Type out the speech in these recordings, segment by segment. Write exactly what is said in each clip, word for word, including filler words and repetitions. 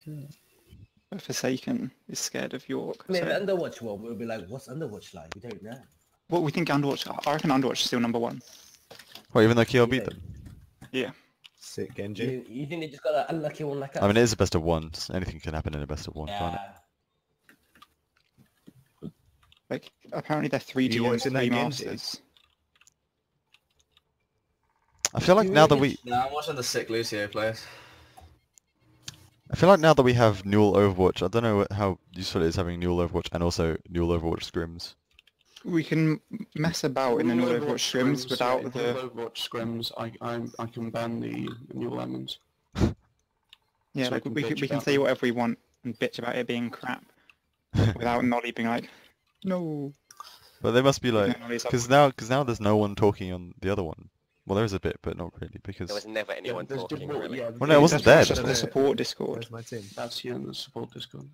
But Forsaken is scared of York. I mean, so... if Underwatch won, we'll be like, what's Underwatch like? We don't know. Well, we think Underwatch. I reckon Underwatch is still number one. Well, even though K L beat them. Yeah. Sick Genji. You, you think they just got an unlucky one like us? I mean, it is a best of one. Anything can happen in a best of one, yeah. can't it? Like, apparently they're three G and three masters. I feel like now that we... No, I'm watching the sick Lucio players. I feel like now that we have Newell Overwatch, I don't know how useful it is having Newell Overwatch and also Newell Overwatch scrims. We can mess about in the Newell Overwatch scrims scrims, without yeah, the... Newell Overwatch scrims, I, I, I can ban the Newell lemons. Yeah, So like, we we, can can, bitch we can about say them. whatever we want and bitch about it being crap. Without Nolly being like, no. But they must be like... No, Nolly's up. Because now, cause now there's no one talking on the other one. Well, there is a bit, but not really, because... There was never anyone there's talking, Gibraltar- really. yeah, Well, no, it wasn't there. That's That's just what- the support Discord. Where's my team? That's yeah, the support Discord.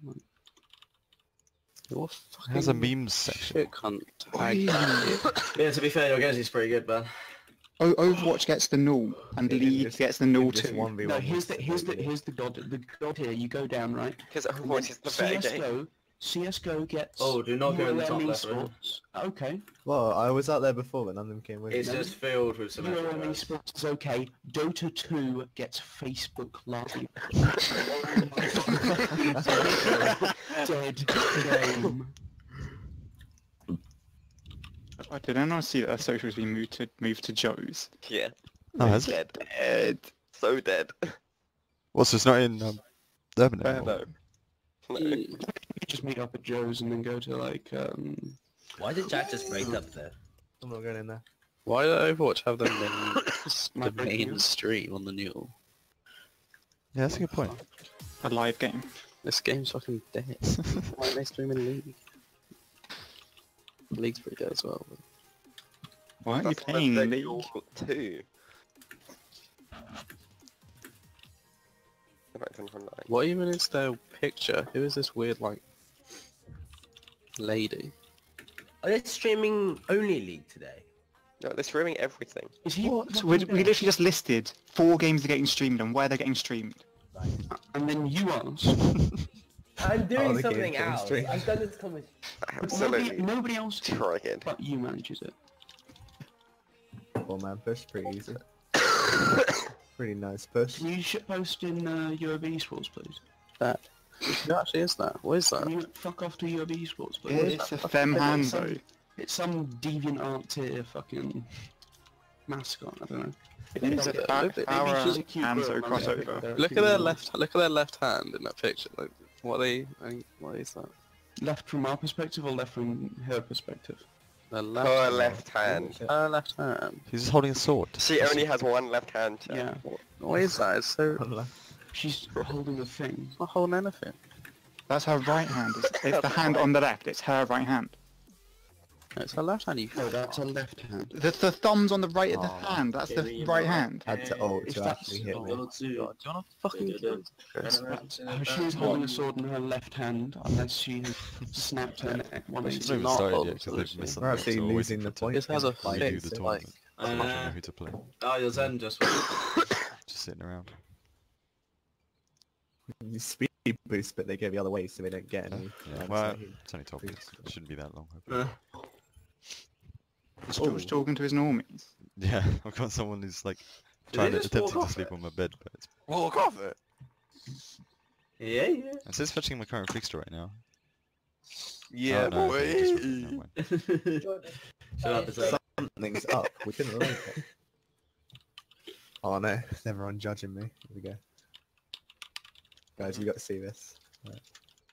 What It has a memes section. shit cunt tag. Yeah, to be fair, your Genji's pretty good, man. O Overwatch gets the null, and In League this- gets the null in this too. one v No, one here's was the here's the really here's the god the god here. You go down right. Because and then Overwatch is the better C S G game. O C S G O gets. Oh, do not go in the top U O M left room. Esports. Okay. Well, I was out there before, but none of them came with It's me. just filled with U O M symmetric guys. Esports is okay. Dota two gets Facebook Live. Dead game. I didn't know see that their socials been moved to moved to Joe's. Yeah. Oh, has it? Dead. Dead. So dead. Well, so it's not in um, Durban Where anymore. No. You just meet up at Joe's and then go to like um. Why did Jack just break up there? I'm not going in there. Why did Overwatch have them in My the breaking main news. stream on the Newell? Yeah, that's a good point. A live game. This game's fucking dead. Why aren't they streaming League? League's pretty dead as well. But... Why aren't you That's playing why League? they're Two. What even is their picture? Who is this weird like lady? Are they streaming only League today? No, they're streaming everything. Is he What? We, we literally just listed four games that are getting streamed and where they're getting streamed. And then you asked. I'm doing the something game's getting else. streamed. I've done this conversation. Nobody, Absolutely. nobody else did, Trying. but you manages it. Four man push, pretty easy. Pretty nice push. Can you shit post in uh, U O B Esports, please? That. Who actually is that? What is that? Can you fuck off to U O B Esports, please? It's a fem hand though. It's some deviant art tier fucking mascot. I don't know. It's a Maybe back she's power a cute Hanzo girl, man. crossover. Look at their left. Look at their left hand in that picture. Like, what are they? I mean, what is that? Left from our perspective or left from her perspective? Their left. Her left hand. Her left hand. He's just holding a sword. She only has one left hand. Chat. Yeah. What, what is that? It's so. She's holding a thing. It's not holding anything. That's her right hand. It's, it's the hand on the left. It's her right hand. It's her left hand. You. No, that's a left hand. The, the thumb's on the right of the Oh. hand. That's the right hand. Had to ult If to that's- actually hit me. God, do you wanna fucking kill this? Uh, She is holding a sword in her left hand, unless she has snapped her neck one Well, It's she's not even not started old, yet because they've missed We're something. actually so we're waiting losing for the it to point. This has a Like, redo face the like. tournament. I'm not sure Uh, who to play. Oh, your Zen just went. Just sitting around. You speed boost, but they go the other way, so they don't get any. Yeah, um, well, so- it's only twelve minutes. It shouldn't be that long. Uh, Is George talking to his normies? Yeah, I've got someone who's like Did trying they to just attempting walk to off sleep it? on my bed, but it's... Walk off it. yeah, yeah. It says fetching my current fixture right now. Yeah, oh, no, boy. it's just- never mind. Shut up, Zen. Something's up. We couldn't like it. Oh no, it's everyone judging me. Here we go. Guys, you got to see this. Right.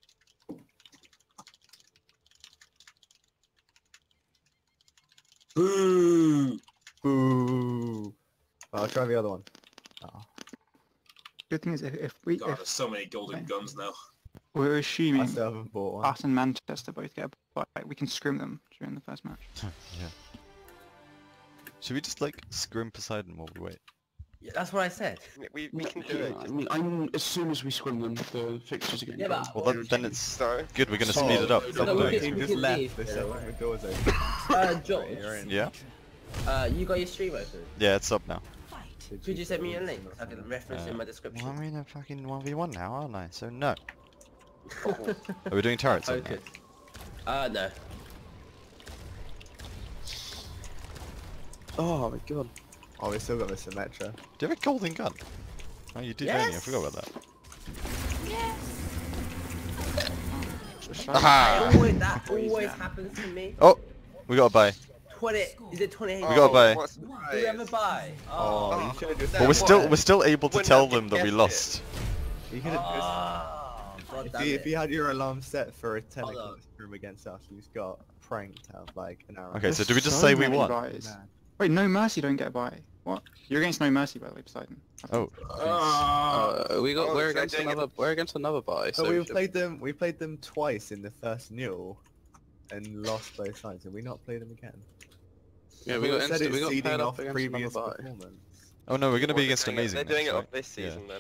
Boo! Boo! Oh, I'll try the other one. Oh. Good thing is if, if we God, if there's so many golden guns now. we're I assuming still haven't bought one. us and Manchester both get a bye, we can scrim them during the first match. Yeah. Should we just like scrim Poseidon while we wait? Yeah, that's what I said. Yeah, We, we can do Yeah, it. I mean, I'm, as soon as we scrim them, the fixtures again. Yeah, but- Well, then, then it's So, good. We're gonna Oh, speed it up. no, Don't we we? can- Team we just can left leave, the yeah, second right. the doors open. Uh, George, You're in. Yeah. uh, you got your stream open? Yeah, it's up now. message. Could you send me a put link? in I can something. reference Uh, in my Well, description. I'm in a fucking one v one now, aren't I? So no. Are we doing turrets on Focus. that? Uh, no. Oh my god. Oh, we still got the Symmetra. Do you have a golden gun? Oh, you did, don't you? I forgot about that. Aha! Always, that always happens to me. Oh, we got a buy. twenty, is it twenty-eight? We got a buy. What's Do we have a buy? Oh, Oh. you should have just. But we're still we're still able to Wouldn't tell have them that we guessed it. lost. You could have just. Oh, God If damn you, it. if you had your alarm set for a ten Hold o'clock on. room against us, you just got pranked out of like an hour. Okay, so There's do we just so say we many won? buys. Man. Wait, no mercy don't get a buy. What? You're against no mercy by the way, Poseidon. I think. Oh, Uh, we got Oh, we're so against doing it- another we're against another buy. So But we we should- played them. We played them twice in the first Newell, and lost both times. Did we not play them again? yeah, we got said insta- it's we got seeding paired up off against previous another buy. performance. oh no, we're gonna What be they're against doing it- amazing. They're doing next, it right? off this Yeah. season then.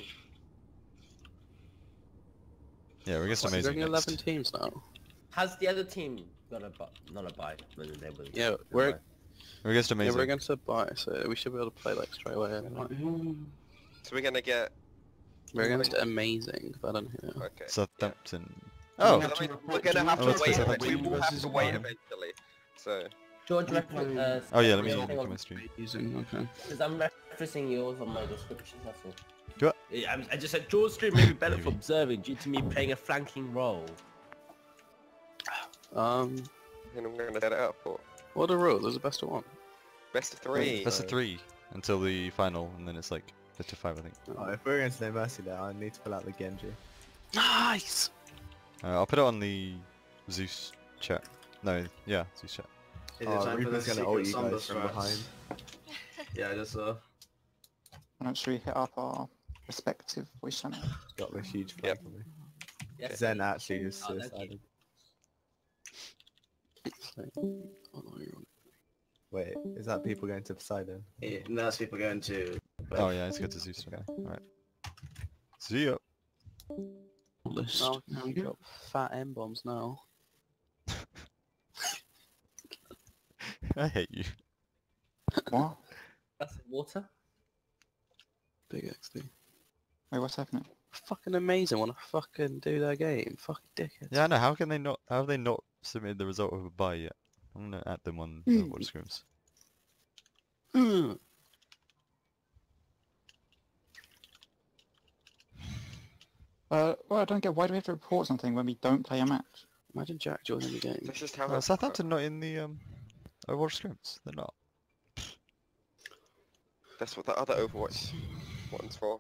Yeah, we're against What, we're amazing. doing eleven next. teams now. Has the other team got a buy? Not a buy. Then they will. Yeah, a we're buy. We're against yeah, amazing. we're against a buy, so we should be able to play like straight away. Anyway. So we're gonna get. We're against amazing, but I don't know. Okay. Southampton. Oh. Oh, But I mean, we're gonna have Oh, to it's wait. because eventually. Southampton We will have versus to wait Bayern. eventually. So. George, refer- uh, oh yeah, let me hang look on, at my stream. Using, okay. Because I'm referencing yours on my description, that's all. Do what? Yeah, I'm- I just said George's stream may be better for Maybe. observing due to me playing a flanking role. Um, And I'm gonna set it up for what are the rules? There's a best of one. best of three. Best of three until the final, and then it's like best of five, I think. Oh, if we're against no mercy there, I need to pull out the Genji. Nice. Uh, I'll put it on the Zeus chat. No, yeah, Zeus chat. Is it Oh, time for the Reaper's gonna secret ult you Samba guys from strats? behind. Yeah, I just saw. Why don't we hit up our respective voice channel? Got the huge flag Yep. on me. Yes. Zen actually just Oh, that's suicided. Oh, no, you're on. Wait, is that people going to Poseidon? Yeah, and that's people going to. Oh yeah, let's go to Zeus. Okay, alright. See ya. List. Now There we we've go. got fat M bombs now. I hate you. What? That's water? Big X D. Wait, what's happening? Fucking amazing. Want to fucking do their game? Fucking dickheads. Yeah, I know. How can they not? How have they not submitted the result of a buy yet? I'm gonna add them on the watch scrims. Mm. Uh, well, I don't get why do we have to report something when we don't play a match? Imagine Jack joining the game. Let's just have Uh, a Southampton not in the um Overwatch scrims. They're not. That's what the other Overwatch one's for.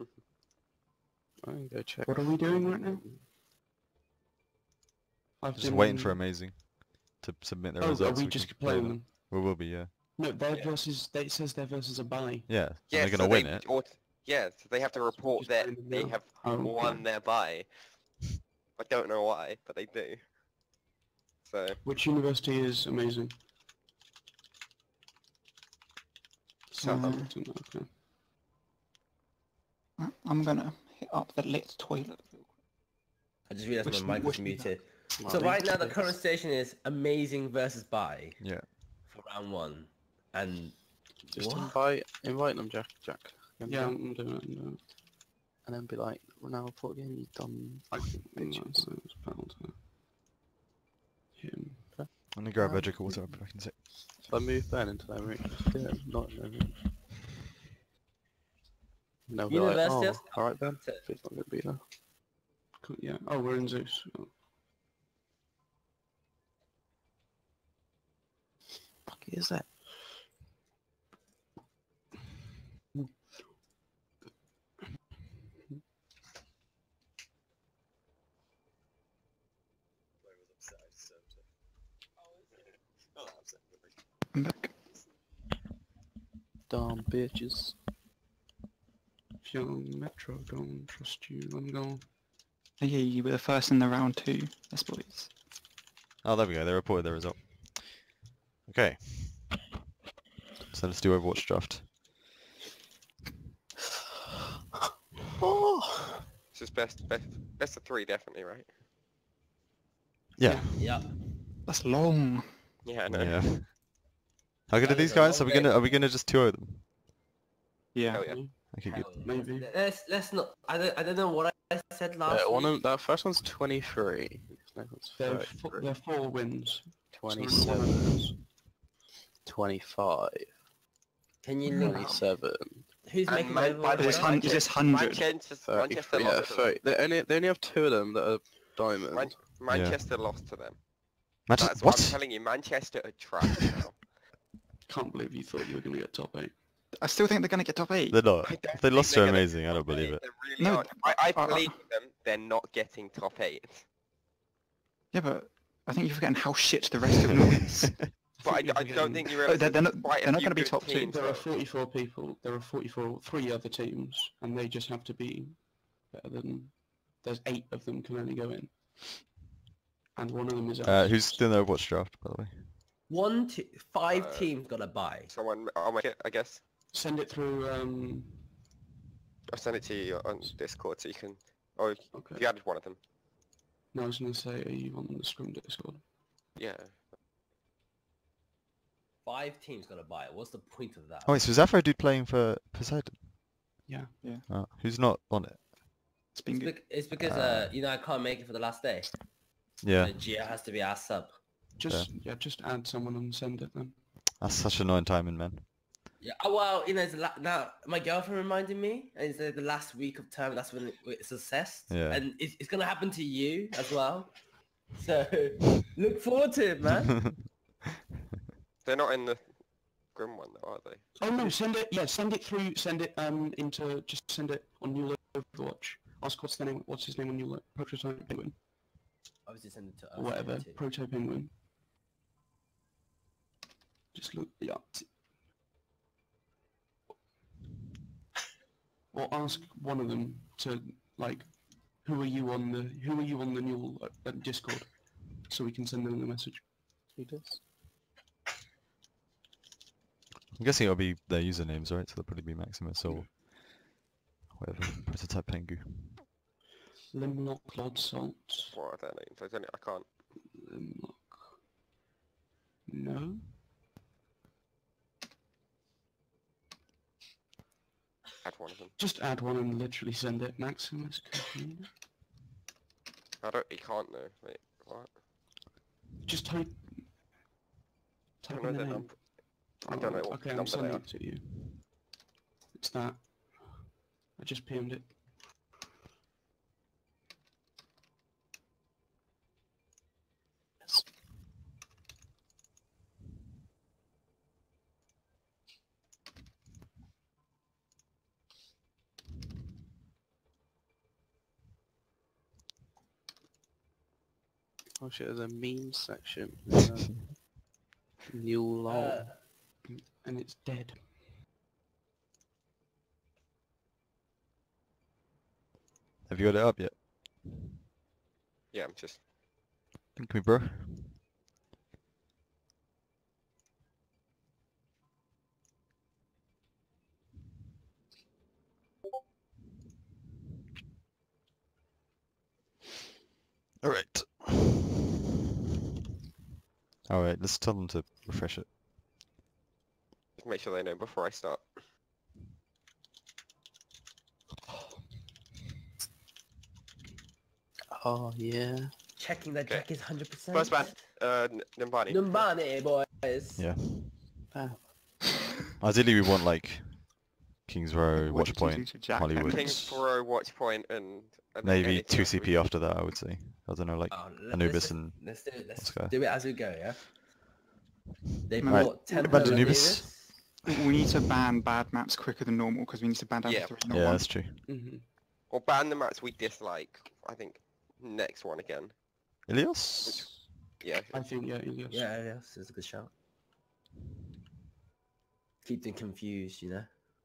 I can go check. What are we doing right now? I've Just been- waiting for amazing to submit their Oh, are results. we so just can play playing them? We will be, yeah. No, their versus. They, it says their versus a buy. Yeah, so Yeah, they're gonna so win they, it. Or, yeah, so they have to report Just that playing them they now. have Oh, okay. won their buy. I don't know why, but they do. So Which university is amazing? Southampton. Okay. Uh, I'm gonna hit up the lit toilet. I just realised Which- my mic was which- muted. Well, So they- right now the current station is amazing versus buy Yeah. for round one. And Just what? invite invite them, Jack. Jack. And Yeah, then- I'm doing it. I'm doing it. And then be like, well, now report game. You've done. I think bitches. that's it. It's bound to him. I'm gonna grab a drink of water. I'll be back in a sec. So I move Ben into their room. Yeah, not in their room. And they'll be like, University oh, of alright Ben. Southampton. He's not gonna be there. Cool, yeah. Oh, we're in Zeus. Oh. Fuck is that? I'm back. Dumb bitches. Young Metro, don't trust you. I'm going. I hear you were the first in the round two. Yes, boys. Oh, there we go. They reported their result. Okay. So let's do Overwatch draft. Oh. this is best best best of three definitely, right? Yeah. yeah. That's long. Yeah, I know. Yeah. How good That are these is a guys? Are long we gonna game. are we gonna just two of them? Yeah. Hell yeah. Okay, good. Hell yeah. Maybe. Let's let's not. I don't I don't know what I said last. Yeah, one week. of that first one's twenty-three. Next one's They're, fo- thirty-three. they're four wins. So only one of twenty-seven. those. twenty-five. Can you link? twenty-seven. Who's And making Man- by Overwatch? the Is way, this, hun- is this hundred? Manchester, Manchester thirty-three. Yeah, lost to them. thirty. They only they only have two of them that are diamond. Man- Manchester lost to them. Manchester, That's what I'm what? telling you. Manchester are trash now. Can't believe you thought you were going to get top eight. I still think they're going to get top eight. They're not. I If don't they think lost, they're they're gonna amazing. I don't believe it. They really No, aren't. I, I uh, uh, believe them. They're not getting top eight. Yeah, but I think you're forgetting how shit the rest of them is. But I, think I you're don't forgetting- think you're Oh, able they're- to they're not- fight a they're not few gonna be good top two. teams. There are forty-four people. There are forty-four, three other teams, and they just have to be better than. There's eight of them can only go in, and one of them is. Uh, us. who's doing the Overwatch draft, by the way? One, two, five Uh, teams got to buy. Someone, I'll make it, I guess. Send it through. Um. I'll send it to you on Discord so you can. Oh, Okay. you added one of them. No, I was going to say, are you on the Scrum Discord? Yeah. Five teams got to buy it. What's the point of that? Oh wait, so is Afro dude playing for Poseidon? Yeah. Oh, who's not on it? It's been It's, good. bec- it's because uh, you know I can't make it for the last day. Yeah, So Gia has to be our sub. Just yeah, just add someone and send it then. that's such annoying timing, man. Yeah. Oh well, you know it's the la- now my girlfriend reminded me, and it's uh, the last week of term. That's when it, it's assessed. Yeah. And it's, it's gonna happen to you as well. So look forward to it, man. They're not in the Grim one though, are they? Oh no, send it. Yeah, send it through. Send it um into. Just send it on New Overwatch. Ask what's the name. What's his name on New Prototype Penguin Obviously send it to us. or whatever. too. Proto Penguin. Just look. Yeah. Or ask one of them to like, who are you on the who are you on the new uh, Discord, so we can send them the message. Who does? I'm guessing it'll be their usernames, right? So they'll probably be Maximus or whatever. Prototype Pengu. Limlock, Lord Salt. What are their names? I don't know, I can't. Limlock. No. Add one of them. Just add one and literally send it. Maximus. Computer. I don't, you can't though. Wait, what? Just type. I Type don't know in the their name. number. I don't know what Okay, I'm number they sending are. it to you. It's that. I just P M'd it. Oh shit, there's a meme section. Uh, New lol. Uh, And it's dead. Have you got it up yet? Yeah, I'm just. Think me, bro. All right. All right. Let's tell them to refresh it. Make sure they know before I start. Oh yeah. checking that Okay. Jack is one hundred percent. First man, uh, N- Numbani. Numbani, boys. Yeah. Ah. Ideally, we want like Kings Row, What did you do Watchpoint, to Jack? Hollywood. Kings Row, Watchpoint, and, and Maybe anything two else C we- P after that. I would say. I don't know, like Oh, let- Anubis let's, and let's do it. Let's Oscar. do it as we go. Yeah. They Right. bought ten What about per Anubis? Anubis. We need to ban bad maps quicker than normal because we need to ban down Yeah. to three, not yeah, one. that's true. Mm-hmm. Or ban the maps we dislike. I think next one again. Ilios. Yeah. I think yeah, Ilios. Yeah, yeah, this is a good shout. Keep them confused, you know.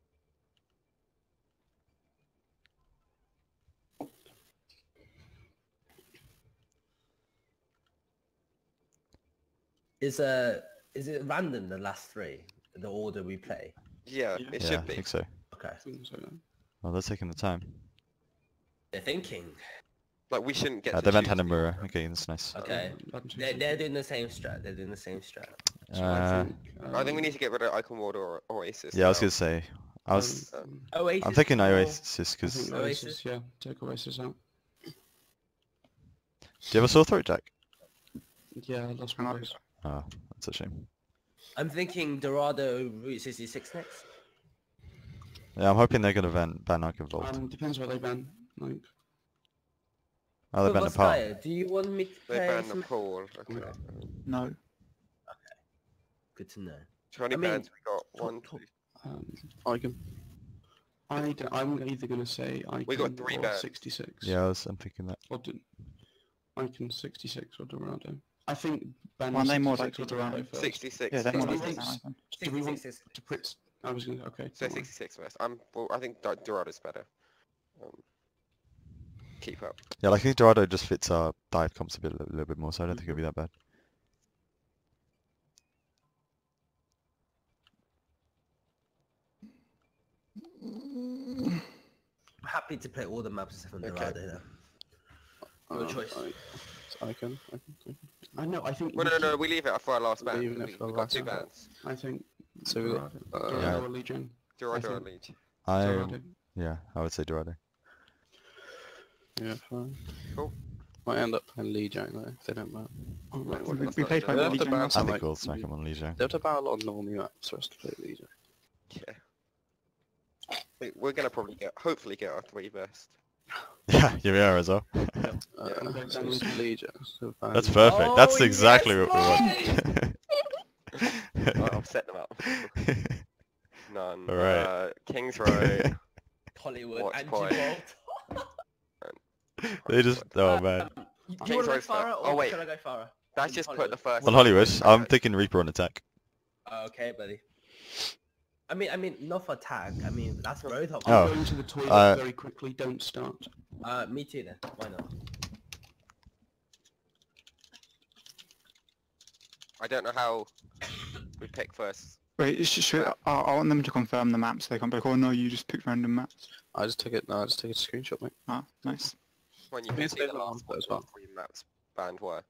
Is uh is it random the last three? The order we play? Yeah, Yeah. it yeah, should I be. think so. Okay. I think so. Well, they're taking the time. They're thinking. Like we shouldn't get. Uh, to they meant choose the Hanamura. order. Okay, that's nice. Okay. Um, They're, they're doing the same strat. They're doing the same strat. so Uh, I think, I think we um, need to get rid of Icon Ward or Oasis. yeah, I was now. gonna say I was. Um, Oasis. I'm thinking or- Oasis I because. think Do Oasis? Oasis, yeah. Take Oasis out. you have a sore throat, Jack? Yeah, I lost my Hang on. voice. Oh, that's a shame. I'm thinking Dorado Route sixty-six next. Yeah, I'm hoping they're gonna ban ban Arc Involved. Um, depends what they ban. Like, Oh, they But banned Nepal. Voskaya, do you want me to They play banned some... Nepal. Okay. No. Good to know. twenty I mean, bands we got. One, top- two. um, Icon. I d I'm either gonna say Icon We got three or bans. sixty-six. Yeah, I was. I'm thinking that. Or did Icon sixty-six or Dorado. I think ban Aren't they more sixty-six likely or to Dorado ban? first. sixty-six. Yeah, they're more Sixty likely six. to ban Icon. Do we want sixty-six. to put? I was gonna. Okay. So don't worry. sixty-six first. I'm. Well, I think Dor- Dorado's better. Um, keep up. Yeah, like, I think Dorado just fits our dive comps a bit, a little bit more, so I don't think it'll be that bad. I'm happy to play all the maps except for Okay. Dorado. Now. Your Um, choice. I, it's Icon. Icon. Icon. I know. I think. Well, we no, no, should- we leave it for our last band. Leaving it We, for we our got last two band. bands. I think. So we got, Dorado, uh, Dorado Yeah. or Legion. Dorado I and think- Legion. I. Dorado. Yeah, I would say Dorado. yeah, fine. Cool. Might end up playing Lee Jang though, if they don't ban. Oh, right, We, That's we not played good. quite They'll well have to Legion ban last I some, time. think like, we'll smack him on Legion. They'll have to ban a lot of normal maps for us to play Lee Jang. Yeah. We- We're gonna probably get, hopefully get our three best. Yeah, here we are as well. Uh, okay, so then it's we- Lee Jang, so ban- That's perfect. Oh, That's yes, exactly what we I'll want. set them up. None. Alright. Uh, Kings Row. Hollywood Watch and point. Gibraltar. They just. Oh man. Um, do you Kings want to go Roadster. Farah Oh, or wait. should I go Farah? That's In just put Hollywood. the first. Well, Hollywood. I'm thinking Reaper on attack. Oh, okay, buddy. I mean, I mean, not for tag. I mean, that's Roadhog. I'm Oh, going to the toilet uh, very quickly. Don't start. Uh, me too then. Why not? I don't know how we pick first. Wait, it's just, should, I, I want them to confirm the maps. They can't be like, oh no, you just picked random maps. I just took it. No, I just took a screenshot, mate. Ah, nice. When you I can think see it's the better last on one as well. three maps banned were.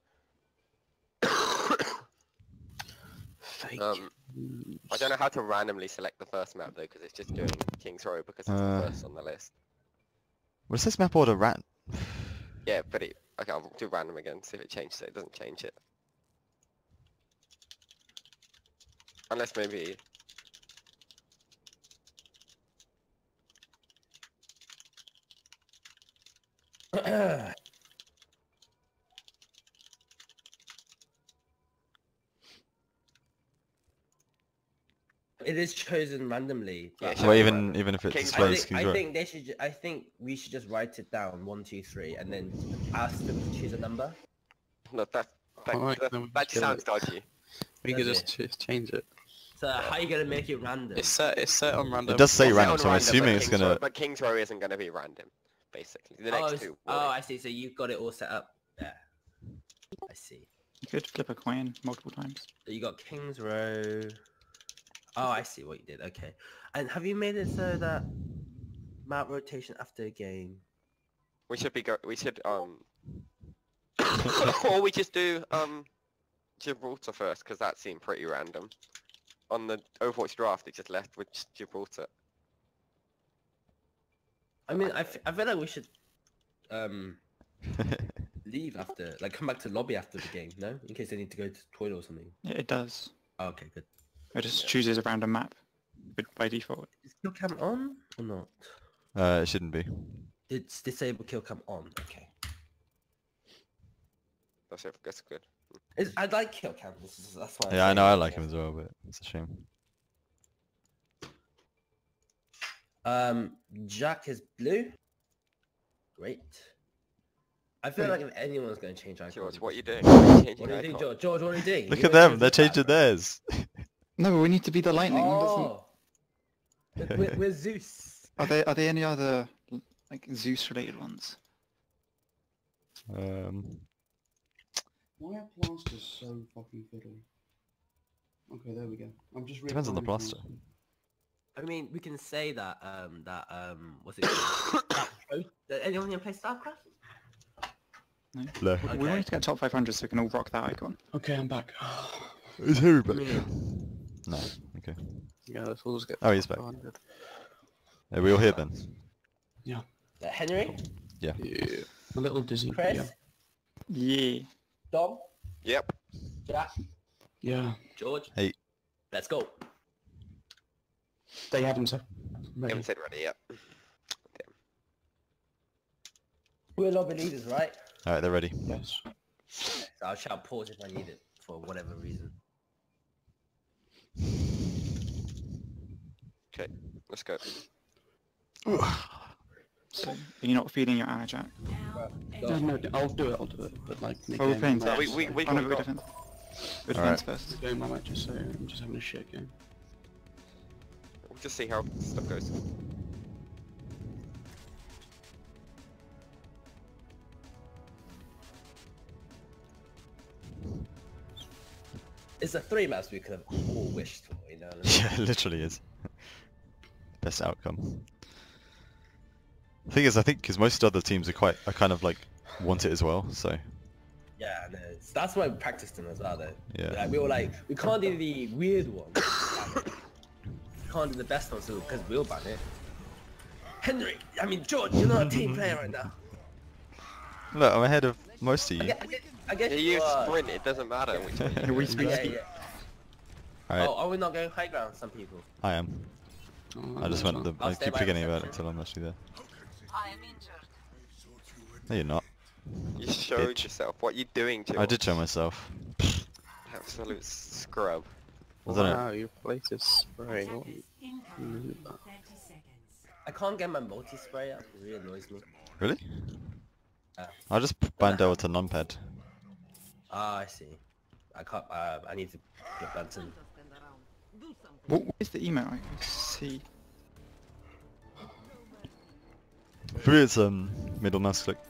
Fake. Um, I don't know how to randomly select the first map though, because it's just doing Kings Row because it's Uh. the first on the list. What's this map order ran? Yeah, but it. Okay, I'll do random again. See if it changes it. It doesn't change it. Unless maybe. It is chosen randomly. Yeah, but sure. Well, Yeah, even right. even if it Kings- I displays think, Kings I Row. think they should. ju- I think we should just write it down one, two, three, and then ask them to choose a number. No, that that, Alright, that, then we that just get sounds it. dodgy. we could does just ch- change it. So how are you gonna make it random? It's set. It's set on random. It does say It's random, on so I'm random, assuming but it's Kings gonna. Row, but Kings Row isn't gonna be random, basically. The oh, next it's- two. oh, will. I see. So you've got it all set up. Yeah. I see. You could flip a coin multiple times. So you got Kings Row. Oh, I see what you did. Okay. And have you made it so that map rotation after a game? We should be go. We should um. or we just do um, Gibraltar first because that seemed pretty random. On the Overwatch draft, it just left with Gibraltar. I mean, I, f I feel like we should um leave after, like, come back to lobby after the game. No, in case they need to go to the toilet or something. Yeah, it does. Oh, okay, good. It just Yeah. chooses a random map with- by default. Is kill cam on or not? Uh, it shouldn't be. It's disable kill cam on. Okay. That's it. That's good. It's, I like kill cam. This is, that's why. Yeah, I say know I it. like him as well, but it's a shame. Um, Jack is blue. Great. I feel Wait. like if anyone's going to change icon, George, what are you it's- doing? What are you changing What are you doing, icon? George? George, what are you doing? Look You at wanna them, change they're the changing background? theirs. No, but we need to be the lightning. Doesn't- Oh, We're- we're, we're Zeus. Are there are there any other like Zeus related ones? Um, Why are plasters so fucking fiddly? Okay, there we go. I'm just Depends on the reapplying plaster. I mean, we can say that um that um what's it? called? That- Anyone here play StarCraft? No. no. We Okay. wanted to get top five hundred so we can all rock that icon. Okay, I'm back. Is Harry I back? mean, No. Okay. Yeah, let's all just get. Oh, he's back. one hundred. Are we all here then? Uh, Henry, Yeah. Yeah. A little dizzy. but Chris, Yeah. Yeah. Dom, Yep. Jack, Yeah. George. Hey. Let's go. They haven't said. Haven't said ready yet. We're lobby leaders, right? Alright, they're ready. Yes. So I'll shout pause if I need it for whatever reason. Okay, let's go. So, are you not feeling your Anna, Jack? No, no, I'll do it. I'll do it. But like, Oh, we're playing No, first. we- we- we oh, no, got- we're defense. We're Alright. defense first. Game, I might just say I'm just having a shit game. We'll just see how stuff goes. It's the three maps we could have all wished for, you know what I mean? Yeah, it literally is. Best outcome. The thing is, I think because most other teams are quite, are kind of like want it as well. So Yeah, no, it's- that's why we practiced them as well though. Yeah. Like, we were like, we can't do the weird one. Like, we can't do the best one, so because we'll ban it. Henry, I mean George, you're not a team player right now. look, I'm ahead of most of I you. guess, I guess, I guess Yeah, you you are. sprint, it doesn't matter which way. we Yeah, speak. yeah. Alright, Oh, are we not going high ground? Some people. I am. Oh, I just went the. I'll I stay keep by forgetting about it reception. until I'm actually there. I am injured. No, you're not. You showed Bitch. yourself. What are you doing to I did show myself. Absolute scrub. I don't know. Wow, your place is spraying. What you- Incoming. Mm. thirty seconds. I can't get my multi spray up. It really annoys me. Really? Uh, I'll just bind Dell to numpad. Ah, I see. I can't. Uh, I need to get that in. What what is the email? I can see. For me, it's um middle mouse click.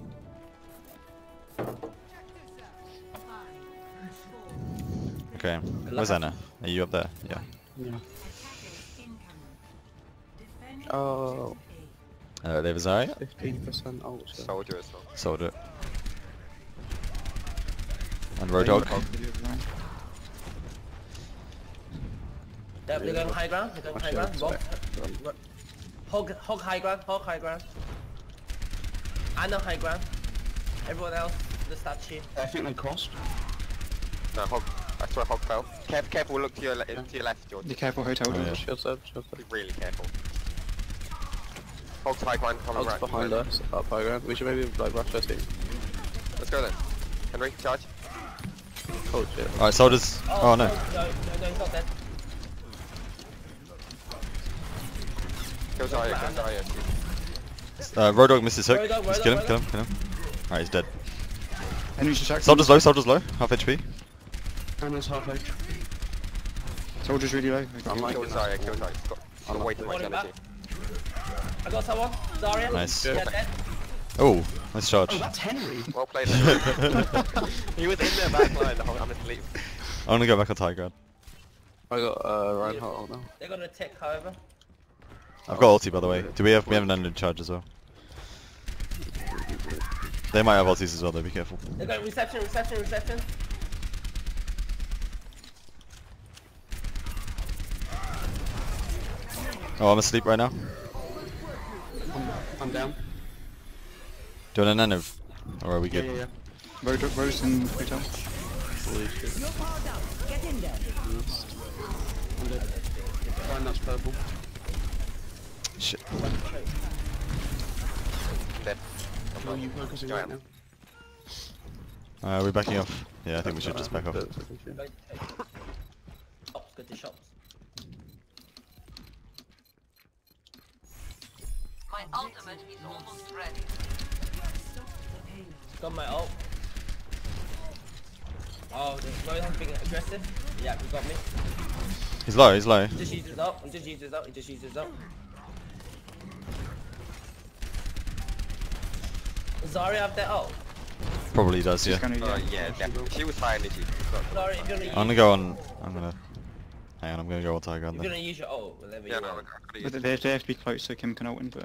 Okay, where's Anna? Are you up there? Yeah. Yeah. Attackers incoming. Defend Oh, Uh, there was Zarya. fifteen percent ultra. Soldier as well. Sold it. And Roadhog. Yeah, they're going high ground. They're going high ground. Bob. Right. Hog, hog high ground. Hog high ground. I know high ground. Everyone else, the statue. I think they crossed. No, Hog. I swear Hog fell. Careful, careful, look to your, le to your left, George. Be careful, hotel. Oh, yeah. doors. Shields up, shields up. Be really careful. Hog's high ground, coming Hogs right. behind right. us, up high ground. We should maybe like rush their team. Let's go then. Henry, charge. Oh shit. Alright, soldiers. Oh no. No, no, no, he's not dead. Kill Zarya, kill Zarya. Uh, Roadhog missed his hook. Roadhog, Just kill him, Roadhog, kill him, kill him. Alright, he's dead. Henry should check. Soldiers low, soldiers low. Half H P. And there's half H. Soldiers really low. I'm like Kill Zarya, kill Zarya. He's got, he's got way too much Falling energy. I got someone. Zarya. Nice. Yeah, dead. Oh, nice charge. Oh, that's Henry. Well played. He was in their back line the whole I'm asleep. I'm gonna go back on high ground. I got uh Reinhardt on now. They're gonna tick, however. I've got ulti by the way. Do we have? We haven't done any charge as well. They might have ultis as well though. Be careful. They're going reception, reception, reception. Oh, I'm asleep right now. I'm down. Do you want a nano? Or are we Yeah, good? yeah, yeah. Road, Rose and hotel. Holy shit. I'm dead. Fine, that's purple. Shit. Dead. Where are you focusing Go right out. now? Uh, we're backing off. Yeah, I think we should just back off. Go to shops, go to shops. My ultimate is almost ready. Got my ult. Oh, the Roadhog's being aggressive. Yeah, he got me. He's low, he's low. He just used his ult. He just used his ult. He just used his ult. Does Zarya have their ult? Probably does, She's yeah. gonna, Oh yeah. yeah, definitely. She was high energy. Zarya, if you're gonna use, I'm gonna go on. I'm gonna. Hang on, I'm gonna go on high ground if you're then. gonna use your ult, whenever Yeah, you no, I want. could've But used they, they have to be close so Kim can ult in, but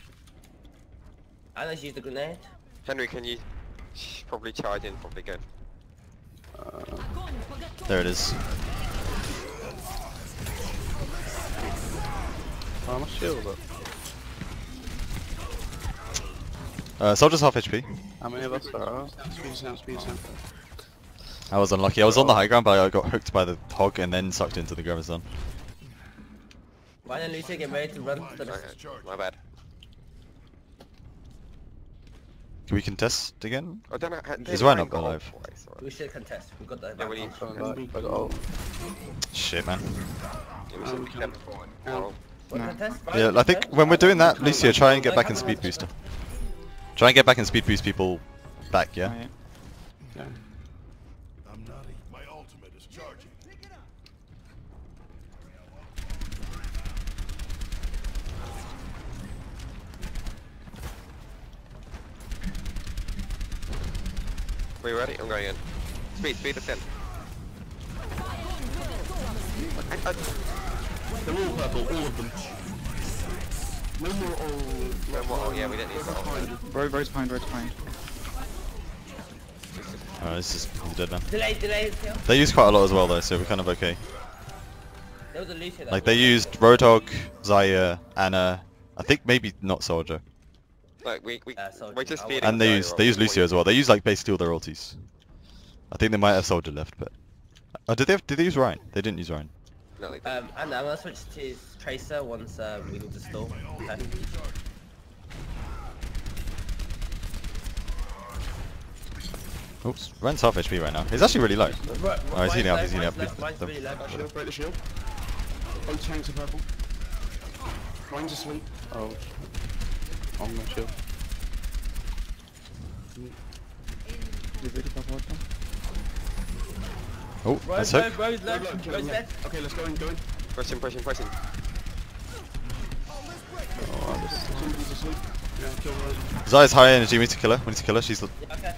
And let's use the grenade. Henry, can you Shh, probably charge in? Probably good. There it is. Oh, my shield up. Uh, Soldier's half H P. How many of us are out? Speed us out, speed us out. I was unlucky. I was on the high ground, but I got hooked by the hog and then sucked into the Gravazon. Why don't Lucia get ready to run to the... Okay, my bad. Can we contest again? I don't know. ha- Is they Ryan rank up got alive? ult twice, right? We should contest. We've got the... Yeah, we need- Coming back. I got ult. Shit, man. Yeah, we should Um, keep them forward. um, Well, What No. contest? Yeah, I think when we're doing that, Lucia, try and get back in speed booster. Try and get back and speed boost people back, yeah? Oh, yeah. Yeah. I'm naughty. My ultimate is charging. are you ready? I'm going in. Speed, speed us in. I, I, They're all purple, all of them. No more all... no more, oh yeah, we didn't need that. ult. Road, road's behind, road's behind. Oh, this is he's dead, man. Delay, delay, kill. They used quite a lot as well, though, so we're kind of okay. There was a Lucia that Like, they was- used Roadhog, Zaya, Anna, I think maybe not Soldier. Like, we, we, Uh, Soldier. we're just I speeding. And they Zarya use up they use before Lucio you- as well. They use like basically all their ultis. I think they might have Soldier left, but oh, did they have, did they use Ryan? They didn't use Ryan. No, they Um, and I'm gonna switch to Tracer once um, we do the stall. Okay. Oops, Ryan's half H P right now. He's actually really low. Right, Oh, he's healing up, he's healing Ryan's up. left, Ryan's The- really low. Shield, break the shield. Both tanks are purple. Ryan's asleep. Oh. On my shield. You really got work done? Oh, Rose, that's Rose, hook. Rose Low, left, low, kill Rose him, dead. yeah. Okay, let's go in, go in. pushing, pushing, pushing. Oh, this Somebody's asleep. Yeah, kill Rose. Zaya's high energy. We need to kill her. We need to kill her. She's Yeah, okay.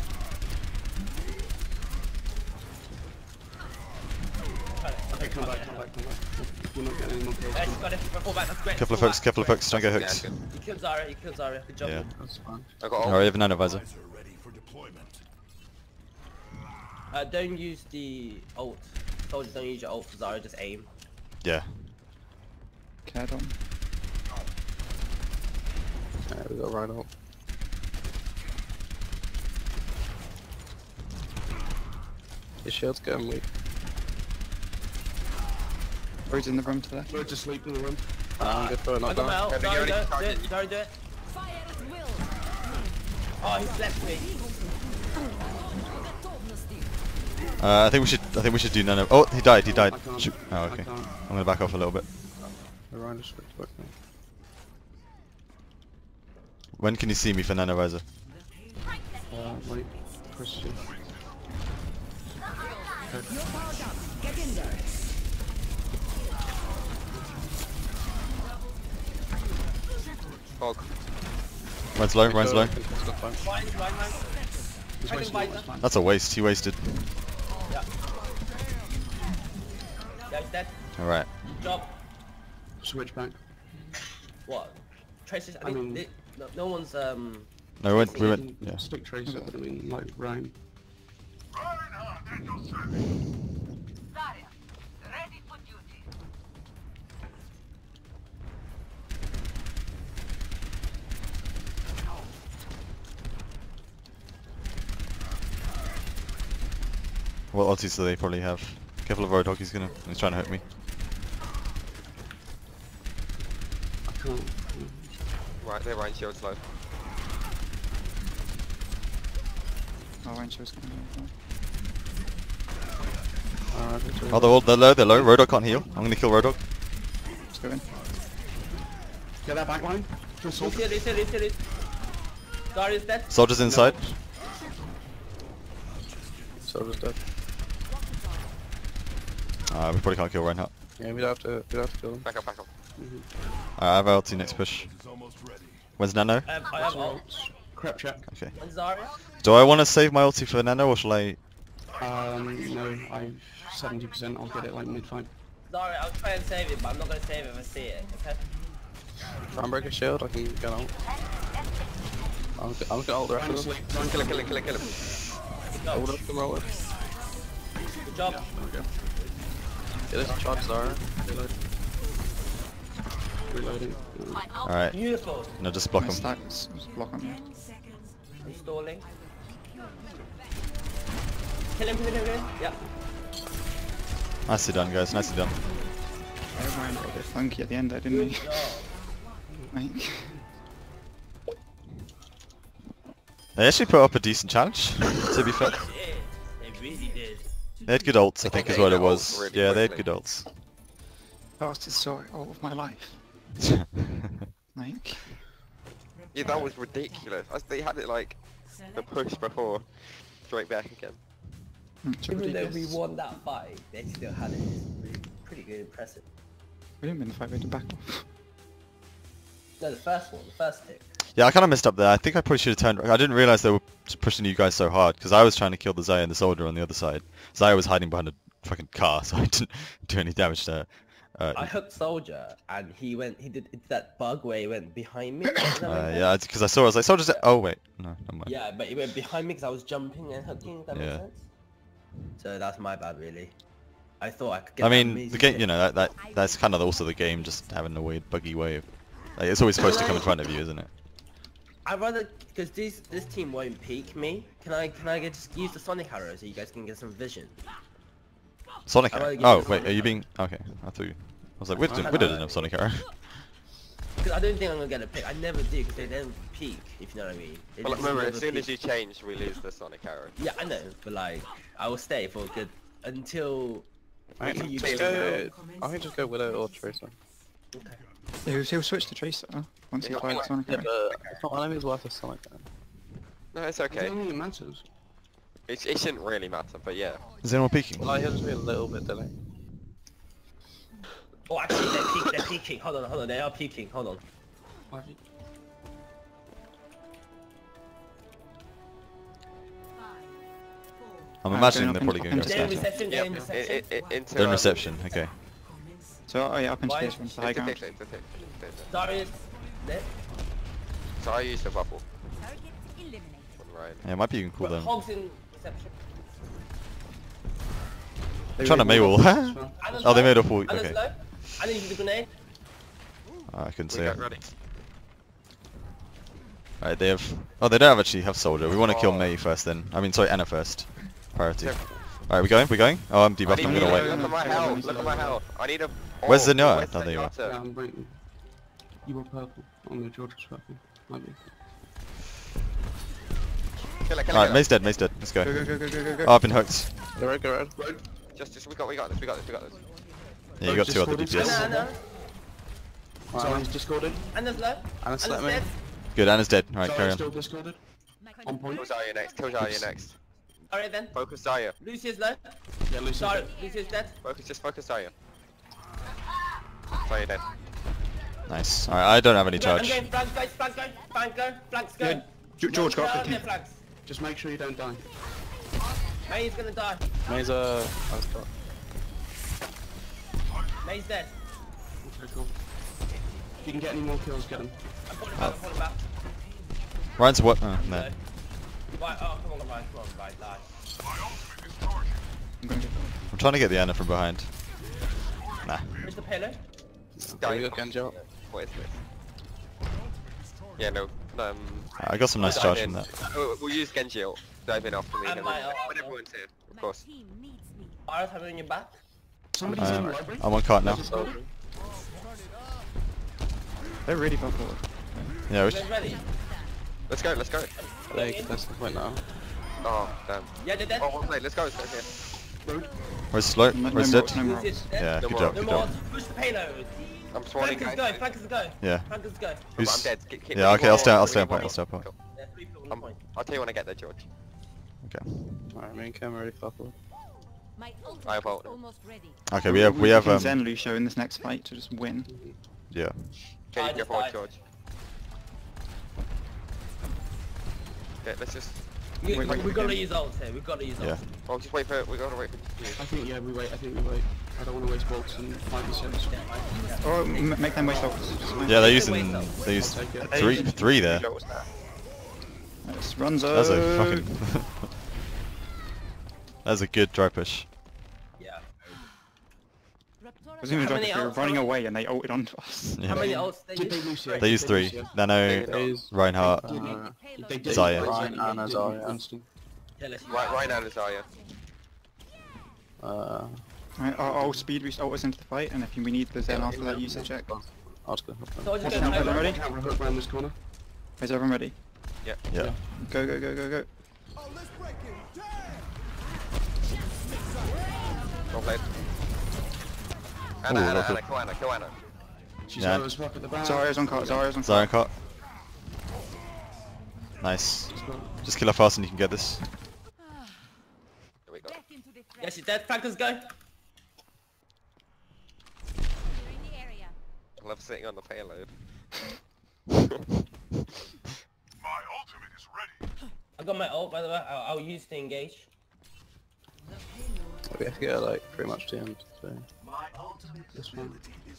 Okay, come back, come back, come back. We're not getting any more kills. Yeah, she's got it. Fall back, that's great. couple of Fall hooks. back, Couple of that's hooks. Don't get Yeah, hooked. good. great. You killed Zarya, you killed Zarya. Good job. Yeah. That's fine. I got ult. Alright, we have an advisor. Advisor ready for deployment. Uh, don't use the ult. Soldiers don't use your ult for Zarya, just aim. Yeah. Cared on. Yeah, we got Ryan ult. His shield's getting weak. Road's in the room to the left. Road's asleep in the room. I'm good for a I got my knockdown. ult. Have you Zarya, already do it. Do targeted? it. Zarya, do it. Oh, he's left me. Uh, I think we should. I think we should do none of. Oh, he died. He died. I can't. Shoot. Oh, I okay. can't. I'm gonna back off a little bit. The Ryan just switched back now. When can you see me for nano visor? Uh, wait. Christian. Hog. Runs low. Runs low. I think it's got fine. Blind, blind, blind. He's I can wasting bite all his them. time. That's a waste. He wasted. Yeah. Yeah, he's dead. All right. Good job. Switch back. What? Traces, I, I mean, mean- thi- no, no one's, um... No, we went. We You went. can Yeah. Stick Tracer, but I mean, like Ryan. Zarya, ready for duty. What ultis do they probably have? Careful of Roadhog. He's gonna. He's trying to hook me. I can't. Right, they're Ryan shield's low. Oh, Ryan show's coming over. Uh, I think so. Oh, they're all. They're low. They're low. Roadhog can't heal. I'm gonna kill Roadhog. Let's go in. Get that back line. Just hold. Lucia, Lucia, Lucia, Lucia. Zarya's dead. Soldiers inside. Soldier's dead. Uh, we probably can't kill Reinhardt. Yeah, we'd have to, we'd have to kill him. Back up, back up. Uh, I have ulti next push. Is almost ready. When's Nano? Um, I have ult. Crep check. Okay. And Zarya? Do I want to save my ulti for Nano or shall I? Um, no, I'm seventy percent. I'll get it like mid-fight. Zarya, I'll try and save it, but I'm not gonna save it if I see it, okay? Try and break a shield, I can get out. I'll get, I'll get all the rest Ryan of them. asleep. Ryan Kill him, kill him, kill him, kill him. Good Hold job. up the roller. Good job. There we go. Yeah, this charge Zara. Reload. Reloading. My All right. Beautiful. No, just block My him. stacks. Just block on you. He's stalling. Kill him, kill him, kill him. Yep. Nicely done, guys. Nicely done. Everyone got a bit funky at the end there, didn't he? Good job. Like, They actually put up a decent challenge, to be fair. They did. They really did. They had good ults, I think, is what it was. Really Yeah, they had quickly. good ults. fastest story of my life. Like, Yeah, that was ridiculous. I, they had it like the push before, straight back again. it's Even though we ridiculous. won that fight, they still had it. It's pretty good, impressive. We didn't win the fight, we had to back off. No, the first one, the first tick. Yeah, I kind of messed up there. I think I probably should have turned. I didn't realize they were pushing you guys so hard because I was trying to kill the Zaya and the soldier on the other side. Zaya was hiding behind a fucking car, so I didn't do any damage there. Uh, I hooked Soldier, and he went. He did it's that bug where he went behind me. Does that make uh, sense? yeah, because I saw. I was like, soldier's. there." Oh wait, no, never mind. Yeah, but he went behind me because I was jumping and hooking. If that Yeah. makes sense. So that's my bad, really. I thought I could get. I that mean, amazing the game. hit. You know, that that that's kind of also the game, just having a weird buggy way. Like, it's always supposed to come in front of you, isn't it? I'd rather because this this team won't peek me. Can I can I get, just use the Sonic arrow so you guys can get some vision? Sonic I'd arrow. rather give Oh you a wait, Sonic are you arrow. being? Okay, I thought you. I was like, we didn't. I We know. didn't have Sonic arrow. Because I don't think I'm gonna get a pick. I never do because they don't peek. If you know what I mean. They Well, just remember, never as soon peek. as you change, we lose the Sonic arrow. Yeah, I know, but like I will stay for a good until. I until think you just go. go. I think just go Widow or Tracer. Okay. He'll, he'll switch to Tracer once he Yeah, tries Sonic Yeah, Arrow. but it's not. I don't think it's worth a Sonic. Arrow. No, it's I okay. don't think it matters. It, it shouldn't really matter, but yeah. Is anyone peeking? Well, I hear just be a little bit delayed. Oh, actually, they're peeking. They're peeking. Hold on, hold on. They are peeking. Hold on. Why have you- I'm Uh, imagining going they're up probably into- going to go They're in Sniper. reception. They're in I- reception. I- I- into, They're in um, reception. Okay. So, oh yeah, up into Why- this one, the high Into ground. Tickler, into Tickler, into Tickler. Darius. Lit. So I used the bubble. Target eliminated. Right. Yeah, it might be you can call But them. Hogs in reception. I'm trying to Maywall. Anna's Oh, they low. made a full. Anna's Okay. low. Anna used the grenade. Oh, I couldn't We see got it. ready. Alright, they have. Oh, they don't have actually have soldier. We want to kill May first, then. I mean, sorry, Anna first. Priority. Yeah. Alright, we going? We going? Oh, I'm I debuffed. need I'm to gonna look wait. at my health. Look at my health. I need a. Where's oh, Zenyatta? where's Oh, there you are. Zenyatta? Yeah, I'm waiting. You were purple. On the George was purple. Might be. Kill her, kill her, Alright, kill May's dead. May's dead. Let's go. Go, go, go, go, go, go, go. Oh, I've been hooked. Go red, go red. her. Just, just, we got, we got this, we got this, we got this. Yeah, you got two other D P Anna, S. Anna. Sorry, he's discorded. Anna's low. Anna Anna's slept me. dead. Good, Anna's dead. Alright, Sorry, carry on. still discorded. On point. Kill Zarya next, kill Zarya next. Alright then. Focus Zarya. Lucia's low. Yeah, Lucy. Sorry, Lucia's dead. Focus, just focus Zarya. Zarya dead. Nice. Alright, I don't have any I'm charge. going flanks, guys. Flank go. Flank go. Flanks go. Yeah, Ge- George got Down quickly. their flanks. Just make sure you don't die. May's gonna die. May's uh. I was got. May's dead. Okay, cool. If you can get any more kills, get them. I'm pulling back. I'm pulling back. Ryan's what? Oh, no. Right. Oh, come on, Ryan. Come on, Ryan. Die. I'm gonna get I'm trying to get the Anna from behind. Nah. Where's the payload? There you go, Genji. What is this? Yeah, no. Um, I got some nice dive charge in. from that. We'll, we'll use Genji ult. Dive in after me. And and my then- ult. when everyone's here, of My course. team needs me. Iris, have you on your back? Somebody's in Um, the library. I'm on cart now. Soldier. They're really far forward. Yeah, we You should. guys ready? Let's go, let's go. Like, that's the point now. Oh, damn. Yeah, they're dead. Oh, one play, let's go, let's go here. Where's slow? No, no Where's more, dead? no more. Lucia's dead. Yeah, No good more. job, No good more. job. Push the payload. I'm spawning, Flankers guys. go. Flankers go. Yeah. Flankers go. I'm Who's- dead. Keep, keep Yeah, me okay, I'll stay- one- I'll stay on one- point, I'll stay on point. Cool. Yeah, three people on Um, point. I'll tell you when I get there, George. Okay. Alright, me and Cam are already far forward. My ultimate I is vote. almost ready. Okay, we have we have can um. Zen Lucio in this next fight to just win. Yeah. Okay, I you go just forward, died. George. Okay, let's just... We, Wait, we, wait, we gotta again. use ults here. We gotta use ults. Yeah. Oh, just wait for... We gotta wait for you. I think, yeah, we wait. I think we wait. I don't want to waste bolts and five and six. Or m make them waste focus. Yeah, they're Take using away some. they used I'll take it. three three there. That's Runzo. That's a fucking. That's a good dry push. Yeah. Raptora was even How like many if we were ults running are- away and they ulted onto us. Yeah. How many ults they Did they use? lose yet? They Did used three. lose yet? Nano, They- Reinhardt. They did. Uh, They did. Zarya. Winston, Ryan and they did Zarya. Winston. Yeah, let's use Right, it. right now, Desire. uh, Right, I'll, I'll speed boost ult us into the fight, and if we need the Zen after that, use the check. I'll just go. So I'll just What's go the home. number ready? Camera hook round this corner. Is everyone ready? Yeah. Go, go, go, go, go. Well played. Anna, Ooh, Anna, rocket. Anna, kill Anna, kill Anna. She's Yeah. always rock at the back. Zarya's on cart, Zarya's on Zion cart. caught. Nice. Just kill her fast and you can get this. Here we go. Back into the threat. Yes, she's dead. Factors go. You're in the area. I love sitting on the payload. My ultimate is ready. I got my ult, by the way. I'll, I'll use to engage. We have to get like pretty much to the end. So. This one.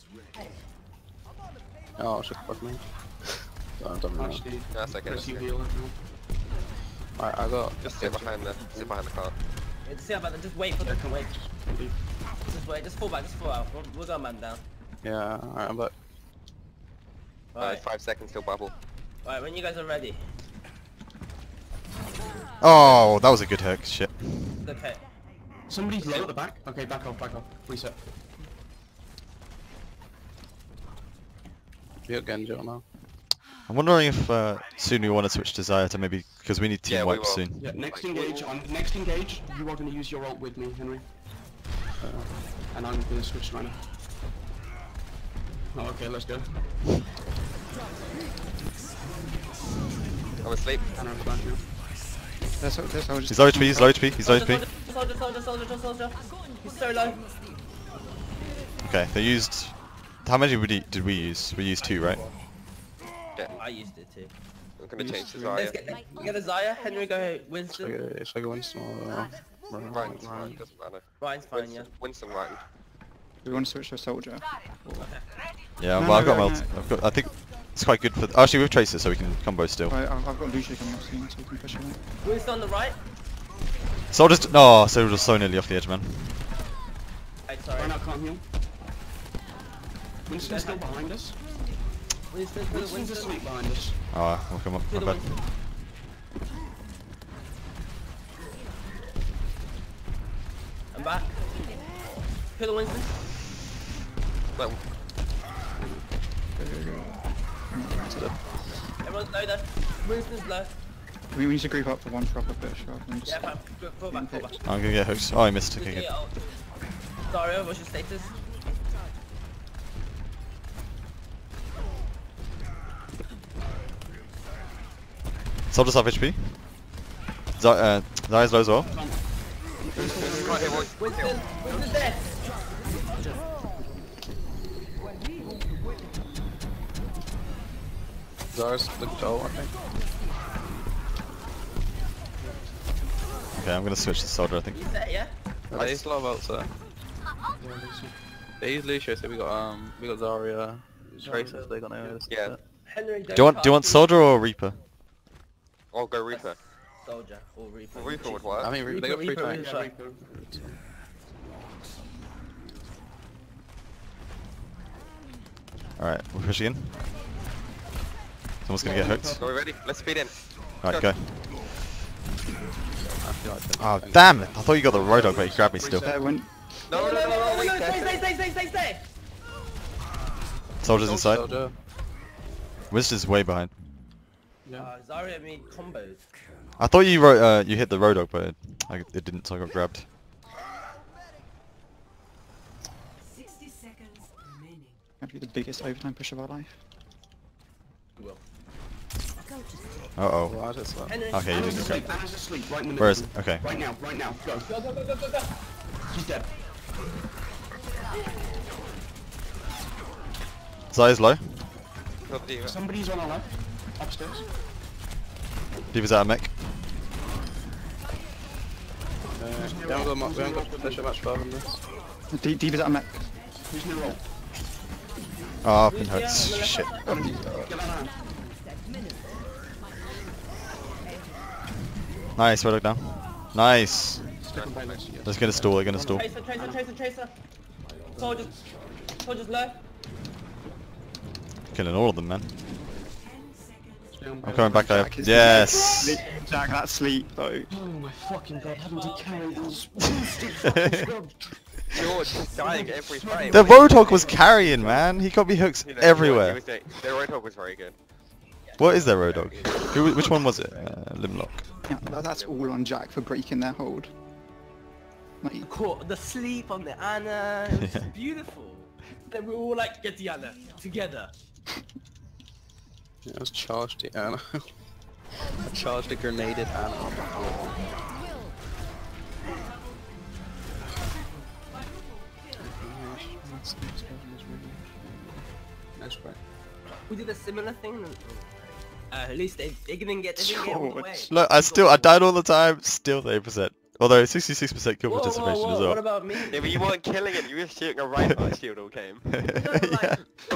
Oh, I should fuck me. So I don't know. Actually, That's okay. press That's you okay. heal it now. I, I got. Just sit behind the, sit behind the car. Yeah, just, see about that. Just wait for Yeah, them. come Wait. on. Just- Just wait. Just fall back. Just fall out. We'll, we'll go man down. Yeah, alright, I'm back. Alright, Alright. five seconds till bubble. Alright, when you guys are ready. Oh, that was a good hook. Shit. Okay. Somebody's low at the back. Okay, back off, back off. Reset. We got Genji now. I'm wondering if uh, soon we want to switch to Zaya to maybe because we need team Yeah, we wipes will. soon. Yeah, next engage. On next engage, you are going to use your ult with me, Henry. Uh, and I'm going to switch right now. Oh, okay, let's go. I'm asleep. And I'm back now. That's what, that's how He's low H P. He's low H P. He's low H P. Soldier, soldier, soldier, soldier, soldier. He's so low. Okay, they used. How many did we, did we use? We used two, right? I used it too. I'm gonna change to Let's Zarya. get, get a Zaya. Henry, go Should I Winston. go, should I go Winston or... Uh, Ryan's Ryan? fine, doesn't matter. Ryan's fine, yeah. Winston, Winston Ryan. we want to switch to a soldier. Yeah, No, well, I've no, got no, melt. no. I've got. I think it's quite good for. Actually, we've Tracer, so we can combo still. Right, I've, I've got Lucia coming up soon, so we can push him. Winston on the right. Soldier's. No, Soldier's so nearly off the edge, man. Hey, sorry. Right now, can't heal. Winston's still behind us. Winston, kill the Winston's Winston. asleep behind us. Oh, we'll come up. Kill My the bad. Winston. I'm back. Kill the Winston. Well, Everyone's low though. Winston's low. We, we need to group up for one proper push rather than just... Yeah, fine. Go- Fall back, fall back. I'm gonna get hooks. Oh, I missed. Okay, Just good. get ult. Dario, what's your status? Soldier's half H P. Z uh, Zaya's low as well. right here, boys. Winston, Winston's dead. Zara's the goal, I think. Okay, I'm gonna switch to Soldier. I think. He's there, yeah? They use a lot of ults there. They use Lucio, so we got um, we got Zarya, Tracer, so they got no other Yeah. stuff. Henry, Do you want? Do you want Soldier or Reaper? I'll go Reaper. Soldier or Reaper? Well, Reaper would work. I mean, Reaper, they got three Reaper, tanks. Reaper. All right, we're pushing in. Someone's gonna get hooked. Are we ready? Let's speed in. All right, go. I feel like Oh they're- damn it! I thought you got the Roadhog, but you grabbed me still. Uh, when, No, no, no, no, wait, Stay, there. stay, stay, stay, stay, stay. Soldier's inside. Soldier. Winston's way behind. Uh, Zarya made combos. I thought you wrote, uh, you hit the Roadhog, but it, I, it didn't, so I got grabbed. sixty seconds remaining. That'd be the biggest overtime push of our life. Will. Go to sleep. Uh oh. Well, I just, uh, Henry. Okay, you Anna's didn't asleep, grab. Anna's asleep, right in the middle. Where is it? Okay. Right now, right now, go. Go, go, go, go, go, go. She's dead. Zaya's low. Kill the Diva. Somebody's on our left, upstairs. Diva's out of mech. uh, we haven't got much, we haven't got pressure much further than this. D Diva's at a mech. Who's near ult? Oh, I've been hooked. Shit. Get that out. Nice, Roadhog down. Nice. Stick and balance, yes. They're gonna stall, they're gonna stall. Tracer, tracer, tracer, tracer. Soldier. Soldier's low. Killing all of them, man. Stay on I'm bed. coming back there. Jack is- Yes! Jack, that sleep though. Oh my fucking god, having to carry these George is dying every frame. The Roadhog was carrying, man. He got me hooks You know, George, he everywhere. was doing- The Roadhog was very good. What is their Roadhog? Who, which one was it? Uh, Limlock. Yeah, that- that's all on Jack for breaking their hold. Like, Caught the sleep on the Anna. It was Yeah. just beautiful. Then we were all like, get the Anna together. Yeah, I was charged it, Anna. I charged a grenade at Anna. That's great. We did a similar thing. Uh, at least they, they didn't get, they didn't get all the way. George. Look, I still, I died all the time, still eight percent. Although sixty-six percent kill Whoa, whoa, participation whoa, as well. what about me? Yeah, but you weren't killing it, you were shooting a Reinhardt shield all game. Yeah.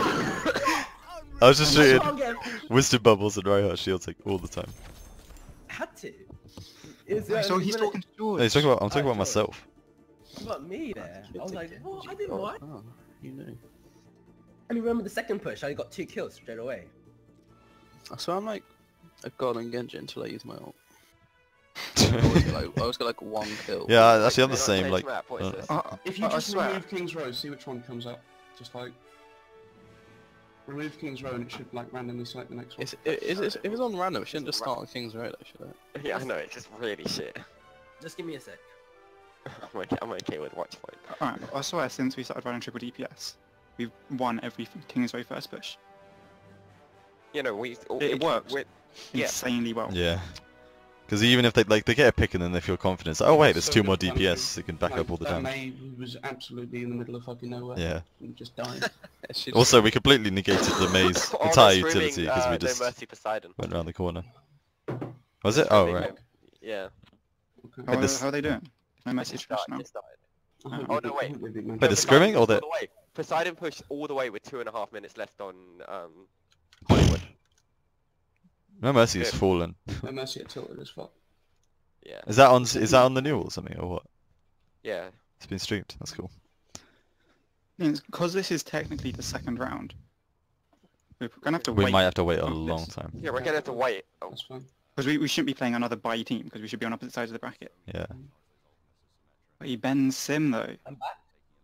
I was just shooting wisdom bubbles and Reinhardt shields like all the time. Had to. It was, I uh, saw he's minute- talking to George. No, he's talking about, I'm talking Oh, about sorry. myself. What about me there? I was like, what? I didn't Oh, what? oh, you knew. And remember the second push, I got two kills straight away. So I'm like a god on Genji until I use my ult. I always get like, I always get like one kill. Yeah, actually I'm the You're not same, changing like, map, what is uh, this? Uh, If you I just swear. remove King's Row, see which one comes up. Just like remove King's Row and it should like randomly select the next one. It's, it, it's, it's, if it's on random, it shouldn't just start on King's Road, should it? Yeah, I know, it's just really shit. Just give me a sec. I'm okay, I'm okay with watch point. Alright, I swear since we started running triple D P S, we've won every King's Way first push. You know, we... It, it works with- Yeah. insanely well. yeah. Because even if they like they get a pick and then they feel confident, it's like, oh wait, there's So two good more fun D P S, to- they can back like, up all the that damage. May was absolutely in the middle of fucking nowhere. Yeah. And just dying. She just- Also, we completely negated the maze Oh, entire they're utility streaming, because uh, we just No Mercy Poseidon. went around the corner. Was it? Oh Streaming right. it. Yeah. Okay. How, this- how are they doing? No Just message started, now. just started. I hope Oh, they- no, I wait. hope they beat Man Wait, No, the City. scrimming Poseidon or pushed the- all the way. Poseidon pushed all the way with two and a half minutes left on um, Hollywood. No Mercy is Good. fallen. No Mercy at tilted as fuck. Yeah. Is that on? Is that on the new or something or what? Yeah. It's been streamed. That's cool. Because this is technically the second round, we're gonna have to We wait. might have to wait a after long this. time. Yeah, we're gonna have to wait. Oh, That's fine. Because we, we shouldn't be playing another Bayou team, because we should be on opposite sides of the bracket. Yeah. Wait, Ben Sim though. I'm back.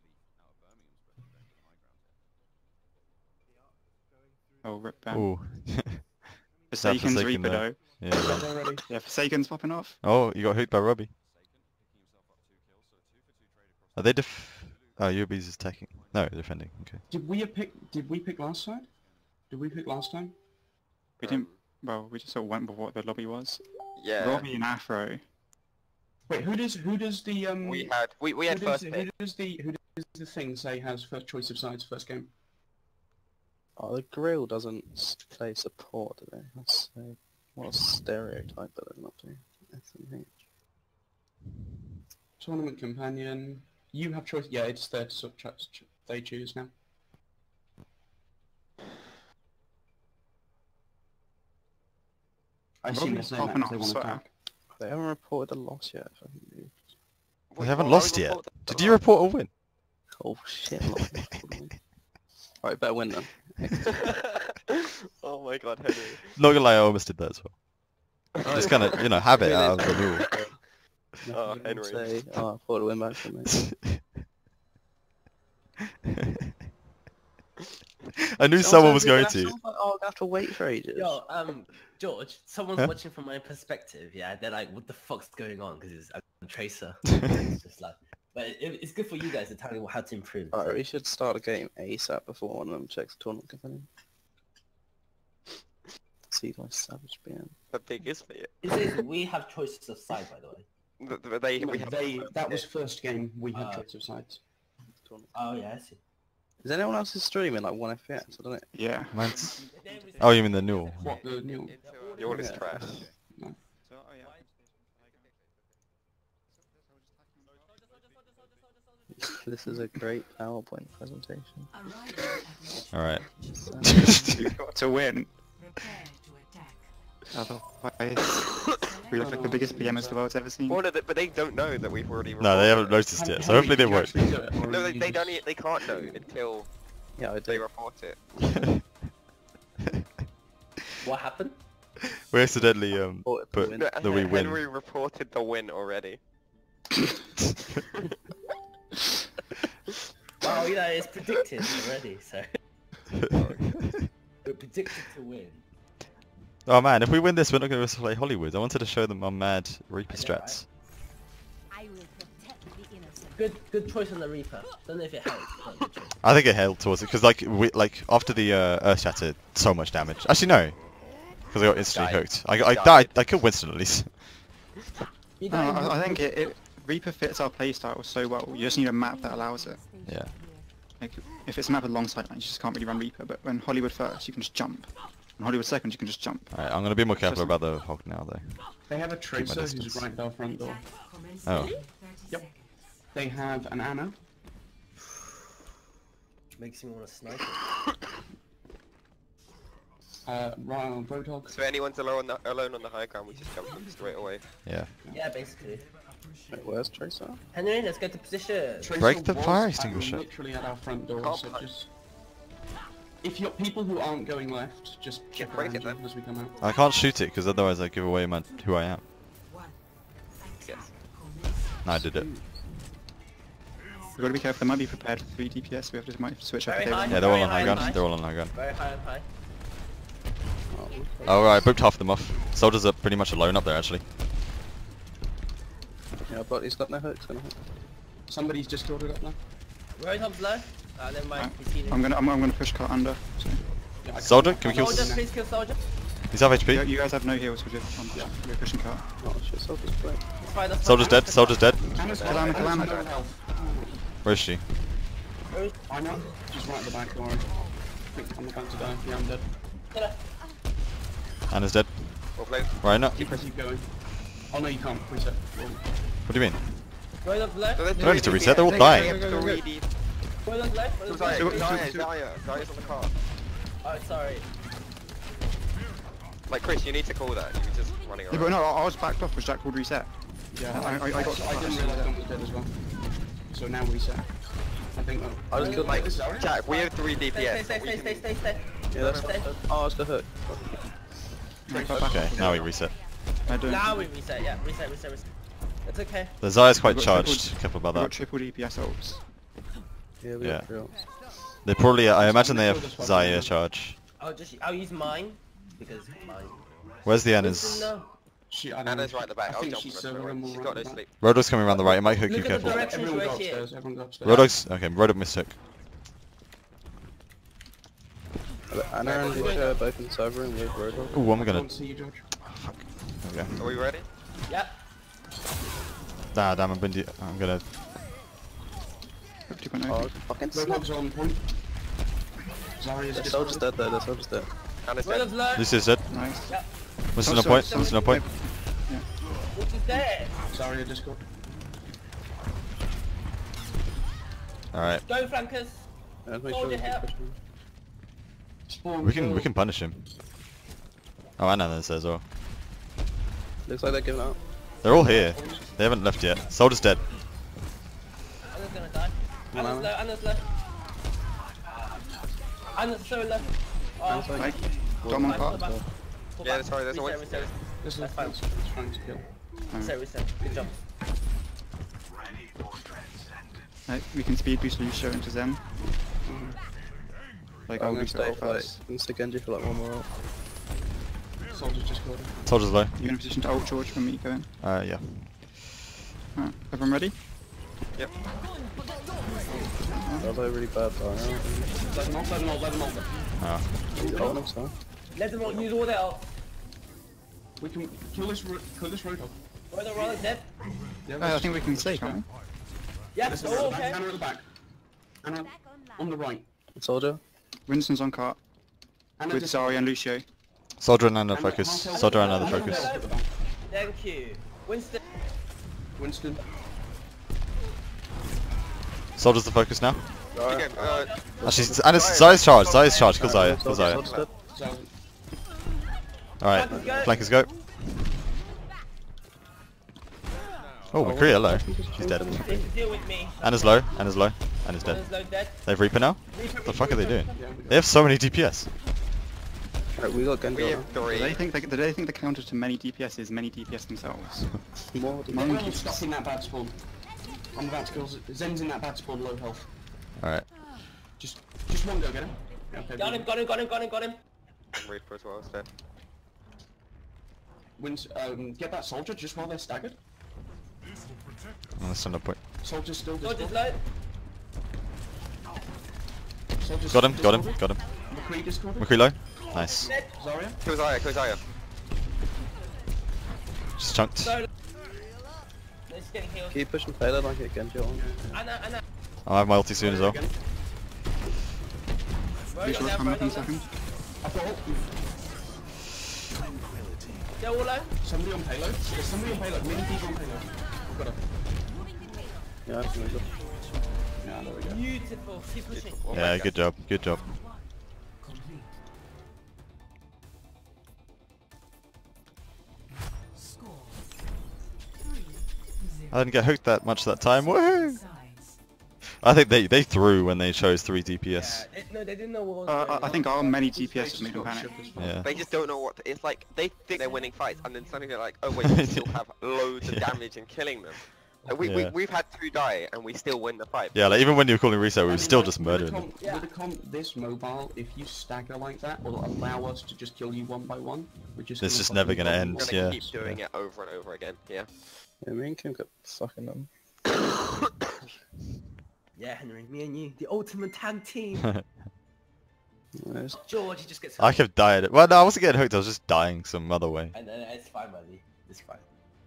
Oh, rip Ben. Ooh. Forsaken's Forsaken Reaper there. though. Yeah. They're ready. Yeah, Forsaken's popping off. Oh, you got hooked by Robbie. Are they def? Oh, U B is attacking. No, defending. Okay. Did we pick? Did we pick last side? Did we pick last time? We didn't. Well, we just sort of went with what the lobby was. yeah. Robbie and Afro. Wait, who does who does the um? We had we, we who had does, first who pick. does the who does the thing say has first choice of sides first game? Oh, the grill doesn't s- play support, do they? That's uh, what a stereotype that they're not doing. S M H. Tournament companion. You have choice. Yeah, it's their sort of cho- ch- they choose now. I assume Robbie's they're saying that popping 'cause they off, want to swear. back. They haven't reported a loss yet. If I can do. We haven't lost yet. Did you report a win? Oh shit! Alright, better win then. Oh my god, Henry. Not gonna lie, I almost did that as well. Just kind of, you know, habit out of the rule. Oh, Nothing Henry. to say. Oh, I thought a win back from me. I knew someone was Sometimes going you to. have- Like, oh, I have to wait for ages. Yo, um, George, someone's Huh? watching from my perspective, yeah, they're like, what the fuck's going on? Because it's a tracer. It's just like, but it, it's good for you guys to tell me how to improve. Alright, we should start a game ASAP before one of them checks the tournament company. See my savage band. The biggest for you. It says we have choices of side, by the way. Th- th- They, No, we have they that was first game. We had Uh, choice of sides. Oh yeah, I see. Is anyone else streaming like one F P S? I don't know. Yeah. Mine's... Oh, you mean the new? What the new? Yours is Yeah. trash. This is a great PowerPoint presentation. Alright. You've got to win. Prepare to attack. Otherwise, we look like the biggest P Ms the world's ever seen. Well, no, they- but they don't know that we've already. No, they haven't recorded noticed Hen- yet, so Henry, hopefully they did you won't. actually do it, or it. No, they, you they just- don't. e- They can't know until Yeah, I They do. report it. What happened? We accidentally um Reported the put win. No, the we win. Henry reported the win already. Well, you know, it's predicted already, so we're predicted to win. Oh man, if we win this, we're not going to play Hollywood. I wanted to show them our mad Reaper I know, strats. I will protect the innocent. Good, good choice on the Reaper. Don't know if it helps, but good choice. I think it helped towards it because like we like after the uh, Earth Shatter, so much damage. Actually no, because I got instantly Died. hooked. I got I Died. died. I killed Winston at least. You No, don't I, I think it, it Reaper fits our playstyle so well. You just need a map that allows it. Yeah. Like, if it's a map with long sidelines, you just can't really run Reaper. But when Hollywood first, you can just jump. When Hollywood second, you can just jump. Alright, I'm gonna be more careful Just- about the Hog now though. They have a Tracer who's distance. right at our front door. Oh. Yep. They have an Anna. Makes me want to snipe it. Uh, right on Roadhog. So anyone's alone on the, alone on the high ground, we just jump them straight away. Yeah. Yeah, basically. Wait, where's Tracer? Henry, let's get to position. Tracer Break the was fire at- extinguisher. Literally at our front door, Can't so punch. just... If you're people who aren't going left, just check break around it you then. as we come out. I can't shoot it because otherwise I give away my who I am. Yes. No, I did it. We've got to be careful. They might be prepared for three D P S. We have to might switch up. Very if they high. run. Yeah, they're all Very on high high, gun. high. They're all on high gun. Very high and high. Oh, okay. Oh right, I booped half of them off. Soldiers are pretty much alone up there actually. Yeah, but he's got no hooks. Gonna hook. Somebody's just killed it up now. Roadhog's low. Uh, never mind. Right. He's healing. I'm gonna I'm, I'm gonna push cut under. So. Yeah, I Soldier, can't- can we kill- Soldier, please kill soldier. He's half H P. You, you guys have no heals. We're just on we're pushing cut. Oh shit, Soldier's great. It's fine, that's Soldier's fine. dead. Soldier's dead. Anna's Kill Anna, kill Anna. no health. Where is she? I know. She's right at the back door. I think I'm about to die. Yeah, I'm dead. Kill her. Anna's dead. Well played. Right now. Keep, keep going. Oh no, you can't. Reset. Well, What do you mean? Roadhog's low. So there's They don't need to three reset, they're all D P S. dying. They have three D- Roadhog's low. Roadhog's Zaya, low. Zaya, Zaya, Zaya's on the car. Oh, sorry. Like Chris, you need to call that. You were just running Yeah, around. but no, I, I was backed off because Jack called reset. yeah. I, I, I got. I didn't realise Dom was dead as well. So now reset. I think that. I just killed Like, my. Jack, we have three D P Stay, S. stay, but we stay, stay, can- stay, stay. Yeah, that's Stay. not. Oh, it's the hook. I got back Okay, off. now we reset. I don't. Now we reset, yeah. Reset, reset, reset. It's okay. The Zaya's quite We've got charged. triple- Careful about We've got that. triple D P S ults. Yeah, we Yeah. got drills. They probably. I imagine they have Zaya charge. I'll just, I'll use mine because mine. Where's the Listen, Anna's? no. She, I don't Anna's know. right at the back. I I'll think jump she's on her. so She's got no sleep. Rodog's coming around the right. It might hook you. Look at the Careful. direction. Everyone go Right here. upstairs. Everyone go upstairs. Rodog's okay. Rodog missed hook. Anna and Lucia are both in server and with Roadhog. Ooh, I'm I gonna. can't see you, George. Okay. Are we ready? Yep. Ah, damn, I'm bindi- I'm gonna. fifty point Oh, oh. fucking Roadhog's snap. on point. Zarya's The just... soldier's dead though, the soldier's dead. Anna's Roadhog's dead. low. This is it. Nice. Yep. Winston Oh, on point. sorry, Winston on point. Which is dead. Zarya just got... Alright. Go flankers. Yeah, let's make Soldier sure we keep help. pushing. Spawn We can kill. we can punish him. Oh, and Anna's there as well. Looks like they're giving up. They're all here. They haven't left yet. Soldier's dead. Anna's gonna die. Come on, Anna's low, Anna's low. Anna's so low. Oh, Anna's low. Like, Dom on Pull cut. back, pull Yeah, back. sorry, there's a Reset, way- reset, This is That's fine. it's trying to kill. reset, reset. Good job. Like, we can speed boost Lucio into Zen. Like, I'm I'll gonna boost it stay all for like, first. I'm gonna stick Genji for like one more ult. Soldier just got it. Soldier's low. You're in a position to ult George when we go in. Uh, yeah. Alright, everyone ready? Yep. That was like really bad though. Let them off, let them off, let them off. Ah. Oh, no, sorry. Let them all use all their ult. We can kill this, ro- kill this Roadhog. Roll the roll dead. Yeah, Uh, I think we can stay, can't we? Yep, Listen, they're Anna all at the back, okay. Anna at the back. Anna on the right. Soldier? Winston's on cart Anna with just- Zarya and Lucio. Soldier and Anna Anna- focus. Anna- Soldier and Anna Anna- focus. Anna at the back. Thank you. Winston. Winston. Soldier's the focus now. Okay, uh, Actually, Anna's Zaya's charged. Zaya's charged. Kill Zaya. Kill Zaya. Soldier's dead. Zarya. Alright. Flankers go. Oh, McCree, hello. She's dead. They deal with me. Anna's low. Anna's low. And he's dead. One's low dead. They have Reaper now? Reaper, What the fuck are Reaper, they doing? Reaper. They have so many D P S. Right, we got Genji. We have Do they three. think they, do they think the counter to many D P S is many D P S themselves? More D P S. Monkey. Everyone's stuck in that bad spawn. I'm about to kill Z- Zen's in that bad spawn, low health. Alright. Just, just one go, get him. Yeah, okay, Got him, got him, got him, got him, got him. And Reaper as well, is dead. Wins, um, get that soldier just while they're staggered. Oh, that's no point. Soldier's still George is discorded. low. Soldier's Got him, got him, discorded. got him. McCree discorded. McCree low. Nice. Dead. Zarya. Kill Zarya, kill Zarya. Just chunked. Low. He's getting healed. Keep pushing payload, I get Genji on. Anna, Anna. I'll have my ulti soon as well. Again. Be sure to come up in a second. I've got ult. They're all low. Somebody on payload. There's somebody on payload. Many people on payload. I've got her. Yeah, I can move up. Yeah, there we go. Beautiful. Keep pushing. Oh my Yeah, God. good job, good job. I didn't get hooked that much that time. Woohoo! I think they they threw when they chose three D P S. Yeah, it, no, they didn't know what was Uh, going I I think on. our many D P S made them panic. Yeah. They just don't know what to, it's like. They think they're winning fights, and then suddenly they're like, "Oh wait, we still have loads of Yeah. damage and killing them." Like, we, we Yeah. we've had two die, and we still win the fight. Yeah, like even when you were calling reset, we I were mean, still like, just with a murdering com- them. Yeah. With a comp this mobile, if you stagger like that, will allow us to just kill you one by one. We're just It's gonna just fucking never gonna bomb end, one. We're gonna yeah, keep doing yeah. it over and over again. Yeah. Yeah, me and Kim got stuck in them. Yeah, Henry, me and you, the ultimate tag team. Yeah, it's- George, he just gets I hooked. kept dying. Well, no, I wasn't getting hooked. I was just dying some other way. And then it's fine, buddy. It's fine.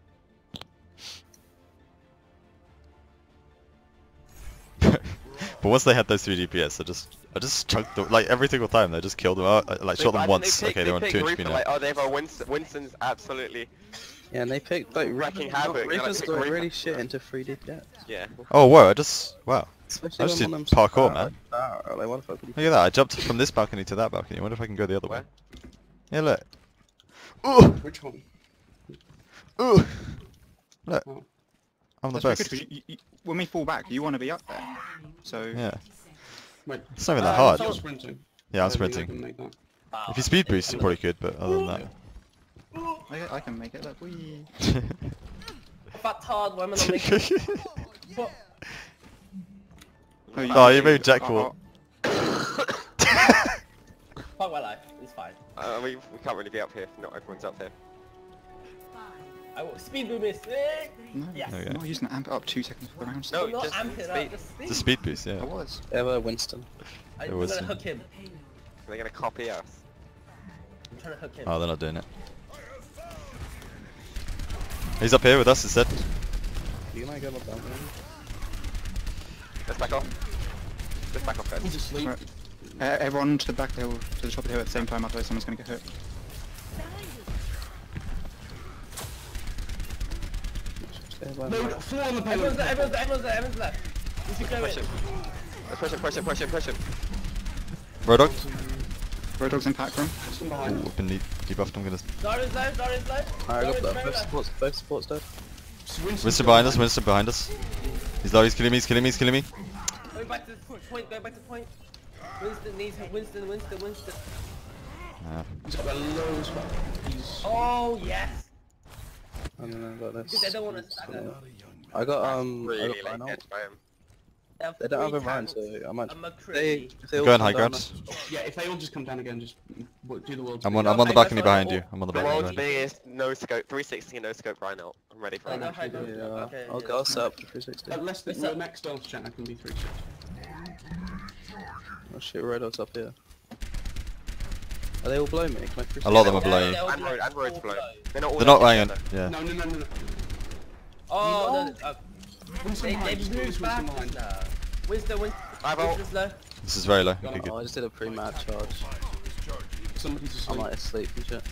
But once they had those three D P S, I just I just chunked them like every single time. They just killed them out. I, like shot But them I think once. They pick, Okay, they they're on pick two H P Reaper, now. like, oh, they've got Winston. Winston's absolutely. Yeah, and they picked like Wrecking Reaper- havoc, they're like, Reaper's pick doing Reaper. really shit into three D P S. Yeah. Oh whoa! I just wow. Especially I just when did one of them's parkour, far, man. like, far, like, what the fuck would you Look at that! I jumped from this balcony to that balcony. I wonder if I can go the other way. Where? Yeah, look. Ooh, Which one? ooh. Look, Oh. I'm the That's very best. good, 'cause you, you, when we fall back, you want to be up there. So Yeah, Wait. it's not even that Uh, hard. Still sprinting. Yeah, I'm So we sprinting. can make that. If you speed boost, you probably could, but other than that. I, I can make it. Look, we. Fat hard, why am I not making What? Oh, Oh, you made Jack Wall. Fuck my life, it's fine. Uh, we we can't really be up here. Not everyone's up here. I will speed boom this. Eh? No, Yes. Okay. I'm not using the amp up two seconds for the round. No, Not just amp it speed. up, just speed. It's a speed boost, I yeah. was. Ever Winston. I, It I'm was gonna him. hook him. They're gonna copy us. I'm trying to hook him. Oh, they're not doing it. He's up here with us instead. You might go up down there. Let's back off. Let's back off, guys. He's asleep. Right. Uh, everyone to the back hill, to the top of the hill at the same time, otherwise someone's going to get hurt. Stay by No, me. four on the payload. Everyone's there, everyone's there, everyone's there, everyone's left. We should go Push in. him. Let's push him, push him, push him, push him. Road dog. Road Dog's in pack room. Some behind. Ooh, I've been de- debuffed. I'm gonna. Zara's low, Zara's low. I got Zara's that. very Both low. supports, both supports dead. Winston behind us. Winston behind us. He's low. He's killing me. He's killing me. He's killing me. Go back to the point, go back to the point. Winston needs him, Winston, Winston, Winston. Ah. He's got a low spot. He's... Oh, yes. I don't know about Because this. they don't want to stagger. I got um. I Really got late Rhino. catch by him. They don't have a three Rhino, tanks. so I might. I'm a They, crazy. if they all Go on come high down, ground. Yeah, if they all just come down again, just w- do the world. I'm on. No, I'm on the I- I balcony saw behind all- you. I'm on the The balcony world's behind you. biggest no scope, three sixty no scope right now. I'm ready for I it. know how to Yeah, okay, I'll yeah. go set up to three sixty. Unless the, What's your up? next stealth chat, I can be three sixty. Oh shit, Red Dog's up here. Are they all below me? Can I three A lot of them are Yeah, below you. they're all And road, below, and road's all below. below. They're not all They're not there lying on. together. Yeah. No, no, no, no, no. Oh, no, No. uh, Winston they, behind, they've just moved Winston back. behind. Nah. Winston, Winston, I've ult. Winston's low. This is very low. Okay, Oh, I good. just did a pre-mad charge. Somebody's I asleep. might asleep and shit.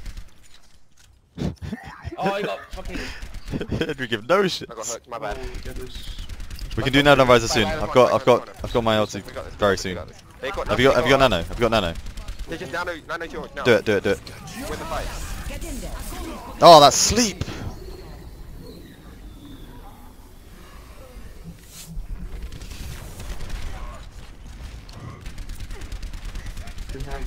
Oh, I got fucking... We give no shit. I got hooked, my bad. Oh, goodness. We can do nano visor soon. Right, right, I've got. right, I've got. right, I've got my ulti We got this, we very got this, we soon. got this. They got Have you got? Have you got nothing, nano? Have you got nano? They just nano, nano George, no. Do it. Do it. Do it. Win the fight. Oh, that's sleep. Good hang.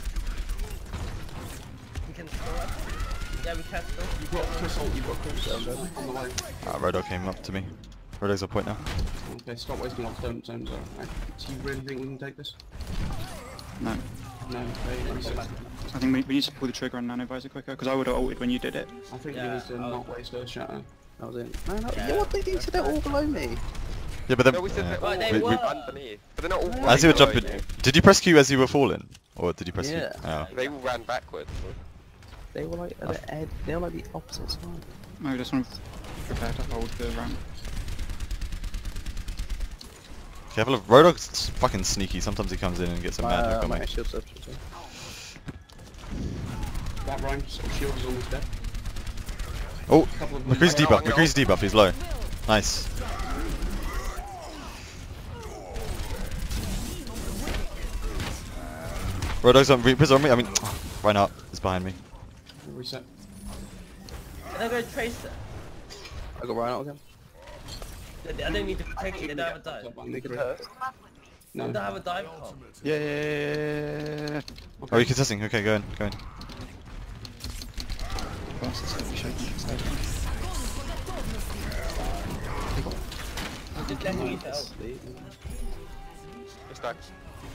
We can still up. Yeah, we can still. You've got Chris ult, you've got Chris on the way. Ah, Rodog came up to me. Rodog's on point now. Okay, stop wasting lots, don't zones up. Right. Do you really think we can take this? No. No, okay, let me sit. I think we, we need to pull the trigger on Nano Visor quicker, because I would have ulted when you did it. I think Yeah, we need to I'll- not waste Earth Shatter. I was in. No, no, Yeah. yeah, what they do? So they're all below me. Yeah, but then No, we said yeah. they're all Right, they We- we- were. underneath, but they're not all as you were right jumping, below you. did you press Q as you were falling, or did you press Yeah. Q? Oh. They all ran backwards. They were like at the ed. They were like the opposite side. No, we just want to prepare to hold the ramp. Careful of Rodog's fucking sneaky. Sometimes he comes in and gets a mad hook Uh, on my me. shield's up. shield's up. That Ryan shield is almost dead. Oh, Couple of McCree's them- debuff. McCree's debuff. He's low. Nice. Rodog's on Reaper's on me. I mean, why not? He's behind me. Reset. Can I go trace it? I got Ryan out again. They- I don't need to protect you, they don't have a dive. They could hurt. They No. don't have a dive comp. Yeah, yeah, yeah, yeah. Oh, you're contesting. Okay, go in. Go in. Boss is gonna be shaking his head. Just let me help. Just die.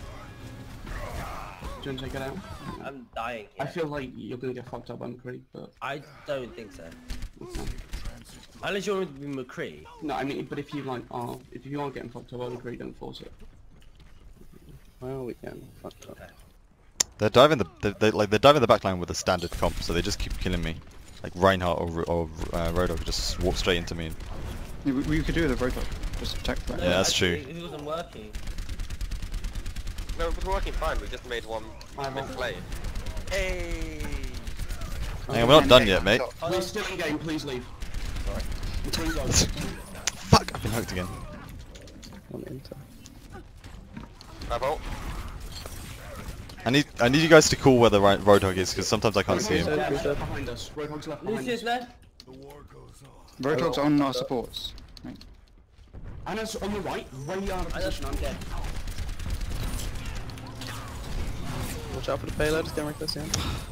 Do you want to take it out? I'm dying I here. feel like you're gonna get fucked up by McCree, but I don't think so. okay. Unless you want me to be McCree. No, I mean, but if you like are, if you are getting fucked up by McCree, don't force it. Well, we can. Fucked up. They're diving the they they like they're diving the backline with a standard comp, so they just keep killing me. Like Reinhardt or or uh, Rodog just walk straight into me. Yeah, we, we could do the Roadhog. Just protect that. Yeah, that's actually, true. It wasn't working. No, it was working fine. We just made one Five off. misplay. Hey. Hang on, we're not done yet, mate. We're still in game, please leave. Sorry. McCree's on. Fuck! I've been hooked again. On Inter. Five ult. I need I need you guys to call where the right Roadhog is, because sometimes I can't see him. Roadhog's left behind us. Roadhog's left behind Lucius us. left. The war goes on. Roadhog's on our supports. Right. Anna's on the right, way out of I just, position. I'm dead. Watch out for the payload. It's getting reckless, yeah.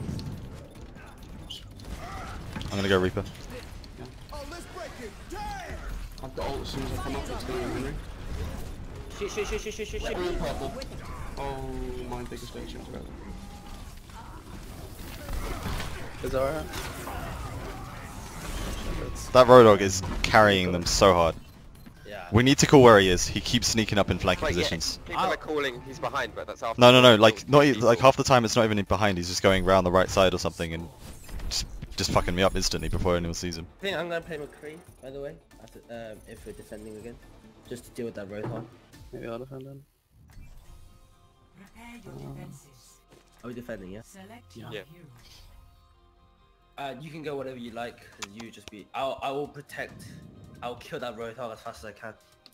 I'm gonna go Reaper. Oh, let's break it. Damn! I've got ult as soon as I come up, it's going to Henry. Shit, shit, shit, shit, shit, shit, shit. All purple. Oh, my biggest day chance about it. Is that alright? That Roadhog is carrying them so hard. Yeah. We need to call where he is. He keeps sneaking up in flanking Like, yeah, positions. people are calling he's behind, but that's after. No, no, no. all Like not e- people. like half the time it's not even behind. He's just going around the right side or something and just just fucking me up instantly before anyone sees him. I think I'm gonna play McCree, by the way, after, um, if we're defending again. Just to deal with that Roadhog. Maybe I'll defend him. Are we defending, yeah? Yeah. Uh, you can go whatever you like, and you just be... I'll, I will protect... I'll kill that Roadhog as fast as I can.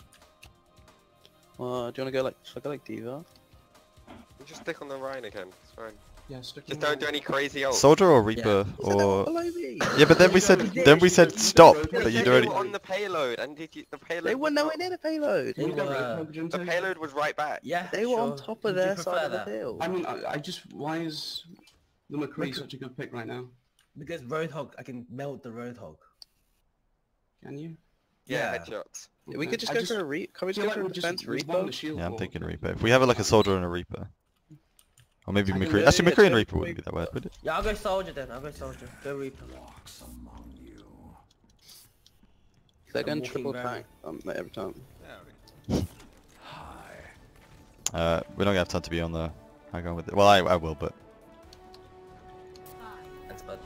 Well, do you want to go like, should I go like Diva? You just stick on the Rhine again. It's fine. Yeah, stick Just him don't do any crazy ult. Soldier or Reaper You said they were or below me! yeah, but then we said then we said stop, but You you'd already. were on the payload, and did you, the payload? They were was nowhere not- near the payload! They You go were- right, Pokemon The too. payload was right back. Yeah, They were on sure. top of Would you their prefer side of that? the hill. I mean, I, I just, why is the McCree such a good pick right now? Because Roadhog, I can melt the Roadhog. Can you? Yeah, Yeah. headshots. Yeah, we Okay. could just I go for a Reaper. Can we just feel go like for a we're just- defense we've Reaper? won the shield Yeah, I'm war. thinking Reaper. If we have like a soldier and a Reaper, or maybe I think McCree. we- Actually, yeah, McCree and yeah, Reaper we- wouldn't be that bad, would it? Yeah, I'll go Soldier then. I'll go Soldier. Go Reaper. They're going walking triple very- tank um, every time. Uh, we're not gonna have time to be on the high ground with it. Well, I I will, but That's bad.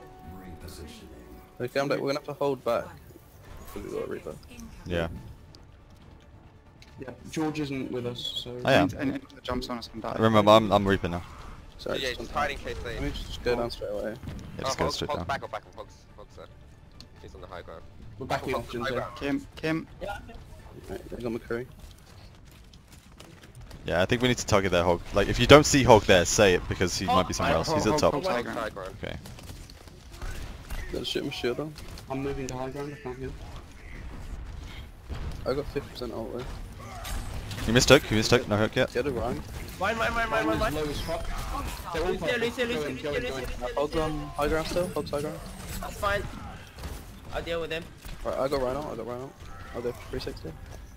Okay, I'm like, we're gonna have to hold back. Because we got a Reaper. yeah. Yeah, George isn't with us, so... I am. And anyone that jumps on us can die. Remember, I'm I'm Reaper now. Sorry, yeah, just just one hide in case they... Let me just go down straight away. Yeah, just oh, go Hog's, straight Hog's down. back or back on Hog's, Hog's there. He's on the high ground. We're backing off, High Jinzo. ground. Kim, Kim. Right, they got McCree. Yeah, I think we need to target that Hog. Like, if you don't see Hog there, say it because he might be somewhere else. He's at top. Hog's high ground. High ground. Okay. Gotta shoot my shield on. I'm moving to high ground, I can't heal. I got fifty percent ult though. You missed hook. You missed hook. No hook yet. Get a Ryan. Mine, mine, mine, mine, mine, Mine mine. is low as fuck. They're all Lucio, fine. Lucio, Go Lucio, in, Lucio, go in, go Lucio, in. Lucio, Hogs Lucio. on high ground still. Hogs high ground. That's fine. I'll deal with him. Right, I got Rhino. I got Rhino. I'll go for three sixty.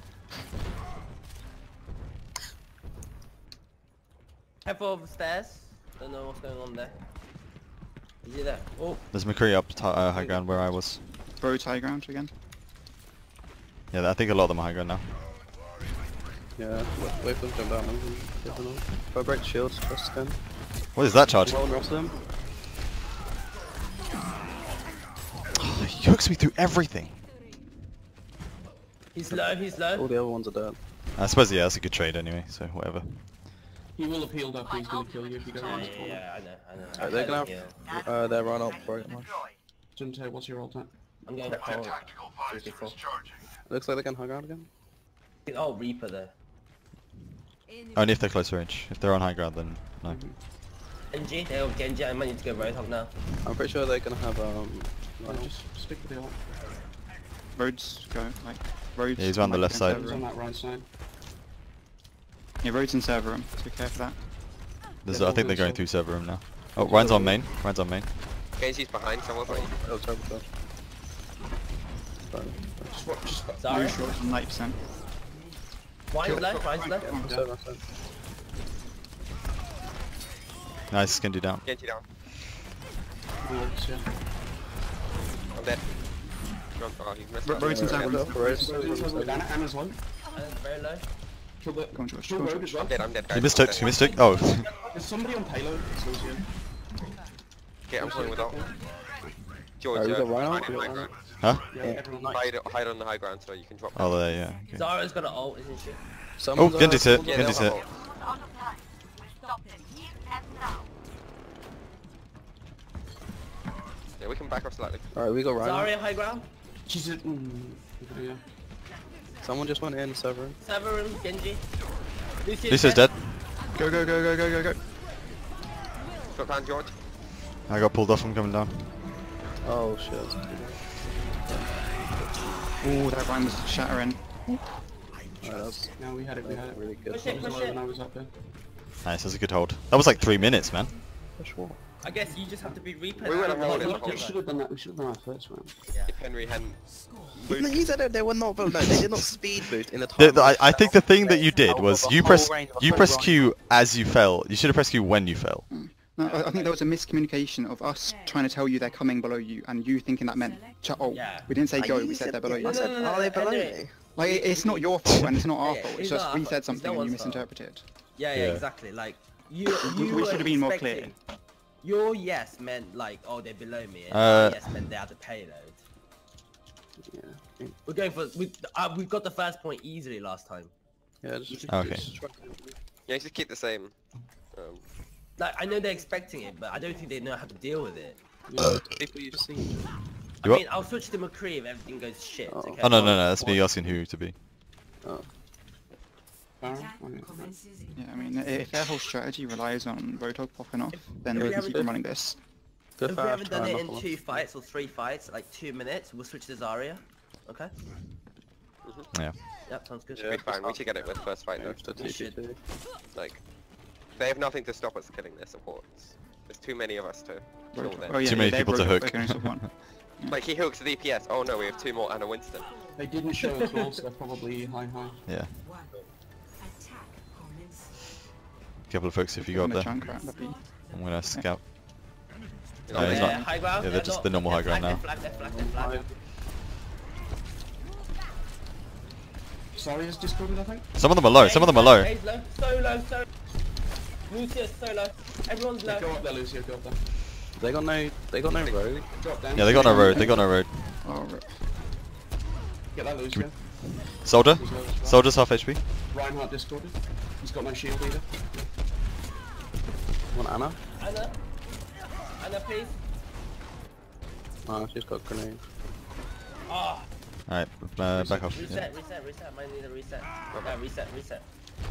Careful over the stairs. Don't know what's going on there. Is he there? Oh, There's McCree up t uh, high ground where I was. Road's high ground again. Yeah, I think a lot of them are high ground now. Yeah, wait, wait for them to jump down. If I break shields, press ten. What is that charge? Roll and rest of them. Oh, he hooks me through everything. he's low, he's low. All the other ones are dead. I suppose, yeah, that's a good trade anyway, so whatever. He will have healed up and he's going to kill you if you go Yeah, around yeah, this corner. yeah, I know, I know. Alright, they're gonna Yeah. have uh, their run up for it. Junte, what's your ult at? I'm going to hold. Tactical visor is charging. Looks like they can high ground again. Oh, Reaper there. Only if they're close range. If they're on high ground, then no. Genji, they have Genji, I might need to go Roadhog now. I'm pretty sure they're gonna have um. No, Rhino. just stick with the ult. Roads go like roads. Yeah, he's on the like, left in side. server He's on room. that right side. Yeah, roads in server room. So be careful for that. There's, They're I think all they're going good, through server room now. Oh, Ryan's on main. Ryan's on main. Genji's behind someone. But Oh, terrible stuff. Sorry. Just watch, just watch. Sorry. Blue short, ninety percent. Wine's low, Wine's low. I'm sorry, I'm sorry. Nice, Skindy down. Genji down. Ults, yeah. I'm dead. Oh, he's messed Ro- up. roads in server room. Roads, roads, roads. Anna, Anna's low. And very low. Kill the... Go on, George. Kill Go on, road George. as well. I'm dead, I'm dead, guys. He mistook, he mistook. Oh. There's somebody on payload. So yeah. Okay, I'm playing with ult. George, Alright, we uh, got Rhino. hide We on got high Rhino. ground. Huh? Yeah, Yeah. everyone. Hide, hide on the high ground so you can drop Oh, down. there, yeah. Okay. Zara's got an ult, isn't she? Oh, Someone's, uh, Genji's hit. Yeah, Genji's they'll hit. have Yeah, we can back off slightly. Alright, we got Rhino. Zarya high ground. She's a... Mm, yeah. Someone just went in server room. Server room, Genji. Lucius, Lucius dead. Go go go go go go go. Drop down, George. I got pulled off from coming down. Oh shit. Oh, that Ryan was shattering. Alright, that's No, we had it, we had it. really good. Push I it, was push low it. when I was up there. Nice, that's a good hold. That was like three minutes, man. Push what? I guess you just have to be Reaper. We would have held it the We whole should have done that, we should have done our first round. If Henry hadn't... No, he said they were not, no, they did not speed boost in the The, time. the, I, I think the thing that you did Out was of the you whole press range of you the press front Q as you fell. You should have pressed Q when you fell. No, I, I think there was a miscommunication of us trying to tell you they're coming below you, and you thinking that meant ch oh. Yeah. We didn't say Like, go. he We said said- they're below I you. said, No, no, no, are they no, below Henry. me? Like it, it's not your fault, and it's not our Yeah, fault. It's it's just not we our fault, said it's something no and you one's fault. misinterpreted. Yeah, Yeah. yeah, exactly. Like you, We- you we were should have been more expecting- Your yes meant like, oh, they're below me. And Uh, my yes meant they had the payload. Yeah. We're going for we. Uh, we got the first point easily last time. Yeah, just, Okay. just Yeah, just keep the same. Um, Like I know they're expecting it, but I don't think they know how to deal with it. people you see. I You what? mean, I'll switch to McCree if everything goes shit. Oh. Okay? Oh no no no, that's me asking who to be. Oh. Baron? Okay. Yeah, I mean, if their whole strategy relies on Roadhog popping off, then if we we can haven't keep on done- running this. Go If we fast, haven't done try it and in knuckle two fights or three fights, like two minutes, we'll switch to Zarya. Okay? Yeah. Yep, sounds good. Should be fine. We should get it with first fight though. off. To We T P should. two. Like, they have nothing to stop us killing their supports. There's too many of us to kill Roadhog- them. oh, yeah, Too many yeah, they have people to Roadhog, hook. they can only stop one. Like he hooks the D P S. Oh no, we have two more Anna Winston. They didn't show us all, so they're probably high high. Yeah. Couple of folks if you go up On the there. chunk rat, that'd be- I'm gonna scout. You No, know, he's they- not. Yeah, high ground. Yeah, they're just not- the normal they're high ground flag, now. They're flag, they're flag, they're flag. Sorry, is discorded, I think? Some of them are low. Some of them are low. A's low. So low, so Lucius, so low. Everyone's low. Go up there, Lucio, go up there. They got no, they got no road. Drop down. Yeah, they got no road. They got no road. Oh, right. Get that, Lucio. Soldier. He's low as well. Soldier's half H P. Reinhardt discorded. He's got no shield either. Want Anna? Anna. Anna, please. Oh, she's got grenade. Ah. Alright, uh, back off. Yeah. Reset, reset, reset. Might need a reset. Okay, reset, reset.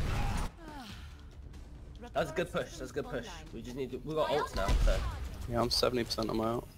That was a good push. That was a good push. We just need to. We got ults now, so. Yeah, I'm seventy percent on my out.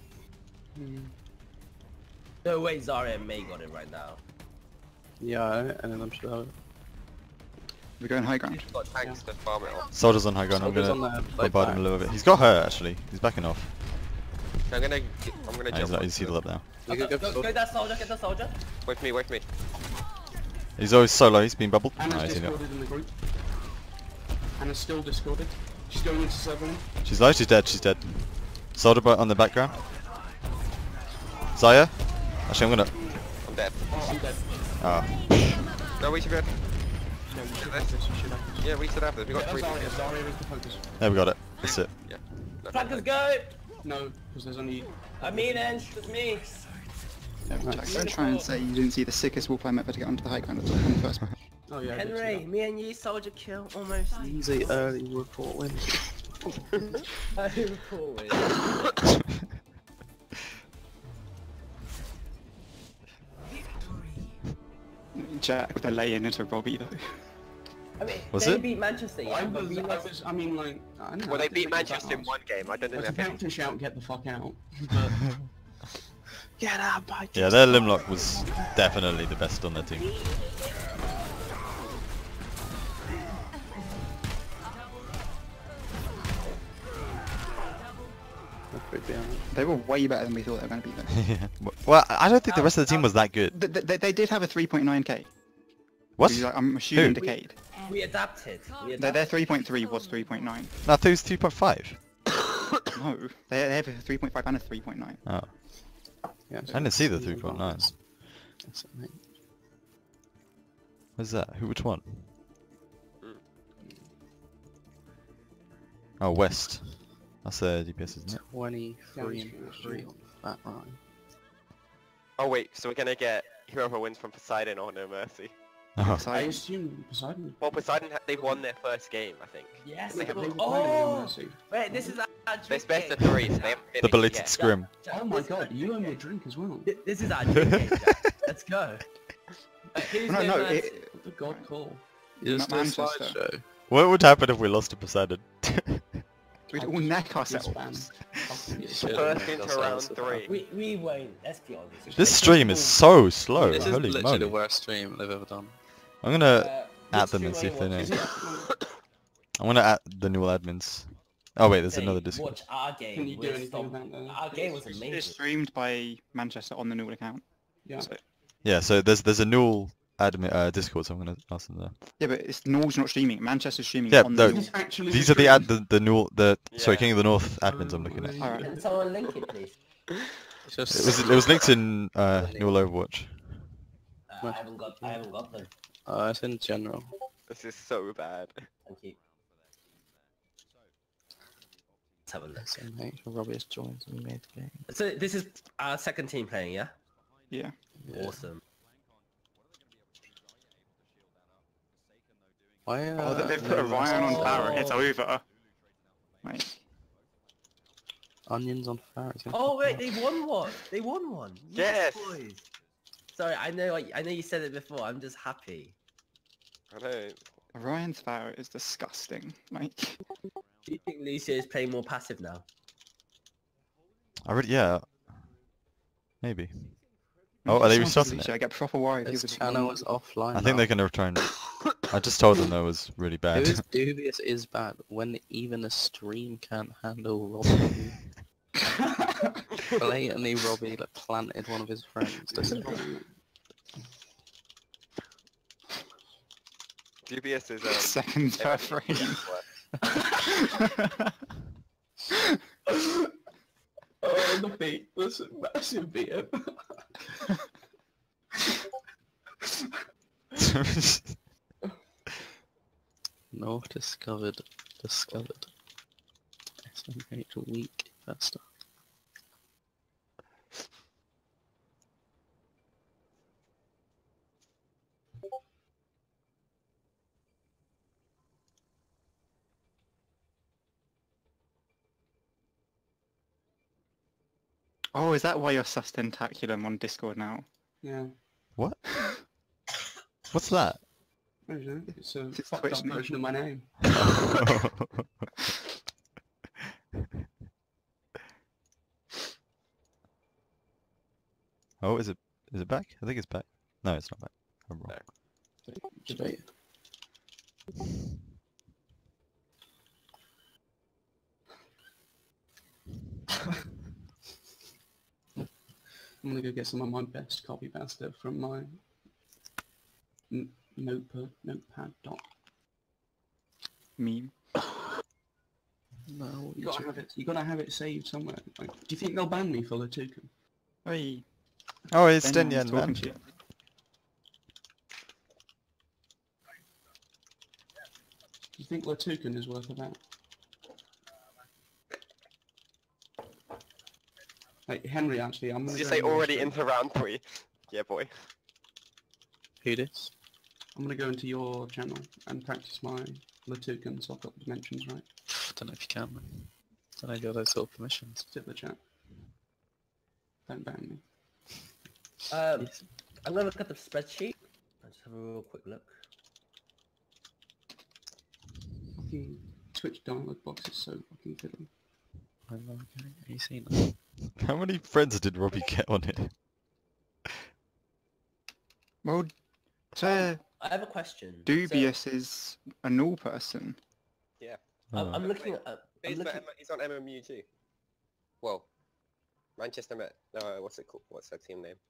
No way, Zarya and May got it right now. Yeah, and then I'm should have it. We're going high ground. Got tanks to farm it on. Soldier's on high ground. I'm Soldier's gonna on there, like bombard him back. a little bit. He's got her actually. He's backing off. I'm gonna, I'm gonna Oh, he's, jump. not, on he's healed up now. We Go, could go, go go that soldier, get the soldier. Wait me, wait me. He's always solo. He's been bubbled. Anna's No, he's healed up. discorded in the group. Anna's still discorded. She's going into seven. She's low. She's dead. She's dead. Soldier on the background. Zaya. Actually, I'm gonna. I'm dead. Oh, I'm dead. Ah. No, we should be able Yeah, we should have this. We should have this. Yeah, we should have this. We got Yeah, three. Zarya, Zarya is the focus. There we got it. That's it. Yeah. No, Flankers go! No, because there's only... I mean, Ench, it's me. Jack, don't try and say you didn't see the sickest wolf I ever to get onto the high ground at the on the first match. Oh yeah, I did see Henry, that. me and you soldier kill almost. easy early report win. I report it. Jack with a lay in into Robbie though. I mean, Was they it? beat Manchester, yeah, I but was, we I lost. was, I mean, like, I don't know. Well, they I didn't beat think it was that Manchester in hard. one game. I don't I think was they're about to shout, get the fuck out. Get out, by Yeah, their Limlock was definitely the best on their team. They were way better than we thought they were going to be though. Yeah. Well, I don't think the rest of the team was that good. They, they, they did have a three point nine K. What? Like, I'm assuming Who? Decade. We adapted. We Their, adapted. their three point three was three point nine. No, I thought it was two point five. No, they, they have a three point five and a three point nine. Oh. Yeah, I didn't see the three point nine. That's it, mate. What's that? Who? Which one? Oh, West. That's their D P S, isn't it? twenty-three and three on that line. Oh wait, so we're gonna get whoever wins from Poseidon or No Mercy. Oh. I assume Poseidon. Well, Poseidon, ha- they've won their first game, I think. Yes. They have- They were playing Oh! on Mercy. Wait, this is our There's drink best game. of three, so they haven't The finished belated yet. scrim. Jack, Oh my this is our god, you drink owe me a game. drink as well. Th- This is our drink game, Jack. Let's go. Uh, who's No, no, no, Mercy? it, The god call. Is Ma- the Manchester. slideshow? What would happen if we lost to Poseidon? we'd all neck Yes, ourselves. man. Shit, First man, into that's round awesome. three. We, we won't, let's be honest. This stream is so slow. This is Holy literally moly. the worst stream they've ever done. I'm gonna Uh, add which them and see stream if they are know. you watching? I'm gonna add the new admins. Oh wait, there's Hey, another Discord. Watch our game. Can you do We're anything stop- about that? Our game was It's amazing. streamed by Manchester on the Newell account. Yeah. So, Yeah, so there's there's a new admin uh, Discord, so I'm gonna ask them there. yeah, but it's Newell's not streaming. Manchester's streaming Yeah, on no, the Newell. This actually These the are the stream. ad the the new the sorry Yeah. King of the North admins I'm looking at. It Alright. Can someone link it, please? It's just was it was linked in uh, Newell Overwatch. Uh, I haven't got. I haven't got them. Uh, it's in general. This is so bad. Thank you. Let's have a look. So mate, Robbie has joined and made the game. So this is our second team playing, yeah? Yeah. Awesome. Why, uh, Oh, they- they've put a Ryan on Barrett. It's over. Mate. onions on fire. It's gonna Oh fuck wait, up. they won one. They won one. Yes. boys. Sorry, I know. I, I know you said it before. I'm just happy. I know. Ryan's Barrett is disgusting. Like, Do you think Lucio is playing more passive now? I really yeah. Maybe. Oh, are they someone said restarting Lucio, it? I get proper worried. This if he was channel on- is offline. I think they're gonna return. I just told them that was really It bad. was dubious is bad when even a stream can't handle Robbie. Blatantly, Robbie like planted one of his friends. This is wrong. D B S is um. Seconds per frame. Oh, the beat. Listen, massive beat. North discovered, discovered. S M H weak faster. Oh, is that why you're sus tentaculum on Discord now? Yeah. What? What's that? I don't know. It's a It's fucked Twitch up name. version of my name. Oh, is it is it back? I think it's back. No, it's not back. I'm wrong. Debate. I'm gonna go get some of my best copy pasta from my n- notepad, notepad dot. Meme. No, what You you gotta doing? have it. You gotta have it saved somewhere. Like, do you think they'll ban me for the token? Oi. Oh, it's Ben, he's Stenyan, talking man. to you. Do you think the token is worth a ban? Like Henry, actually, I'm gonna. Did you go say on your already stream. into round three? Yeah, boy. Who this? I'm gonna go into your channel and practice my Latukan, so I've got the dimensions right. I don't know if you can, man. I don't know if you have those sort of permissions. Tip the chat. Don't ban me. Um, I'm gonna look at the spreadsheet. I'll just have a real quick look. Fucking Twitch dialog box is so fucking fiddly. I know, okay. Have you seen that? How many friends did Robbie get on it? Well, to I have a question. Dubious is a null person. Yeah. So, I'm, Oh. I'm looking at. I'm He's, looking, for M- he's on M M U too. Well, Manchester Met. No, what's it called? What's their team name?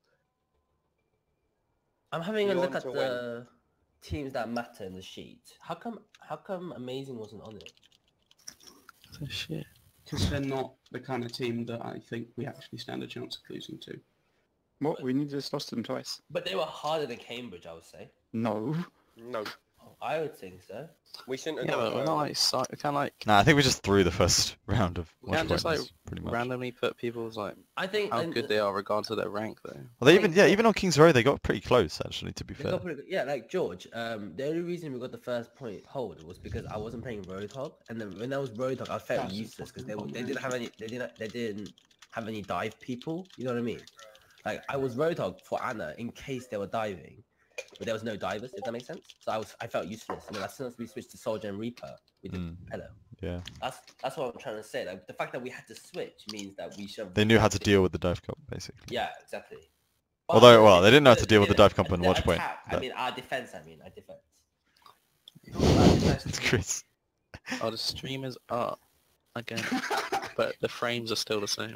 I'm having a You're look on at to the teams that matter in the sheet. How come? How come Amazing wasn't on it? Oh shit. Because they're not the kind of team that I think we actually stand a chance of losing to. What? We need to just lost to them twice. But they were harder than Cambridge, I would say. No. No. Oh, I would think so. We shouldn't have Yeah, got but we're uh, not like, si- we can't like, Nah, I think we just threw the first round of we Watch can't just like Points, pretty much. randomly put people's like, I think how and- good they are regardless of their rank though. Well, they Like, even yeah, what- even on Kings Row they got pretty close actually. To be They fair. got pretty good. Yeah, like George. Um, the only reason we got the first point hold was because I wasn't playing Roadhog, and then when I was Roadhog, I felt That's useless because they fucking they didn't have any they didn't they didn't have any dive people. You know what I mean? Like I was Roadhog for Anna in case they were diving, but there was no divers. If that makes sense. So I was I felt useless, and then as soon as we switched to Soldier and Reaper, we did Mm. Hello. Yeah. That's that's what I'm trying to say. Like the fact that we had to switch means that we should. They knew how to deal with the dive cup basically. Yeah, exactly. Although, But well, they didn't know how to the- deal with the dive comp the and watch point, attack- I but- mean, our defense. I mean, our defense. Our defense It's Chris. Oh, the stream is up again, but the frames are still the same.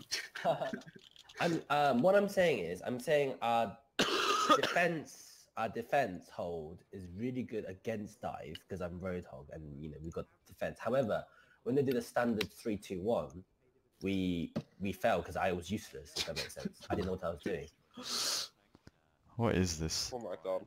I'm um what I'm saying is I'm saying our defense our defense hold is really good against dive because I'm Roadhog and you know we got defense. However, when they did a standard three two one, we we fell because I was useless. If that makes sense, I didn't know what I was doing. What is this? Oh my god.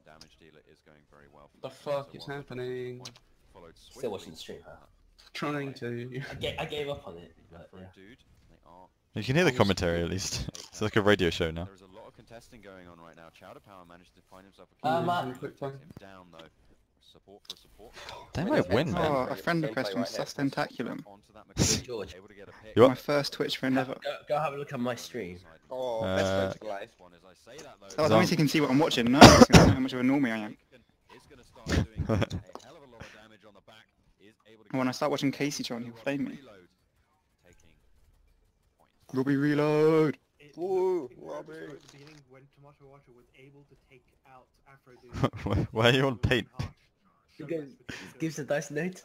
The fuck is happening? Still watching the stream, huh? Trying to. I, ga- I gave up on it. But, yeah. You can hear the commentary at least. It's like a radio show now. There's a lot of contesting going on right now. Chowder Power managed to find himself a Um, kill. uh, quick time. Him down though. Support for support. They might win, man. Oh, a friend request from Sustentaculum. Onto that McCree, George. able to get a pick. You My what? first Twitch friend ever. Go, go have a look at my stream. Oh, Uh, best friends for life. One, as I say that, though, Oh, that on. means he can see what I'm watching. No, he's gonna know how much of a normie I am. is going to start doing a hell of a lot of damage on the back. Is able to And when I get start watching Casey John, he'll flame me. reload. Taking points. Robbie reload! Woo, Robbie. At the beginning, when Tomato Water was able to take out Afro Dude, Why- Why are you on paint? Because it gives a nice notice.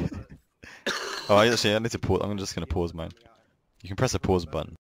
Oh, I actually, I need to pause. I'm just gonna pause mine. You can press the pause button.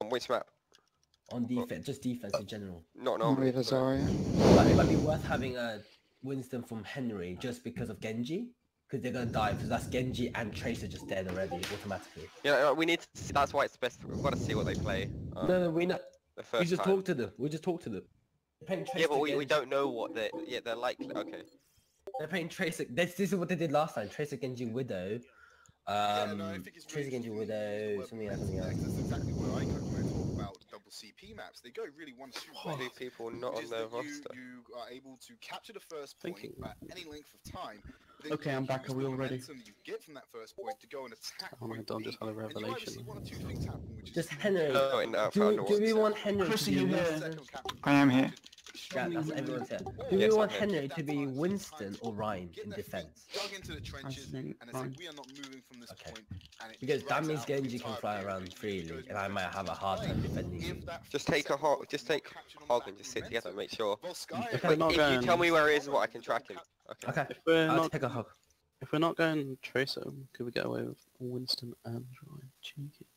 Which map? On defense, just defense in general. Not Not normally. with a Zarya. But it might be worth having a Winston from Henry just because of Genji. Because they're going to die, because that's Genji and Tracer just dead already, automatically. Yeah, we need to see, that's why it's best, we've got to see what they play. Um, no, no, we know. The We first just time. talk to them. We just talk to them. They're playing Tracer Yeah, but we, we Genji. don't know what they're, yeah, they're likely, okay. They're playing Tracer. This, this is what they did last time. Tracer Genji Widow. Um, Tracer Genji Widow. Something else. Something else. That's exactly where I go when I talk about double C P maps. They go really one two Two ways. people not Which on is their that you, roster. you are able to capture the first point Thinking. at any length of time. Then Okay, you I'm back. use Are we the all ready? momentum that you get from that first point to go and attack Oh my point god, B, just had a and you either revelation. see one or two things happen, which is Just Henry. No, in, uh, Do, found do what's we it. want Henry Chris, to are be you here? Winston? second capture. I am here. Yeah, that's everyone's here. Do Yes, we I'm want here. Henry to be Winston or Ryan in defense? Dug into the trenches, think and it's Ryan. like we are not moving from this Okay. point, and it Because that drags means out the Genji can entire fly period, around which freely, goes and I might have a hard time defending you. Give that Just take a second hog, point just to take capture on hog that and just sit momentum. together, make sure. Well, Sky If are- we're not Wait, if you going- tell me where he is, what I can track him. Okay. Okay, If we're I'll not, take a hug. if we're not going Tracer, could we get away with Winston and Ryan? Cheeky.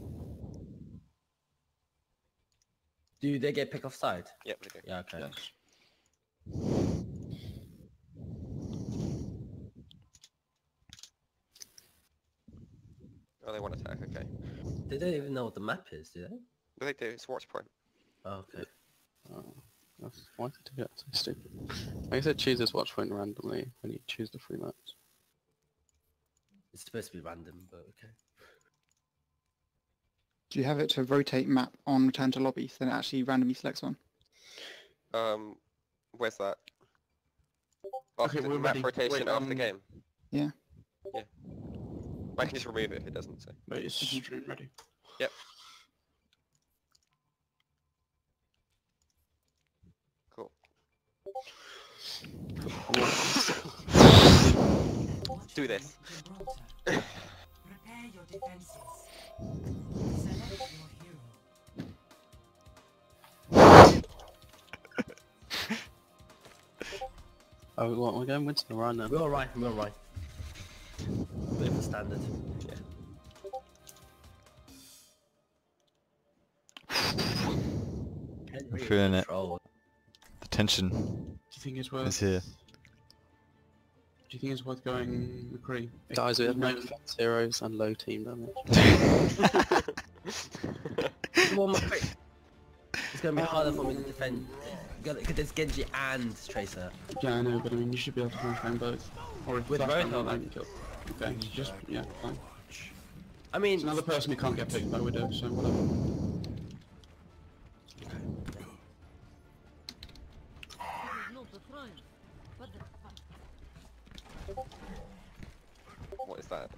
Do they get pick off side? Yep, we do. Yeah, okay. Yes. Oh, they want to attack, okay. They don't even know what the map is, do they? What they do, it's watch point. Oh, okay. Oh, that's, why did they do that? So stupid. Like I said, choose this watch point randomly when you choose the free maps. It's supposed to be random, but okay. Do you have it to rotate map on return to lobby, so then it actually randomly selects one? Um, where's that? After Okay, the we're map ready. rotation Wait, after the um, game. Yeah. Yeah. I can just remove it if it doesn't, so. Wait, is stream ready? Yep. Cool. Do this. Prepare your defenses. Select your hero. Oh, what, we're going Winston or Ryan now? We're alright, we're alright. Bit of a standard. Yeah. I'm feeling it. Control. The tension Do you think it's worth? is here. Do you think it's worth going McCree? Guys, we have no defense heroes and low team damage. Come on, my quick. It's gonna be harder for me to defend. Because there's Genji and Tracer. Yeah, I know, but I mean, you should be able to control both. Or if With that's both done, of then them. kill. Okay, just yeah, fine. I mean, It's another person who can't get picked by Widow, so whatever. What is that?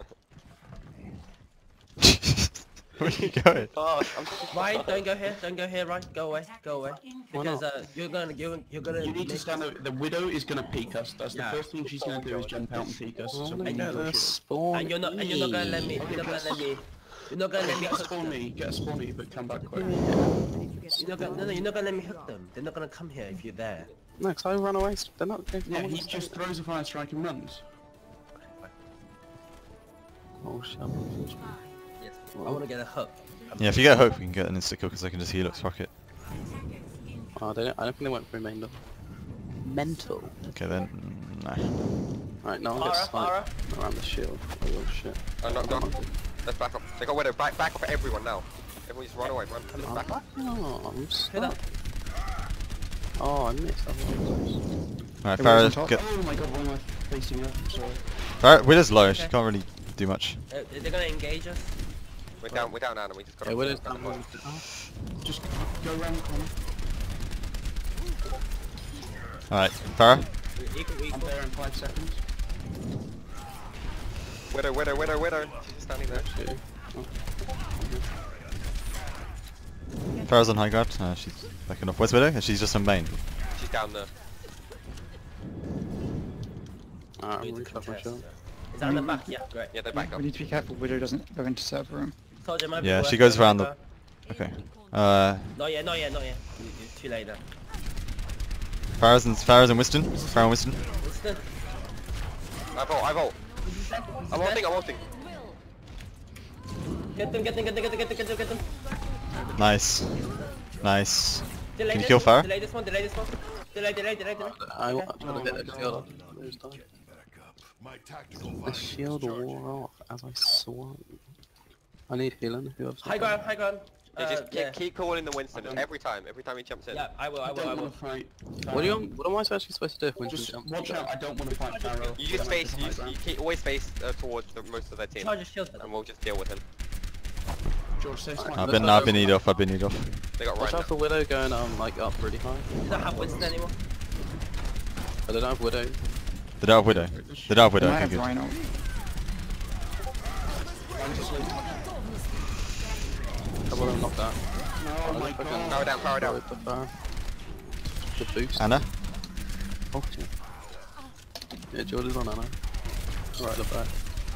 Where are you going? Oh, I'm just... Ryan, don't go here. Don't go here, Ryan. Go away. Go away. Because uh, you're gonna, you're, you're gonna. You need to make- stand over. The Widow is gonna peek us. That's Yeah. the first thing she's gonna do is jump out and peek us. So Oh, we they need get to the ensure- spawn. And you're not, and you're not gonna let me. You're not gonna let me. You're not gonna let me Get a hook spawn them. me, get a spawn me, but come back quick. You're not gonna, no, no, you're not gonna let me hook them. They're not gonna come here if you're there. No, because I run away. They're not. They, Yeah, he just throws a fire strike and runs. Oh shit. Yes. I want to get a hook. Yeah, if you get hope, we can get an insta kill because I can just heal Lux Rocket. Oh, they don't, I don't think they went through main door. Mental. Okay then, nah. Alright, no one Farah, gets sniped Farah. around the shield. Oh shit. Oh, no, no. Let's back up. They got Widow. Back, back up everyone now. Everyone just run away, run. Just back up. Oh, I'm Hit up. stuck. Oh, I missed. I was Alright, Everyone's on Farah, top. get... Oh my god, why am I facing up? I'm sorry. Farah, Widow's low, she Okay. can't really do much. Uh, they're gonna engage us. We're down, we're down now, and we just got Okay, to... Widow's down one. Just go around the corner. Alright, Farah. We're equal, I'm equal. there in five seconds. Widow, Widow, Widow, Widow. She's just standing there. Shit. Oh. Farah's on high guard. Uh, she's backing off. Where's Widow? And she's just on main. She's down there. Alright, We I'm need to recovering contest. shot. Is that in the back? Yeah, great. Yeah, they're back up. We need to be careful Widow doesn't go into server room. Told you, it might be Yeah, worth she goes it. around the... Okay. Uh, Not yet, not yet, not yet. You- You're too late now. Farah's and, Farah's and Winston. Farah and Winston. Winston. I vote, I vote. I'm ulting, I'm ulting. Get them, get them, get them, get them, get them, get them, get them. Nice. Nice. Delay Can you this kill one, Farah? Delay this one, delay this one. Delay, delay, delay, delay. I Okay. want to get the shield. Who's dying? My tactical The violence shield is charging. wore off as I swung. I need healing. Who else? High ground, high ground. You Uh, just keep, yeah. keep calling the Winston every time, every time he jumps in. Yeah, I will, I I will, I don't will. want to fight. What do you? What am I actually supposed to do if Winston Just jumps? watch out, I don't want to fight Pharaoh. You just face, you, High you keep always face uh, towards the, most of their team, Charge your shield for them. and we'll just deal with him. George, say something. I've been, I've been need off, I've been need off. They got Watch right out for Widow going um like up really high. You don't have Winston anymore. I don't have Widow. The Dark Widow. The Dark They Widow, might okay, have good. Rhino. I will knock that. Oh my god. Power down, power down. The, fire. The boost. Anna? Oh shit. Yeah, Jordan's on Anna. Right at the back.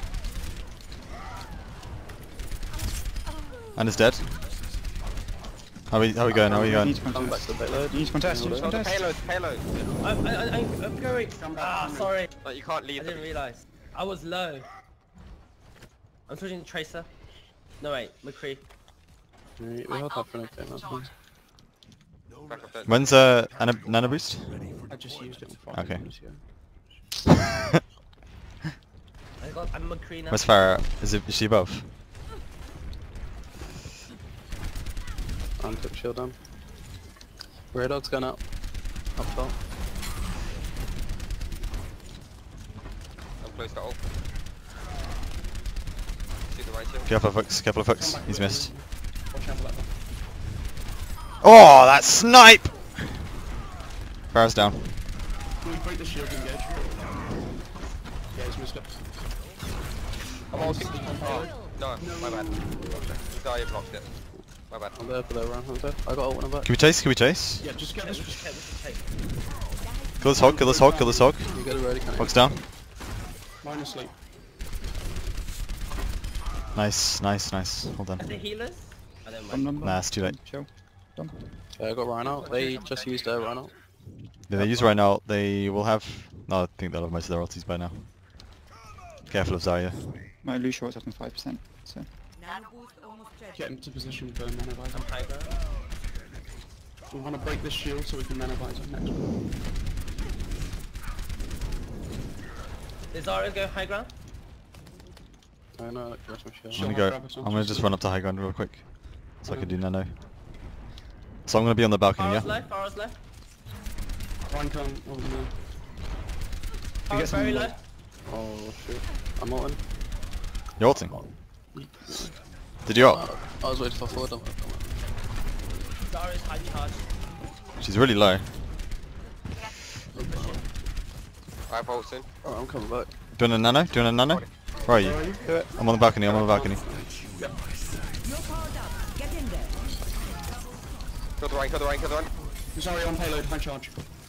Anna's dead. How are we, how are we going, how are we You going? need to Come back contest. to the payload. You need to contest, you need to Oh, the contest. payload, payload. I'm, I, I, I'm going. Ah, sorry. Like, you can't I leave didn't them. realise. I was low. I'm switching to Tracer. No wait, McCree. Right, we hold that for next game, that's fine. Back up there. When's uh, Anna, Nana boost? I just used it on five Okay. minutes ago. I got, I'm McCree now. Where's Farah? Is, it, is she above? I'm took shield down. Red Dog's going up. Up top. I'm close to ult. Shoot the right shield. Careful Fox, careful Fox. He's missed. Watch out for that one. Oh, that snipe! Farah's down. Can we break the shield and engage? Yeah, he's missed it. I'm ulting. Oh, no, my bad. Sorry, I blocked it. My bad. I'm there for their round hunter. I got ult when I'm back. Can we chase? Can we chase? Yeah, just get Yeah, this. we should take, we should take. Kill this hog, kill this hog, kill this hog. You get a ready cannon. Hog's down. Line of sleep. Nice, nice, nice. Hold Are on. they healers? I don't Bum, mind. bum, bum. Nah, it's too late. Chill. Done. Okay, I got Rhino. They just used their Rhino. Yeah, they use right now. They will have. No, I think they'll have most of their ultis by now. Careful of Zarya. My Lucio is up in five percent, so. Nano boost almost ready. Get him to position for nanovisor. I'm high ground. We want to break this shield so we can nanovisor next one. Did Zarya go high ground? I know, that's my shield. I'm gonna go. I'm gonna just run up to high ground real quick, so I can do nano. So I'm gonna be on the balcony, Farah's yeah. low, Farah's low. Ryan come over there. You get Farah's very some low. more. Oh shit. I'm ulting. You're ulting. Did you ult? Uh, I was waiting for forward. I'm Zarya's high charge. She's really low. I have ult soon. Alright, I'm coming back. Doing a nano? Doing a nano? Where are you? I'm on the balcony. I'm on the balcony. You're powered up. Get in there. Kill the right, kill the right, kill the right. Sorry, on payload, high charge.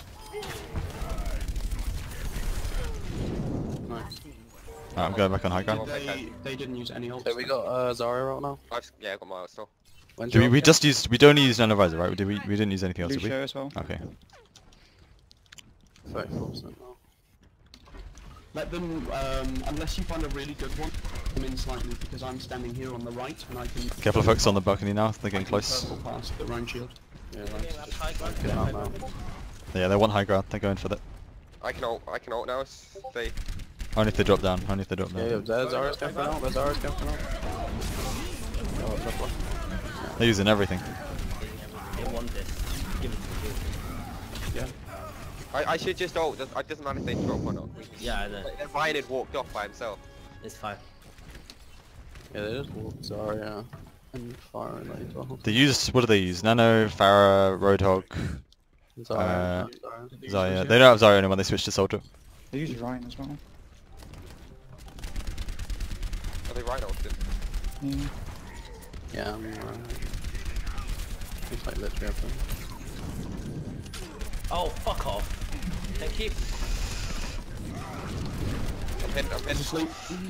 Nice. Alright, I'm going back on high ground. They, they didn't use any ults. So we got uh, Zarya out now. I've, yeah, I got my ult still. When's Did we, your we ult? just used. We only used nanovisor, right? Did we? We didn't use anything else, did we? Lucio as well. Okay. thirty-four percent now. Let them, um, unless you find a really good one, come in slightly because I'm standing here on the right and I can... Careful of folks on the balcony now. They're I getting can close. purple past the round shield. Yeah, Getting nice. up high ground. Get out now. Yeah, they want high ground. They're going for that. I can ult, I can ult now. It's they. Only if they drop down. Only if they drop Yeah, yeah, down. there's Zarya's camping out. There's Zarya's camping out. Oh, tough one. They're using everything. They want this. Give it to me. Yeah. I, I should just ult. It doesn't matter if they drop or not. We just- Yeah, I know. If Ryan had walked off by himself. It's fine. Yeah, they just walked Zarya and fire and like well. They used. What do they use? Nano, Farah, Roadhog, Zarya. Uh, Zarya. Zarya. They don't have Zarya anymore. They switched to Soldier. They use Ryan as well. Are they right ulted? Yeah. Yeah, I'm alright. It's like literally everything. Oh, fuck off. Thank you. I'm hit, I'm He's hit. asleep.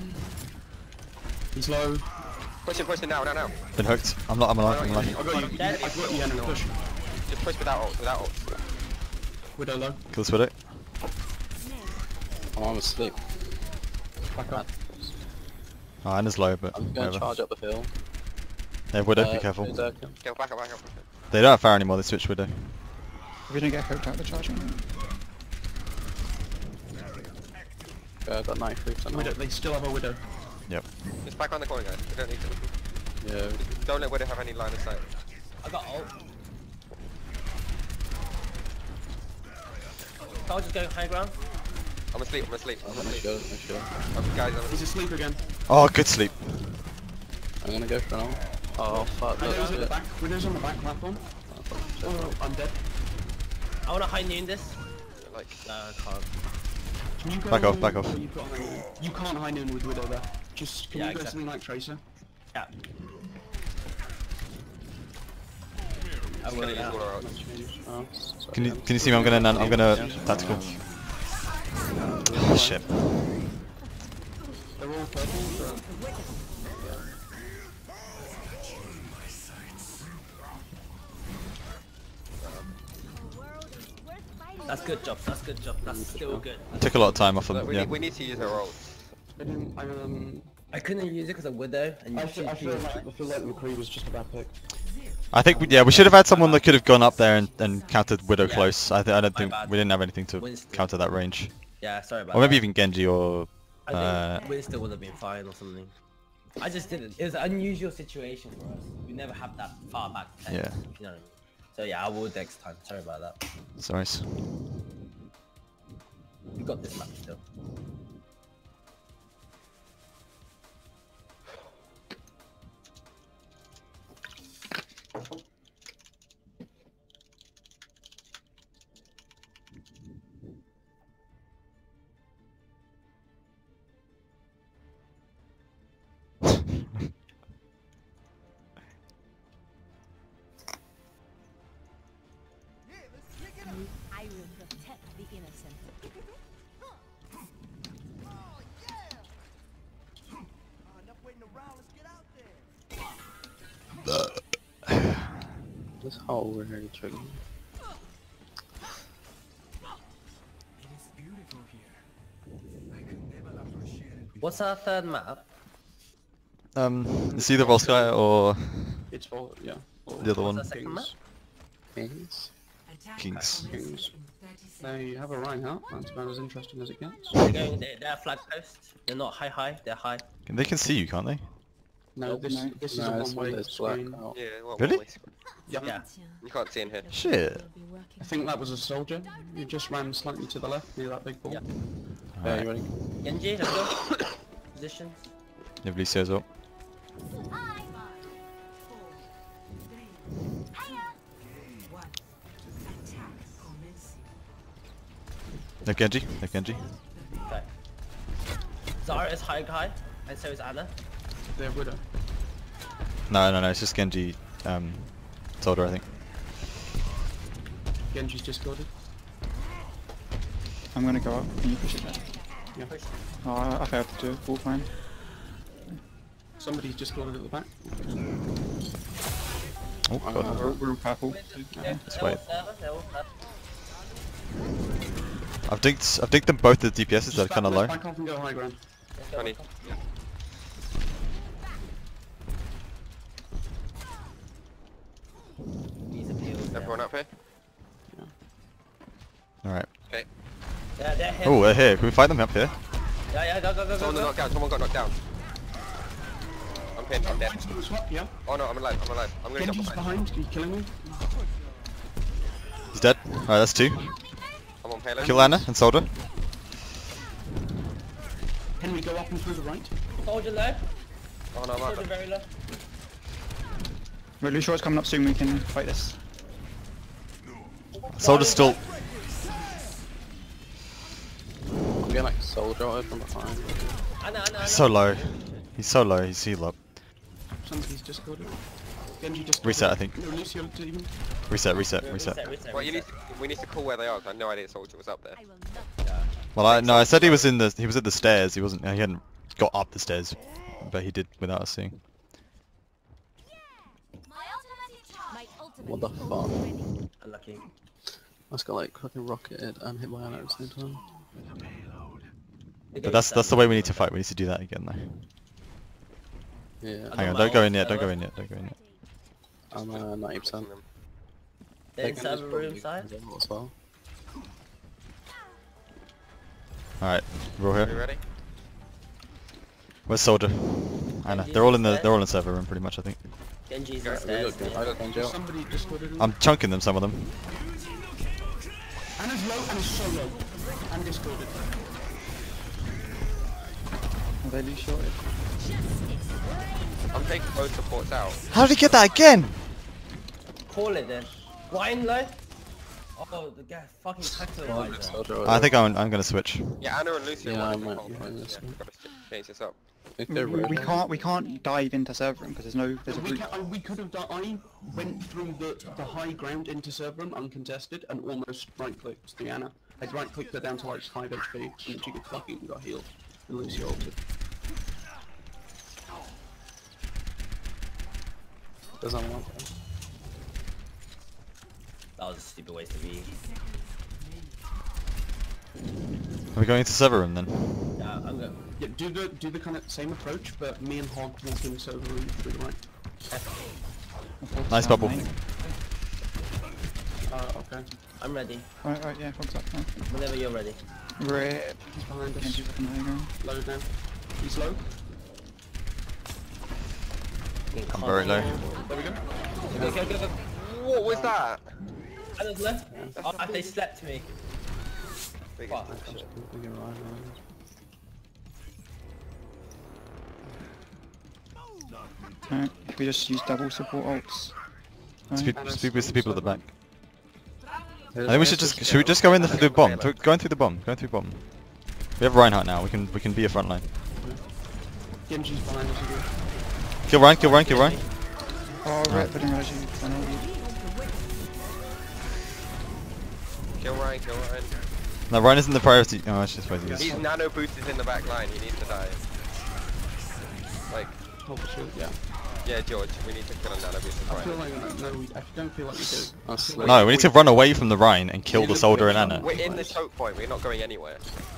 He's low. Push him, push him now, now, now. Been hooked. I'm not. I'm alive. I'm I alive. got you. I got you, Henry. Push. Just push without ult, without ult. Widow low. Kill this widow. Oh, I'm asleep. Back up. Oh, Anna's low, but I'm gonna whatever. charge up the hill. Yeah, Widow, Uh, be careful. Widow. Go back up, back up. They don't have Fire anymore, they switched Widow. If we don't get hooked out the charge, Yeah, I got ninety-three percent. Widow, they still have a Widow. Yep. Just back on the corner, guys. We don't need to. Yeah. Don't let Widow have any line of sight. I got ult. I'll just go high ground. I'm asleep, I'm asleep. I'm I'm asleep. sure, I'm sure. Oh, guys, I'm He's asleep again. Oh, good sleep. I'm gonna go for an ult. Oh, fuck. Widow's That's at the it. back. Widow's on the back platform. Oh, I'm dead. I wanna high noon this. like... No, I can't. Can you go Back off, back off. where you've got high noon? You can't high noon with Widow there. Just, can Yeah, you go exactly. something like Tracer? Yeah. I Just will, gonna use yeah. all our outs. Oh, sorry, Can you man. can you see me? I'm gonna nan- I'm gonna tactical. Oh shit. They're all purple. So That's good job. That's good job. That's still good. Took a lot of time off Look, them. we, Yeah. need, we need to use our ults. I didn't. I, um, I couldn't use it because of Widow and you I feel, I feel like I feel like McCree was just a bad pick. I think we, yeah we should have had someone that could have gone up there and, and countered Widow Yeah. close. I, th I don't My think bad. we didn't have anything to Winston. counter that range. Yeah, sorry about Or maybe that. even Genji or I uh, think Winston would have been fine or something. I just didn't. It was an unusual situation for us. We never have that far back. tank, Yeah. You know what I mean? So yeah, I will next time. Sorry about that. sorry. We got this map still. I will protect the innocent. This hole really triggering. What's our third map? Um, it's either Volsky or It's all yeah. All the other one. What's our second map? Kings. Kings. Kings. They have a Reinhardt. That's about as interesting as it gets. They're going. They're, they're flag post. They're not high high. They're high. They can see you, can't they? No, this No. this is No, a it's one-way one that's black screen. out. Yeah, well, Really? one way screen. Yep. Yeah. You can't see in here. Shit. I think that was a soldier. You just ran slightly to the left near that big ball. Yeah. Yeah, you ready? Genji, let's go. Positions. Nobody says up. No Genji, no Genji. Okay. Zara is high high, and so is Anna. They're Widow. No, no, no, it's just Genji, um, Soldier, I think. Genji's discorded. I'm gonna go up. Can you push it back? Yeah. Oh, I, I failed to do it. Full time. Somebody's discorded at the back. Oh, Uh, God. we're, we're all purple. They're, let's they're all wait. server, they're all server. I've digged, I've digged them both the D P Ss that are Just kind of back, low. let's back off and go high ground. Let's go. Funny. These are peels, Everyone yeah. up here? Alright. Okay. Yeah, they're here. Oh, they're here. Can we fight them up here? Yeah, yeah, go, go, go, go, Someone got go. knocked down, someone got knocked down. I'm pinned, I'm dead. Mine's gonna swap, yeah. Oh no, I'm alive, I'm alive. I'm gonna jump Genji's behind. behind. Are you killing me? He's dead. Alright, that's two. I'm on payload. Kill Anna and Soldier. Can we go up and through the right? Soldier low. Oh no, I'm Soldier out. very low. We're Lucior's coming up soon. We can fight this. Soldier's still... I'm getting like soldier over from behind. Anna, Anna, Anna. He's so low. He's so low, he's healed up. Somebody's discorded. Genji discorded. Reset, I think. No, Lucio didn't even. Reset, reset, Reset, reset. reset, Well, you need reset. to, we need to call where they are, 'cause I had no idea Soldier was up there. I will not. Well, I, no, I said he was in the, he was at the stairs. He wasn't, he hadn't got up the stairs. But he did without us seeing. My ultimate What the is fuck? almost ready. Unlucky. I just got like fucking rocketed and hit by Anna at the same time. But that's that's the way we need to fight. We need to do that again though. Yeah. Hang on, don't go in yet. Don't go in yet. Don't go in yet. I'm uh, ninety percent. They're in server room side. As well. Alright, we're all Are you here. ready? Where's Soldier? I know. They're all in the they're all in the server room pretty much, I think. Genji's Yeah, on stairs. I got Genji out. Somebody discorded him. I'm chunking them, some of them. Anna's low and is so low. And discorded. Are they loose shorted? I'm taking both supports out. How did he get that again? Call it then. Wine low? Oh, the guy fucking tackling Soldier. I think I'm I'm gonna switch. Yeah, Anna and Lucy Yeah, are I one of might the whole be points. this Yeah, one. gotta change this up. If We, they're we, we red, can't we can't dive into server room because there's no there's a We, route. ca- we could have done. I went through the, the high ground into server room uncontested and almost right clicked the Anna. I right clicked her down to like five H P and then she got fucking got healed. And Lucy ulted. doesn't want that. That was a stupid waste of E. Are we going into server room then? Yeah, I'm going. Yeah, do the do the kind of same approach, but me and Hog walk in server room through the right. Nice bubble. Uh, okay. I'm ready. Right, right, yeah, fog's up now. Whenever you're ready. Rip. He's behind us. Genji's up on the high ground. Low now. He's low. I'm very low. There we go. Go, go, go, go. What was that? Anna's left. Oh, they slept me. Big Fuck. We can ride on. Alright, if we just use double support ults. Speed, Right. speed with the people at the back. I think we should just should we just go in the, through the bomb? Through, going through the bomb. Going through bomb. We have Reinhardt now. We can we can be a front line. Genji's behind us again. Kill Ryan. Kill Ryan. Kill Ryan. Oh, rip, I didn't realize you I know you. Kill Ryan, kill Ryan. No, Ryan isn't the priority. Oh, I just supposed he is. These nano boosters in the back line, you need to die. Like, Hold the shield, yeah. yeah, George, we need to kill a nano booster I feel Ryan. like no, we, I don't feel like we do. I'll sleep. No, we need to run away from the Rhine and kill the soldier and Anna. We're in the choke point, we're not going anywhere.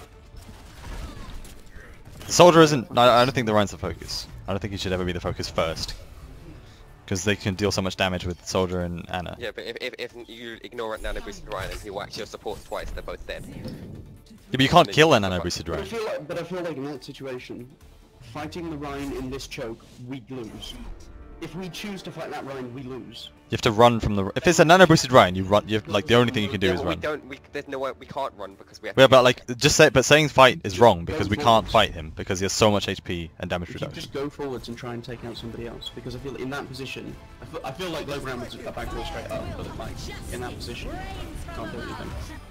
The soldier isn't. No, I don't think the Rhine's the focus. I don't think he should ever be the focus first. Because they can deal so much damage with soldier and Anna. Yeah, but if, if, if you ignore nano boosted Ryan and he whacks your support twice, they're both dead. Yeah, but you can't kill a nano boosted But I Rhine. feel like, but I feel like in that situation, fighting the Rhine in this choke, we'd lose. If we choose to fight that Rhine, we lose. You have to run from the. If it's a nano boosted Rhine, you run. You have, like the only thing you can do Yeah, is but we run. don't, we, there's no way, we can't run because we have Yeah, to but use- like just say, but saying fight is wrong because we Go can't forwards. fight him because he has so much H P and damage We should reduction. just go forwards and try and take out somebody else, because I feel in that position, I feel, I feel like low ground would just go back real straight up, but like, in that position, can't do anything.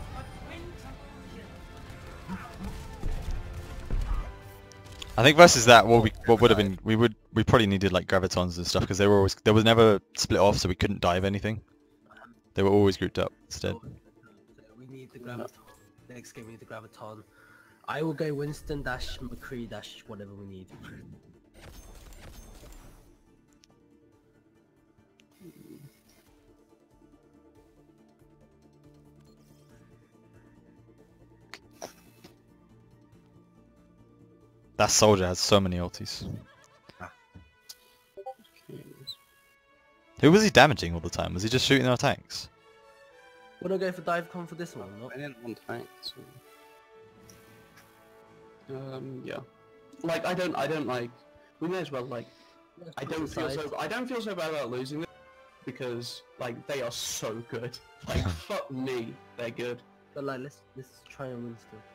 I think versus that, what we what would have been, we would we probably needed like gravitons and stuff because they were always there was never split off, so we couldn't dive anything. They were always grouped up instead. We need the graviton. Next game we need the graviton. I will go Winston dash McCree dash whatever we need. That soldier has so many ultis. Who was he damaging all the time? Was he just shooting our tanks? Would I go for dive con for this one? Not? I didn't want tanks. Um, yeah. Like, I don't, I don't like, we may as well, like, I don't feel so, I don't feel so bad about losing them, because, like, they are so good. Like, fuck me, they're good. But like, let's let's try and win still.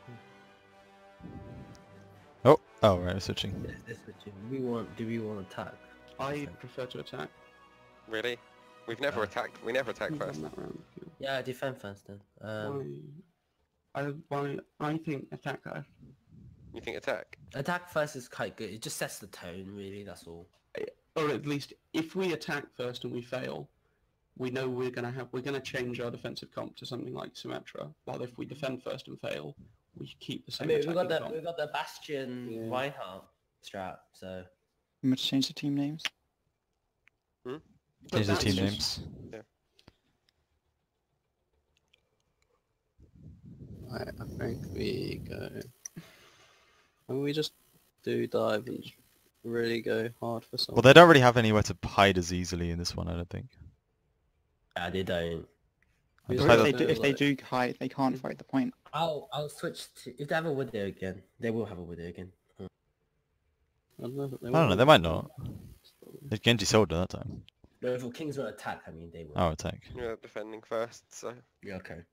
Oh, oh right, we're switching. Let's, let's switch in. We want. Do we want attack? I prefer to attack. Really? We've never attacked, we never attacked We've first. done that round. Yeah, defend first then. Um, Why, I, why, I think attack guy. You think attack? attack first is quite good. It just sets the tone, really. That's all. Or at least, if we attack first and we fail, we know we're gonna have, we're gonna change our defensive comp to something like Symmetra. While if we defend first and fail, we keep the I same mean, we attacking got the comp. we got the Bastion Yeah. Reinhardt strap. So We must change the team names. Hmm? Change the that's team just- names. I, I think we go. Maybe we just do dive and really go hard for Well, someone. they don't really have anywhere to hide as easily in this one, I don't think. Yeah, they don't. I Or just if had they, a- do, if they do hide, they can't fight the point. I'll I'll switch to if they have a widow again. They will have a widow again. Hmm. I don't know. They I don't know, they might not. They Genji soldier that time. No, if Kings will attack, I mean they will. Oh, attack. Yeah, defending first, so... Yeah, okay.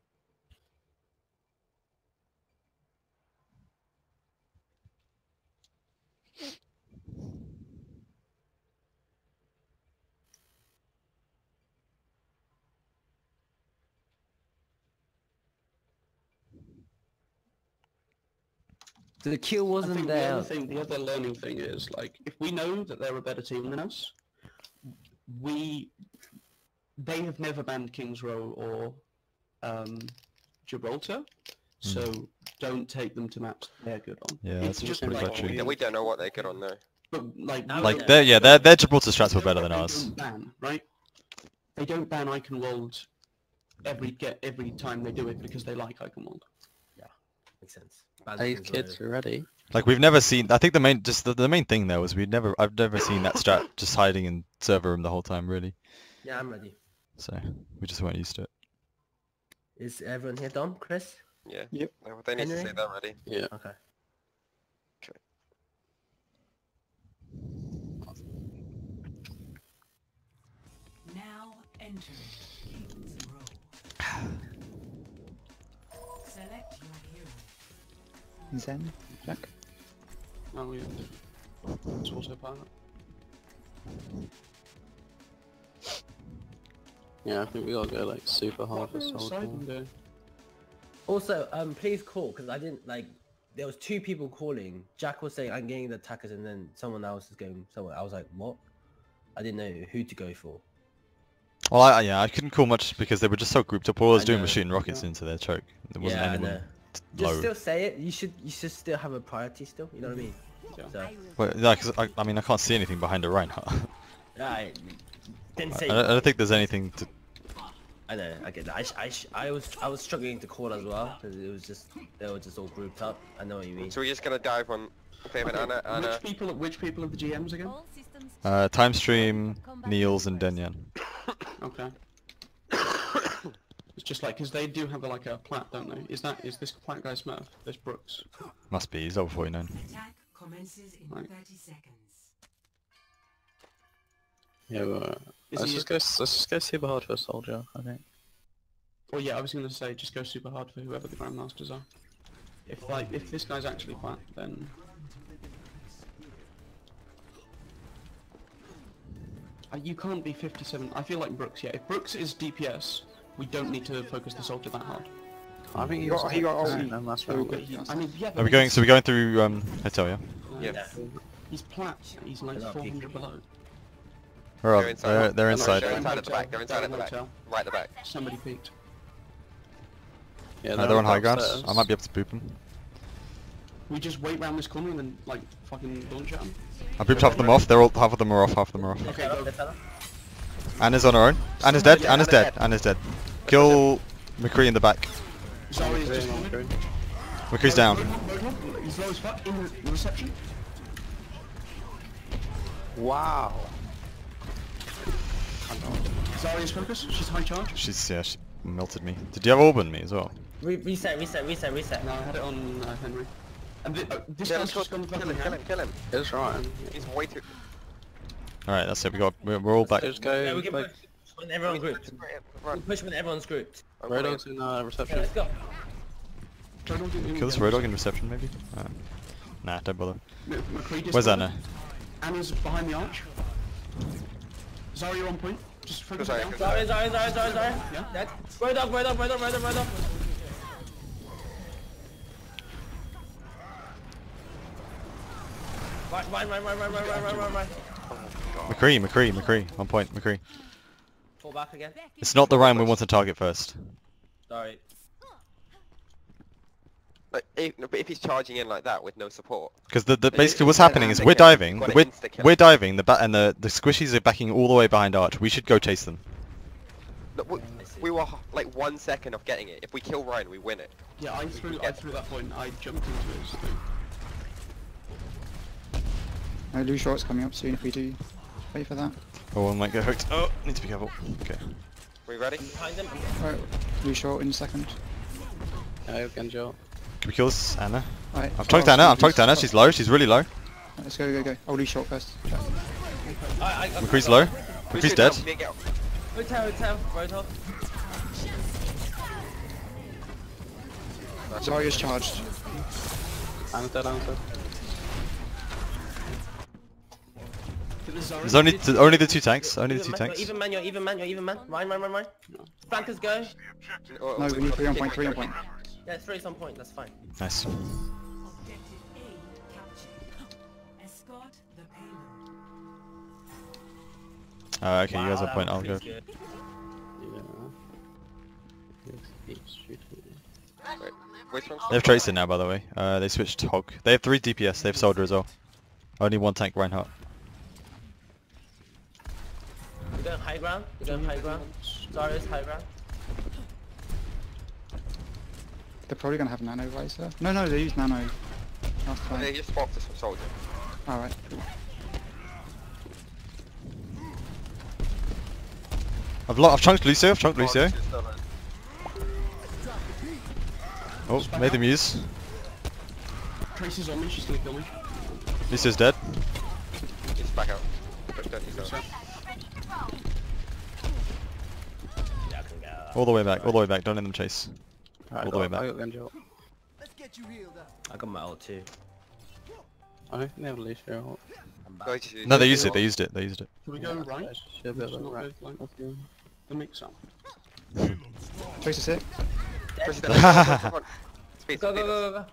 The kill I wasn't think the there. other thing, the other learning thing is, like, if we know that they're a better team than us, we... They have never banned King's Row or um, Gibraltar, so don't take them to maps they're good on. Yeah, It's that's just pretty like, much true. Yeah, we don't know what they're good on though. But, like, we Like, don't- their yeah, their their Gibraltar strats were They better than don't- ours. They don't ban, right? They don't ban Iconwold every get every time they do it because they like Iconwold. Yeah, makes sense. Bad Hey Kings kids, Row. you ready? Like we've never seen. I think the main just the, the main thing there was we'd never. I've never seen that strat just hiding in server room the whole time really. Yeah, I'm ready. So we just weren't used to it. Is everyone here, Dom? Chris? Yeah. Yep. No, they need to Henry? say they're ready. Yeah. Okay. Now enter King's Row. Select your hero. Zen, Jack. Oh yeah. It's also pilot. Yeah, I think we gotta go like super hard for soldier. Also, um, please call because I didn't like. There was two people calling. Jack was saying I'm getting the attackers, and then someone else is going somewhere. I was like, what? I didn't know who to go for. Well, I, yeah, I couldn't call much because they were just so grouped up. All I was I doing know. was shooting rockets into their choke. There wasn't Yeah, I anyone know. t- Just low. still say it. You should. You should still have a priority. Still, you know what I mean? So, Well, yeah, 'cause I, I mean, I can't see anything behind a Reinhardt. I didn't I, say. I don't I don't think there's anything to. I know. I get that. I, sh- I, sh- I was. I was struggling to call as well because it was just they were just all grouped up. I know what you mean. So we're just gonna dive on David Okay, Anna Anna. Which people? Which people are the G Ms again? Uh, Timestream, Niels, and Denyan. Okay. It's just like because they do have a, like a plat, don't they? Is that is this plat guy Smurf? There's Brooks. Must be. He's over forty-nine. Attack commences in Right. thirty seconds. Yeah, well, Is let's he- just go. Let's just go super hard for a soldier. I think. Oh yeah, I was gonna say just go super hard for whoever the Grandmasters are. If like if this guy's actually plat, then uh, you can't be fifty-seven. I feel like Brooks. Yeah, if Brooks is D P S, we don't need to focus the soldier that hard. I think He he got- got. he got ulti. ulti. And that's So, right. but he- I mean, yeah. Are but we going? he's- So we're going through um hotel, yeah? Yeah. Yeah. He's plat. He's like They're not four peak. hundred below. Where are They're they? inside. They're, they're No, inside. They're Down inside at the hotel, back. They're inside at the down back. hotel. Right at the back. Somebody peeked. Yeah, Uh, they're on high ground. upstairs. I might be able to boop them. We just wait round this corner and then like fucking launch at him. I booped half of them off. They're all half of them are off. Half of them are off. Okay, Fella, go. the fella. Anna's on her own. Anna's dead. Yeah, Anna's Anna's dead. dead. Anna's dead. Kill McCree in the back. Sorry, he's just coming. McCree's down. Roadhog, he's low as fuck in the the reception. Wow. Zarya's focus. She's high charge. She's yeah. She melted me. Did you have orb on me as well? Re- reset, reset, reset, reset. No, I had it on uh, Henry. And thi- uh, this Kill him, guy's just gone kill fucking him, kill ham. him, kill him. It's right. He's way too... All right, that's it. We got. We're, we're all back. Just Yeah, go. we can Like, push when everyone's grouped. We Run. push when everyone's grouped. I'm Red running. Dog's in uh, Yeah, reception. let's go. Roadhog didn't even Kill this get road him. dog in reception, maybe. Uh, nah, don't bother. M- McCree Where's dismounted. Anna? Anna's behind the arch. Zarya on point. Just focus it Zarya, down. good Sorry, sorry, sorry, sorry, sorry. Yeah. Dead. Road dog, road dog, road dog, road dog, road dog. Right, right, right, right, right, right, right, right, right, right. McCree, McCree, McCree. One point, McCree. Fall back again. It's not the Ryan we want to target first. Sorry. Like, if, no, but if he's charging in like that with no support, Because the, the But basically it- what's it's an happening is insta we're kill. diving. You've got We're an insta kill. we're diving. The ba and the the squishies are backing all the way behind Arch. We should go chase them. no, we, we were like one second of getting it. If we kill Ryan, we win it. Yeah, I threw. I threw that point. I jumped into his thing. Uh, Lou Short's coming up soon if we do. Wait for that. Oh, one might get hooked. Oh, need to be careful. Okay. We ready? Behind them. Alright, Lou Short in a second. Oh, Genjo. Can we kill this Anna? Alright. I've chunked Anna, I've chunked Anna, she's low, she's really low. Let's go, go, go. Oh, Lou Short first. I, I, McCree's low. McCree's dead. Hotel, hotel, Roadhog. Zarya's charged. I'm dead, I'm dead. There's only th only the two tanks, only the Even two man, tanks. Even man, you're even man, you're even man. Ryan, Ryan, Ryan, Ryan. Flankers go. No, we need three on point, three on point. Yeah, three on point, that's fine. Nice. Uh, okay, Wow, you guys are that point, I'll was go. good. Wait, which one's They have Tracer now, by the way. Uh, they switched Hog. They have three D P S, they have Soldier as well. Only one tank, Reinhardt. We're going high ground. We're going high ground. Zarya's high ground. They're probably gonna have Nano Visor. No, no, they used Nano last They time. just swapped us from Soldier. Alright. I've lo I've chunked Lucio, I've chunked Lucio. Oh, made the muse. Tracy's on me, she's gonna kill me. Lucio's dead. He's back out. But don't use that. Yeah, I can get out. All the way back, all the way back, don't let them chase. Right, All the way I back. got Genjo. I got my ult too. I think they have Lucio ult. No, he just used No, it. they used it, they used it, they used it. Can we go right? Should be able Let's to not right. go like Let's go. the mix up. Tracer sick. Tracy, come on, come on. Speed, Go, go, speed. go, go, go.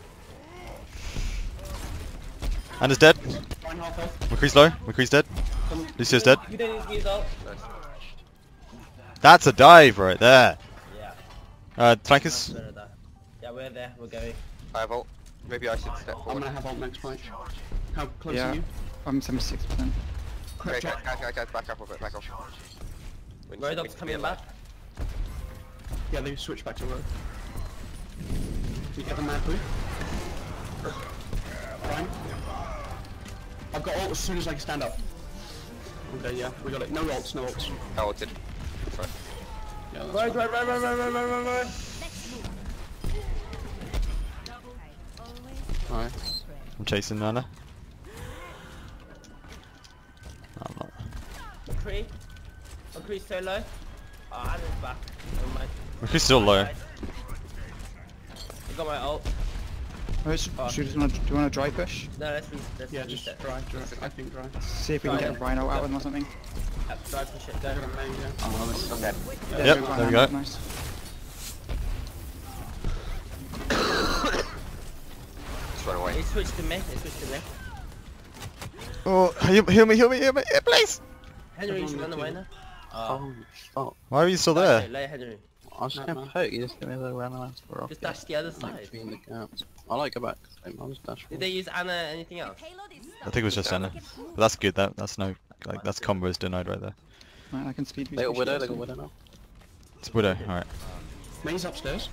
Anna's dead. Nine half health. McCree's low, McCree's dead. Lucio's dead. You don't need to use ult. That's a dive right there. Yeah. Uh, flankers. Better than that. Yeah, we're there. We're going. I have ult. Maybe I should step I'm forward. gonna have ult next fight. How close Yeah. are you? I'm seventy-six percent. Okay, guys, guys, guys, guys, back up a bit, back up. We need to- we need Roadhog's to coming be back. Yeah, they switch back to road. You get the mad blue? Fine. I've got ult as soon as I can stand up. Okay, yeah, we got it. No ults, no ults. I ulted. Sorry. Yeah, that's Right, fine. right, right, right, right, right, right, right, right. Alright. I'm chasing Anna. No, I'm not. McCree. McCree's so low. Oh, Anna's back. Never mind. McCree's still low. I got my ult. Oh, should, should we, do you want to dry push? No, let's re let's Yeah, just reset. dry, dry. I think dry. See if we can Dry, get yeah. Rhino out with them or something. Yep, drive push it, go. They're gonna main, yeah. Oh, this is Okay. Yeah, Yep, go there we Rhino, go. Nice. Just run away. He switched to me, he switched to me. Oh, heal, heal me, heal me, heal me, yeah, please! Henry, you should run away now. Oh, Holy fuck. Why are you still there? Lay Henry. I was just No, gonna man. poke, you just give me the run around for Just dash the other side. Between the gaps. I like go back. Same, I'll just dash Did they use Anna anything else? I think it was just Anna. But that's good, that that's no, like, that's combos denied right there. Right, I can speed boost. They got you Widow, should they got also. Widow now. It's Widow, alright. Main's upstairs.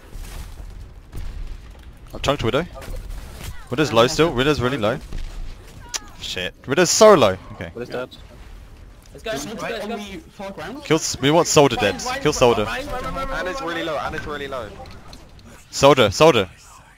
I've chunked Widow. Widow's low still, Widow's really low. Shit, Widow's so low. Okay. Widow's dead. Let's go, let's go, Right let's on go. the far ground. Kill, s- we want Soldier dead. Ryan, Kill Ryan, Soldier. Ryan, Ryan, Ryan, Ryan, Anna's Ryan, really Ryan. low, Anna's really low. Soldier, Soldier.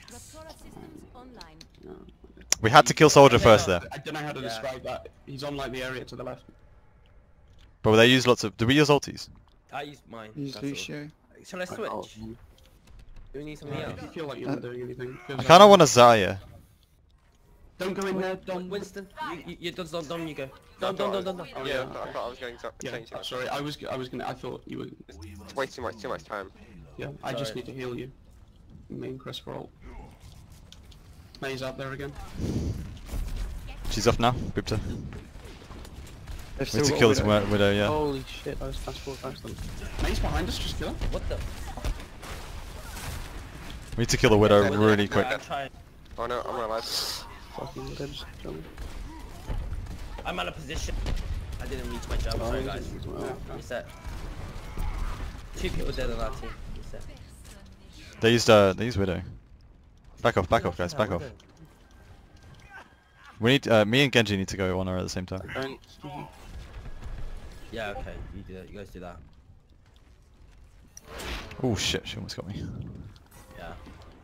We had to kill Soldier first there. I don't know how to Yeah. describe that. He's on like the area to the left. But they use lots of... Did we use ultis? I used mine. Use that's all. Lucio. Shall I switch? Oh, Do we need something If else? you feel like you're not doing anything. I 'cause, kinda uh, want a Zarya. Don't go in there, Don. Winston, you, you, you, Don, Don, Don, you go. I Don, thought Don, I Don, Don, was- Don. Oh, Yeah, yeah, I thought- I okay. thought I was going to Yeah, change uh, it. sorry. I was, I was gonna. I thought you were. It's way too much, too much time. Yeah, I just Sorry. need to heal you. Main crest for ult. May's out there again. She's off now, Booped her. They've We still need to got kill this Widow. wi- Widow, yeah. Holy shit, I was fast forward past them. May's behind us. Just kill her. What the? We need to kill the Widow really quick. I'm trying. Oh no, I'm alive. Fucking Widow just killed me. I'm out of position. I didn't reach my jump, Oh, sorry he guys. did as well. Yeah, Reset. Two people dead on our team. Reset. They used, uh, they used Widow. Back off, back off guys, back off. We need uh, me and Genji need to go on her at the same time. Don't. Yeah, okay. You do that. You guys do that. Oh shit, she almost got me. Yeah.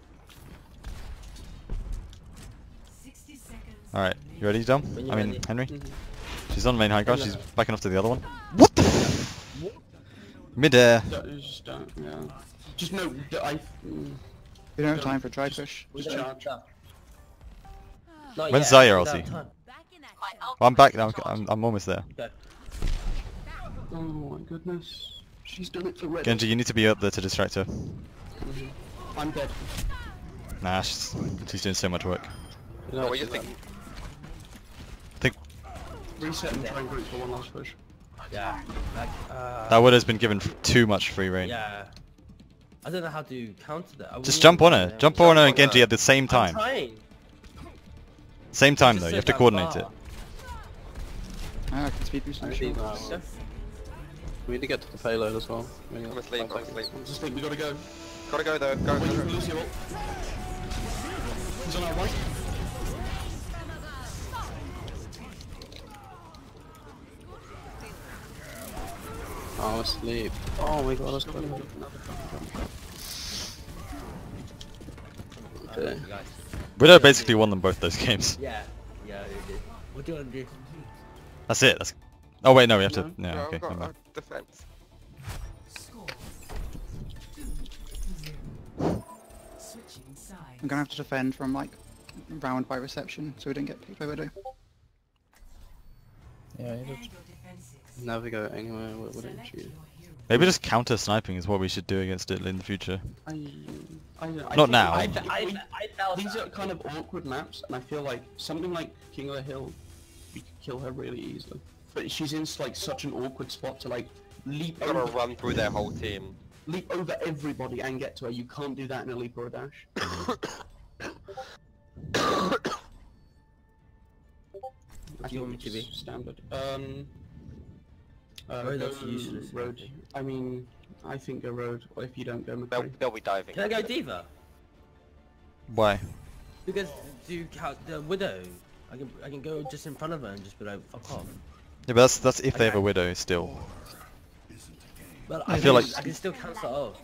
Alright, you ready, Dom? When I you're mean, ready. Henry? Mhm. She's on main high ground, Yeah. she's backing off to the other one. What the f- Mid-air. Don't- Just don't, yeah. Just no, d- I... mm, We don't have time for a dry push. We Just don't charge. have Not When's yet, Zaya we don't ulti? have time. Oh, I'm back now, I'm, I'm almost there. Okay. Oh my goodness. She's done it for red. Genji, you need to be up there to distract her. Mhm. I'm dead. Nah, she's, she's doing so much work. You know, What do you it's- think? think Reset and try and group for one last push. Yeah. Like, uh, that Widow's been given f too much free reign. yeah. I don't know how to counter that. I Just wouldn't jump on know. her. Jump on her and on Genji her. at the same I'm time. trying. Same time Just though, you so have to that coordinate far. it. Ah, I can speed boost I on need, shield. um, we need to get to the payload as well. We got I'm asleep, five I'm seconds. asleep. I'm just think we gotta go. Gotta go though, go, Wait go, for go. Lucio. He's on our right. Oh, asleep. Oh my god, that's good. Okay. Guys. Widow basically won them both those games. Yeah. Yeah, they did. What do you want to do? That's it. That's. Oh wait, no, we have to. No. No, No, okay. I've got never a mind. defense. I'm gonna have to defend from like round by reception so we don't get picked by Widow. Yeah, you just navigate anywhere, why wouldn't you? Maybe just counter sniping is what we should do against it in the future. I, I, I Not think- now. I, I, think I, we- I felt These are kind of awkward maps, and I feel like something like King of the Hill, we could kill her really easily. But she's in like such an awkward spot to like leap You gotta over, run through their whole team. leap over everybody and get to her. You can't do that in a leap or a dash. I do you want me to be? Standard. Um. Uh, Road, go that's useless. road. I mean, I think go road. Or if you don't go They'll, McCree. they'll be diving. Can I go Diva? Why? Because do count the Widow. I can I can go just in front of her and just be like, fuck off. Yeah, but that's that's if they have a Widow still. But I I, feel can, like- I can still cancel off.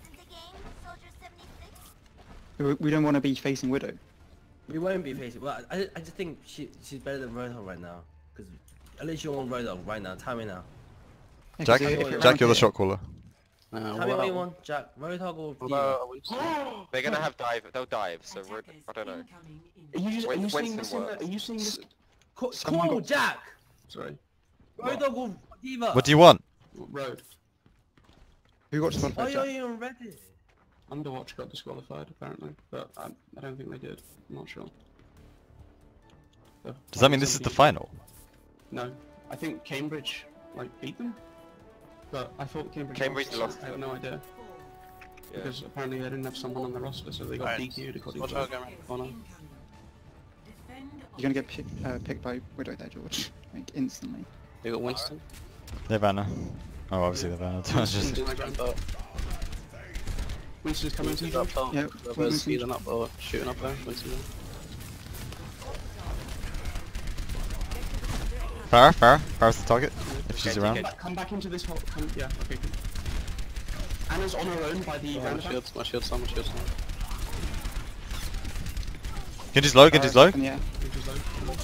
We we don't want to be facing Widow. We won't be facing. Well, I, I just think she she's better than Roadhog right now. Because at least you're on Roadhog right now. Tell me now. Yeah, 'cause Jack, if it Jack, round you're the here- shot caller. Uh, Tell me what you want, Jack. Roadhog or What Diva? about, are we still- They're gonna have dive. They'll dive. So we're, I don't know. Are you, just, are Win- you seeing Winston this in the, works. Are you seeing this? Call, Someone call got- Jack. Sorry. Roadhog or Diva. What do you want? Road. Who got Oh, disqualified? you're Jack? on Reddit. Underwatch got disqualified apparently, but I, I don't think they did. I'm not sure. So, Does that mean this is the final? No, I think Cambridge like beat them, but I thought Cambridge. Cambridge lost. lost. I have no idea Yeah. because apparently they didn't have someone on the roster, so they got Right. D Q'd according Watch to. out, go around the corner. You're gonna get pick, uh, picked by Widow there, George. Like instantly. You got Winston? They're Vanna. Oh, obviously they're Vanna. It's just- Winston's my Jump grand- up. Winston's coming to Winston's you. up top. Yeah, Whoever's Winston- healing up or shooting up there. Winston. Farah, Farah, Farah's the target. If she's Genji, around. Genji. Come back, come back into this hole. Come, yeah, okay. Good. Anna's on her own by the Oh, my roundabout. shield's, my shield's on, my shield's on. Genji's low, Genji's low. And yeah, Which is low.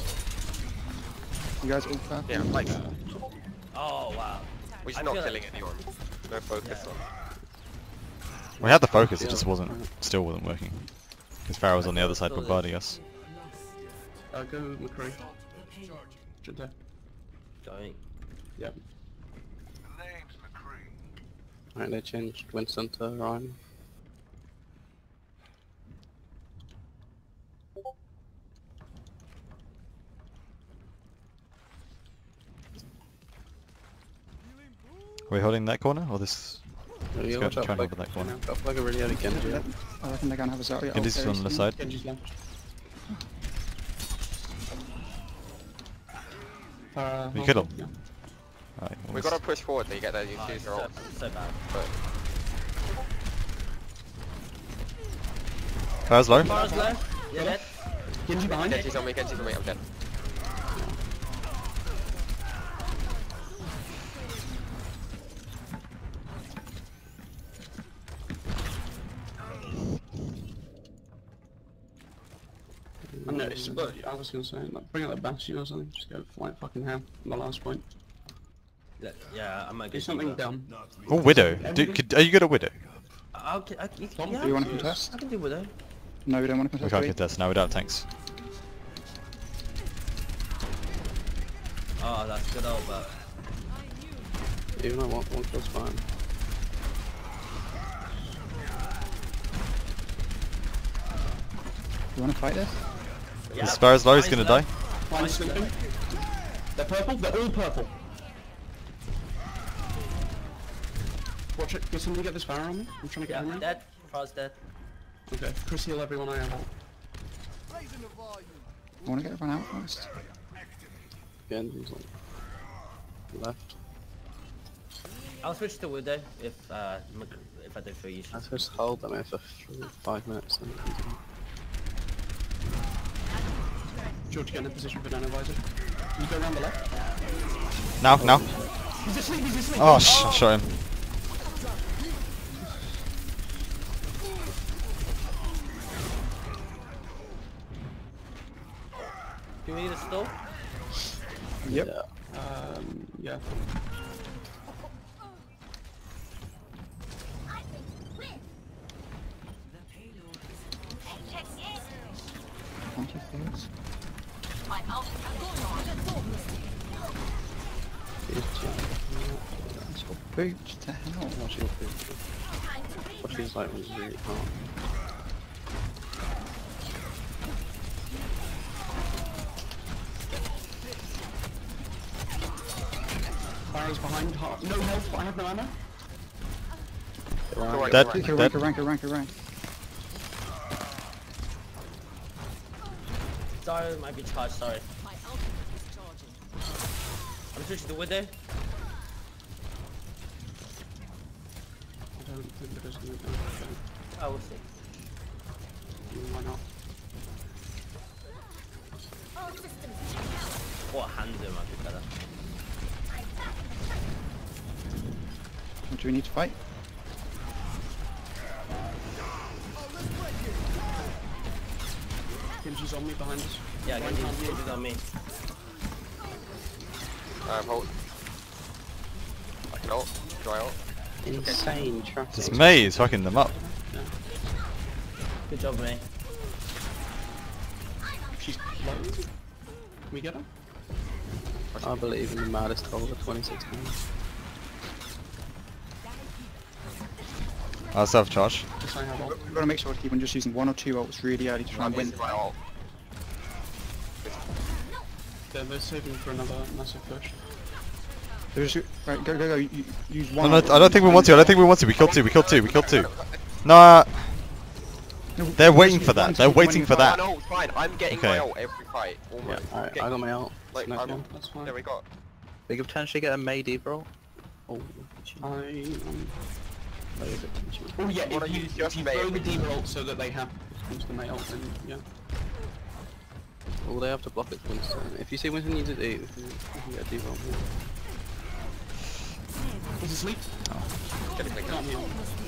you guys all fair? Yeah, like Oh wow. we're just I not feel killing like- anyone. No focus on. We had the focus, it just wasn't, still wasn't working. Because Farah was on the other side Still bombarding us. Uh, go McCree. Junta. Going. Yep. Alright, they changed Winston to Ryan. Are we holding that corner or this? Yeah, Let's go watch try out, and flag. over that corner. Got flag already out again, Yeah, yeah. I reckon they're gonna have a Zarya. Genji's ult on the very side. Genji's left. Uh, You hold kill on, him. yeah. Alright, We almost. gotta push forward. They get their Oh, use it's their so, ult. so bad. But Farah's low. Farah's low. Yeah, dead. Genji behind. Genji's on me. Genji's on me. I'm dead. it's, but I was gonna say, like, bring out the Bastion or something. Just go fly fucking ham on the last point. Yeah, yeah, I might Do get something deeper. dumb. Oh, Widow. Do, could, are you good at Widow? I'll, I, I, Tom, yeah, do you want to contest? I can do Widow. No, we don't want to We contest. can't do we? contest now without tanks. Oh, that's good old, but Even I want one kill's fine. You want to fight this? yeah. The Sparrow's low, he's Mine's gonna low. die. Mine's sleeping. They're purple. They're all purple. Watch it. Can somebody get this fire on me? I'm trying to get Yeah, him. dead. Frost dead. Okay. Chris, heal everyone I am. I want to get everyone out first. Again, he's like left. I'll switch to Widow if uh Mc- if I don't feel useful. I just hold them here for three, five minutes. And continue. George, get in a position for nanovisor. You go around the left. Now, now. He's asleep. He's asleep. Oh, sh I shot him. Do we need a stall? Yep. Yeah. Um. Yeah. Thank you, please. That's your boot to hell. What's your food? What she's like was really hard. Fire's behind. Heart. No health, but I have no ammo. Alright, Dead. alright. Rank, rank, rank, rank, rank. Sorry, might be charged, sorry. I'm switching to Widow. I don't think there is no okay. Oh, we'll see. Why not? What Hanzo might be better. What do we need to fight? Genji's on me behind us. Yeah, Genji, Genji's on me. Um, hold. I can ult. Do I ult? Insane traffic. It's me, he's fucking them up. Good job, mate. She's low. Can we get her? I believe in the maddest hole of twenty sixteen. I'll self-charge. Yes, I have ult. We've got to make sure to keep on just using one or two ults really early to try and win. My ult. They're, they're saving for another massive push. So just, right, go, go, go. You, use No, one. no, ult. I don't think we want to, I don't think we want to. We killed two, we killed two, we killed two. Nah, No, they're just waiting use for one that, to they're keep waiting winning for fight. that. No, it's fine. I'm getting Okay. my ult every fight. Yeah, Almost. alright, Get- I got my ult. Like, Next I'm, one. That's fine. there we go. We could potentially get a May Deeper. Oh, I, um, very good potential. oh yeah, Wanna if you, use if just you May throw every the Demon ult so that they have use the May ult, then yeah. Well, they have to block it Winston. If you see Winston uses it, we can, we can get a Deeper on here. He's asleep. Get it, get it. Not me ult.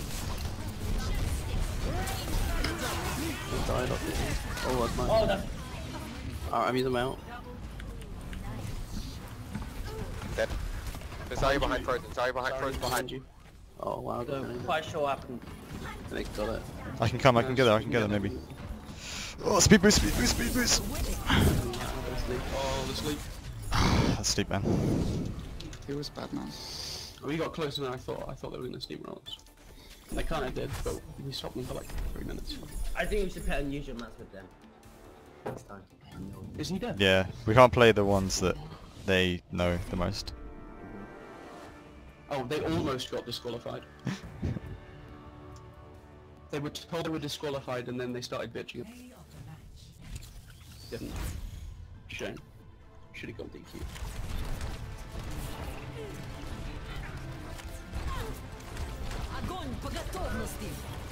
He died off it. Oh, that's nice. Oh, that's... Alright, I'm using my ult. Dead. There's Zarya behind Frozen. Zarya behind Sorry, Frozen. behind you. Oh wow, good. I'm quite sure what happened. And it got it. I can come, I can get there, I can get there maybe. Oh, speed boost, speed boost, speed boost! Oh, the sleep. That's sleep, man. It was bad, man. We got closer than I thought. I thought they were going to steamroll us. They kind of did, but we stopped them for like three minutes. I think we should play unusual maps with them. Next time. Is he dead? Yeah, we can't play the ones that they know the most. Oh, they almost got disqualified. They were told they were disqualified and then they started bitching. Didn't. Shame. Should have gone D Q. Огонь по готовности!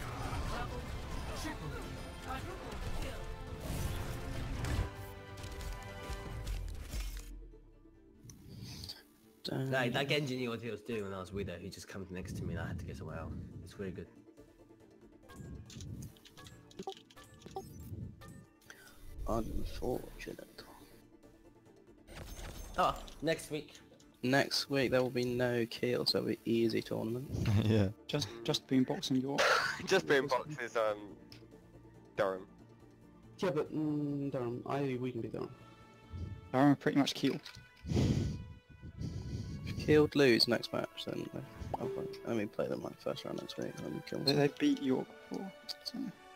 Like, that Genji knew what he was doing when I was with her. He just comes next to me and I had to get somewhere else. It's really good. unfortunate. Oh, next week. Next week there will be no kill, so it'll be easy tournament. Yeah. Just just boombox and York. Just boombox is um Durham. Yeah, but mm, Durham, I we can be Durham. Durham are pretty much keel. If Killed lose next match, then I'll probably, let me play them my first round next week. Let me kill They, them. they beat York before. So.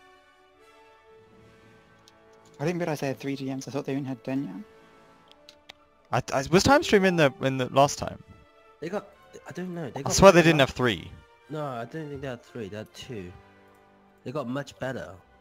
I didn't realise they had three G Ms. I thought they only had Denyan. I, I was time stream in the in the last time. They got. I don't know. They I got swear they better didn't luck. have three. No, I don't think they had three. They had two. They got much better.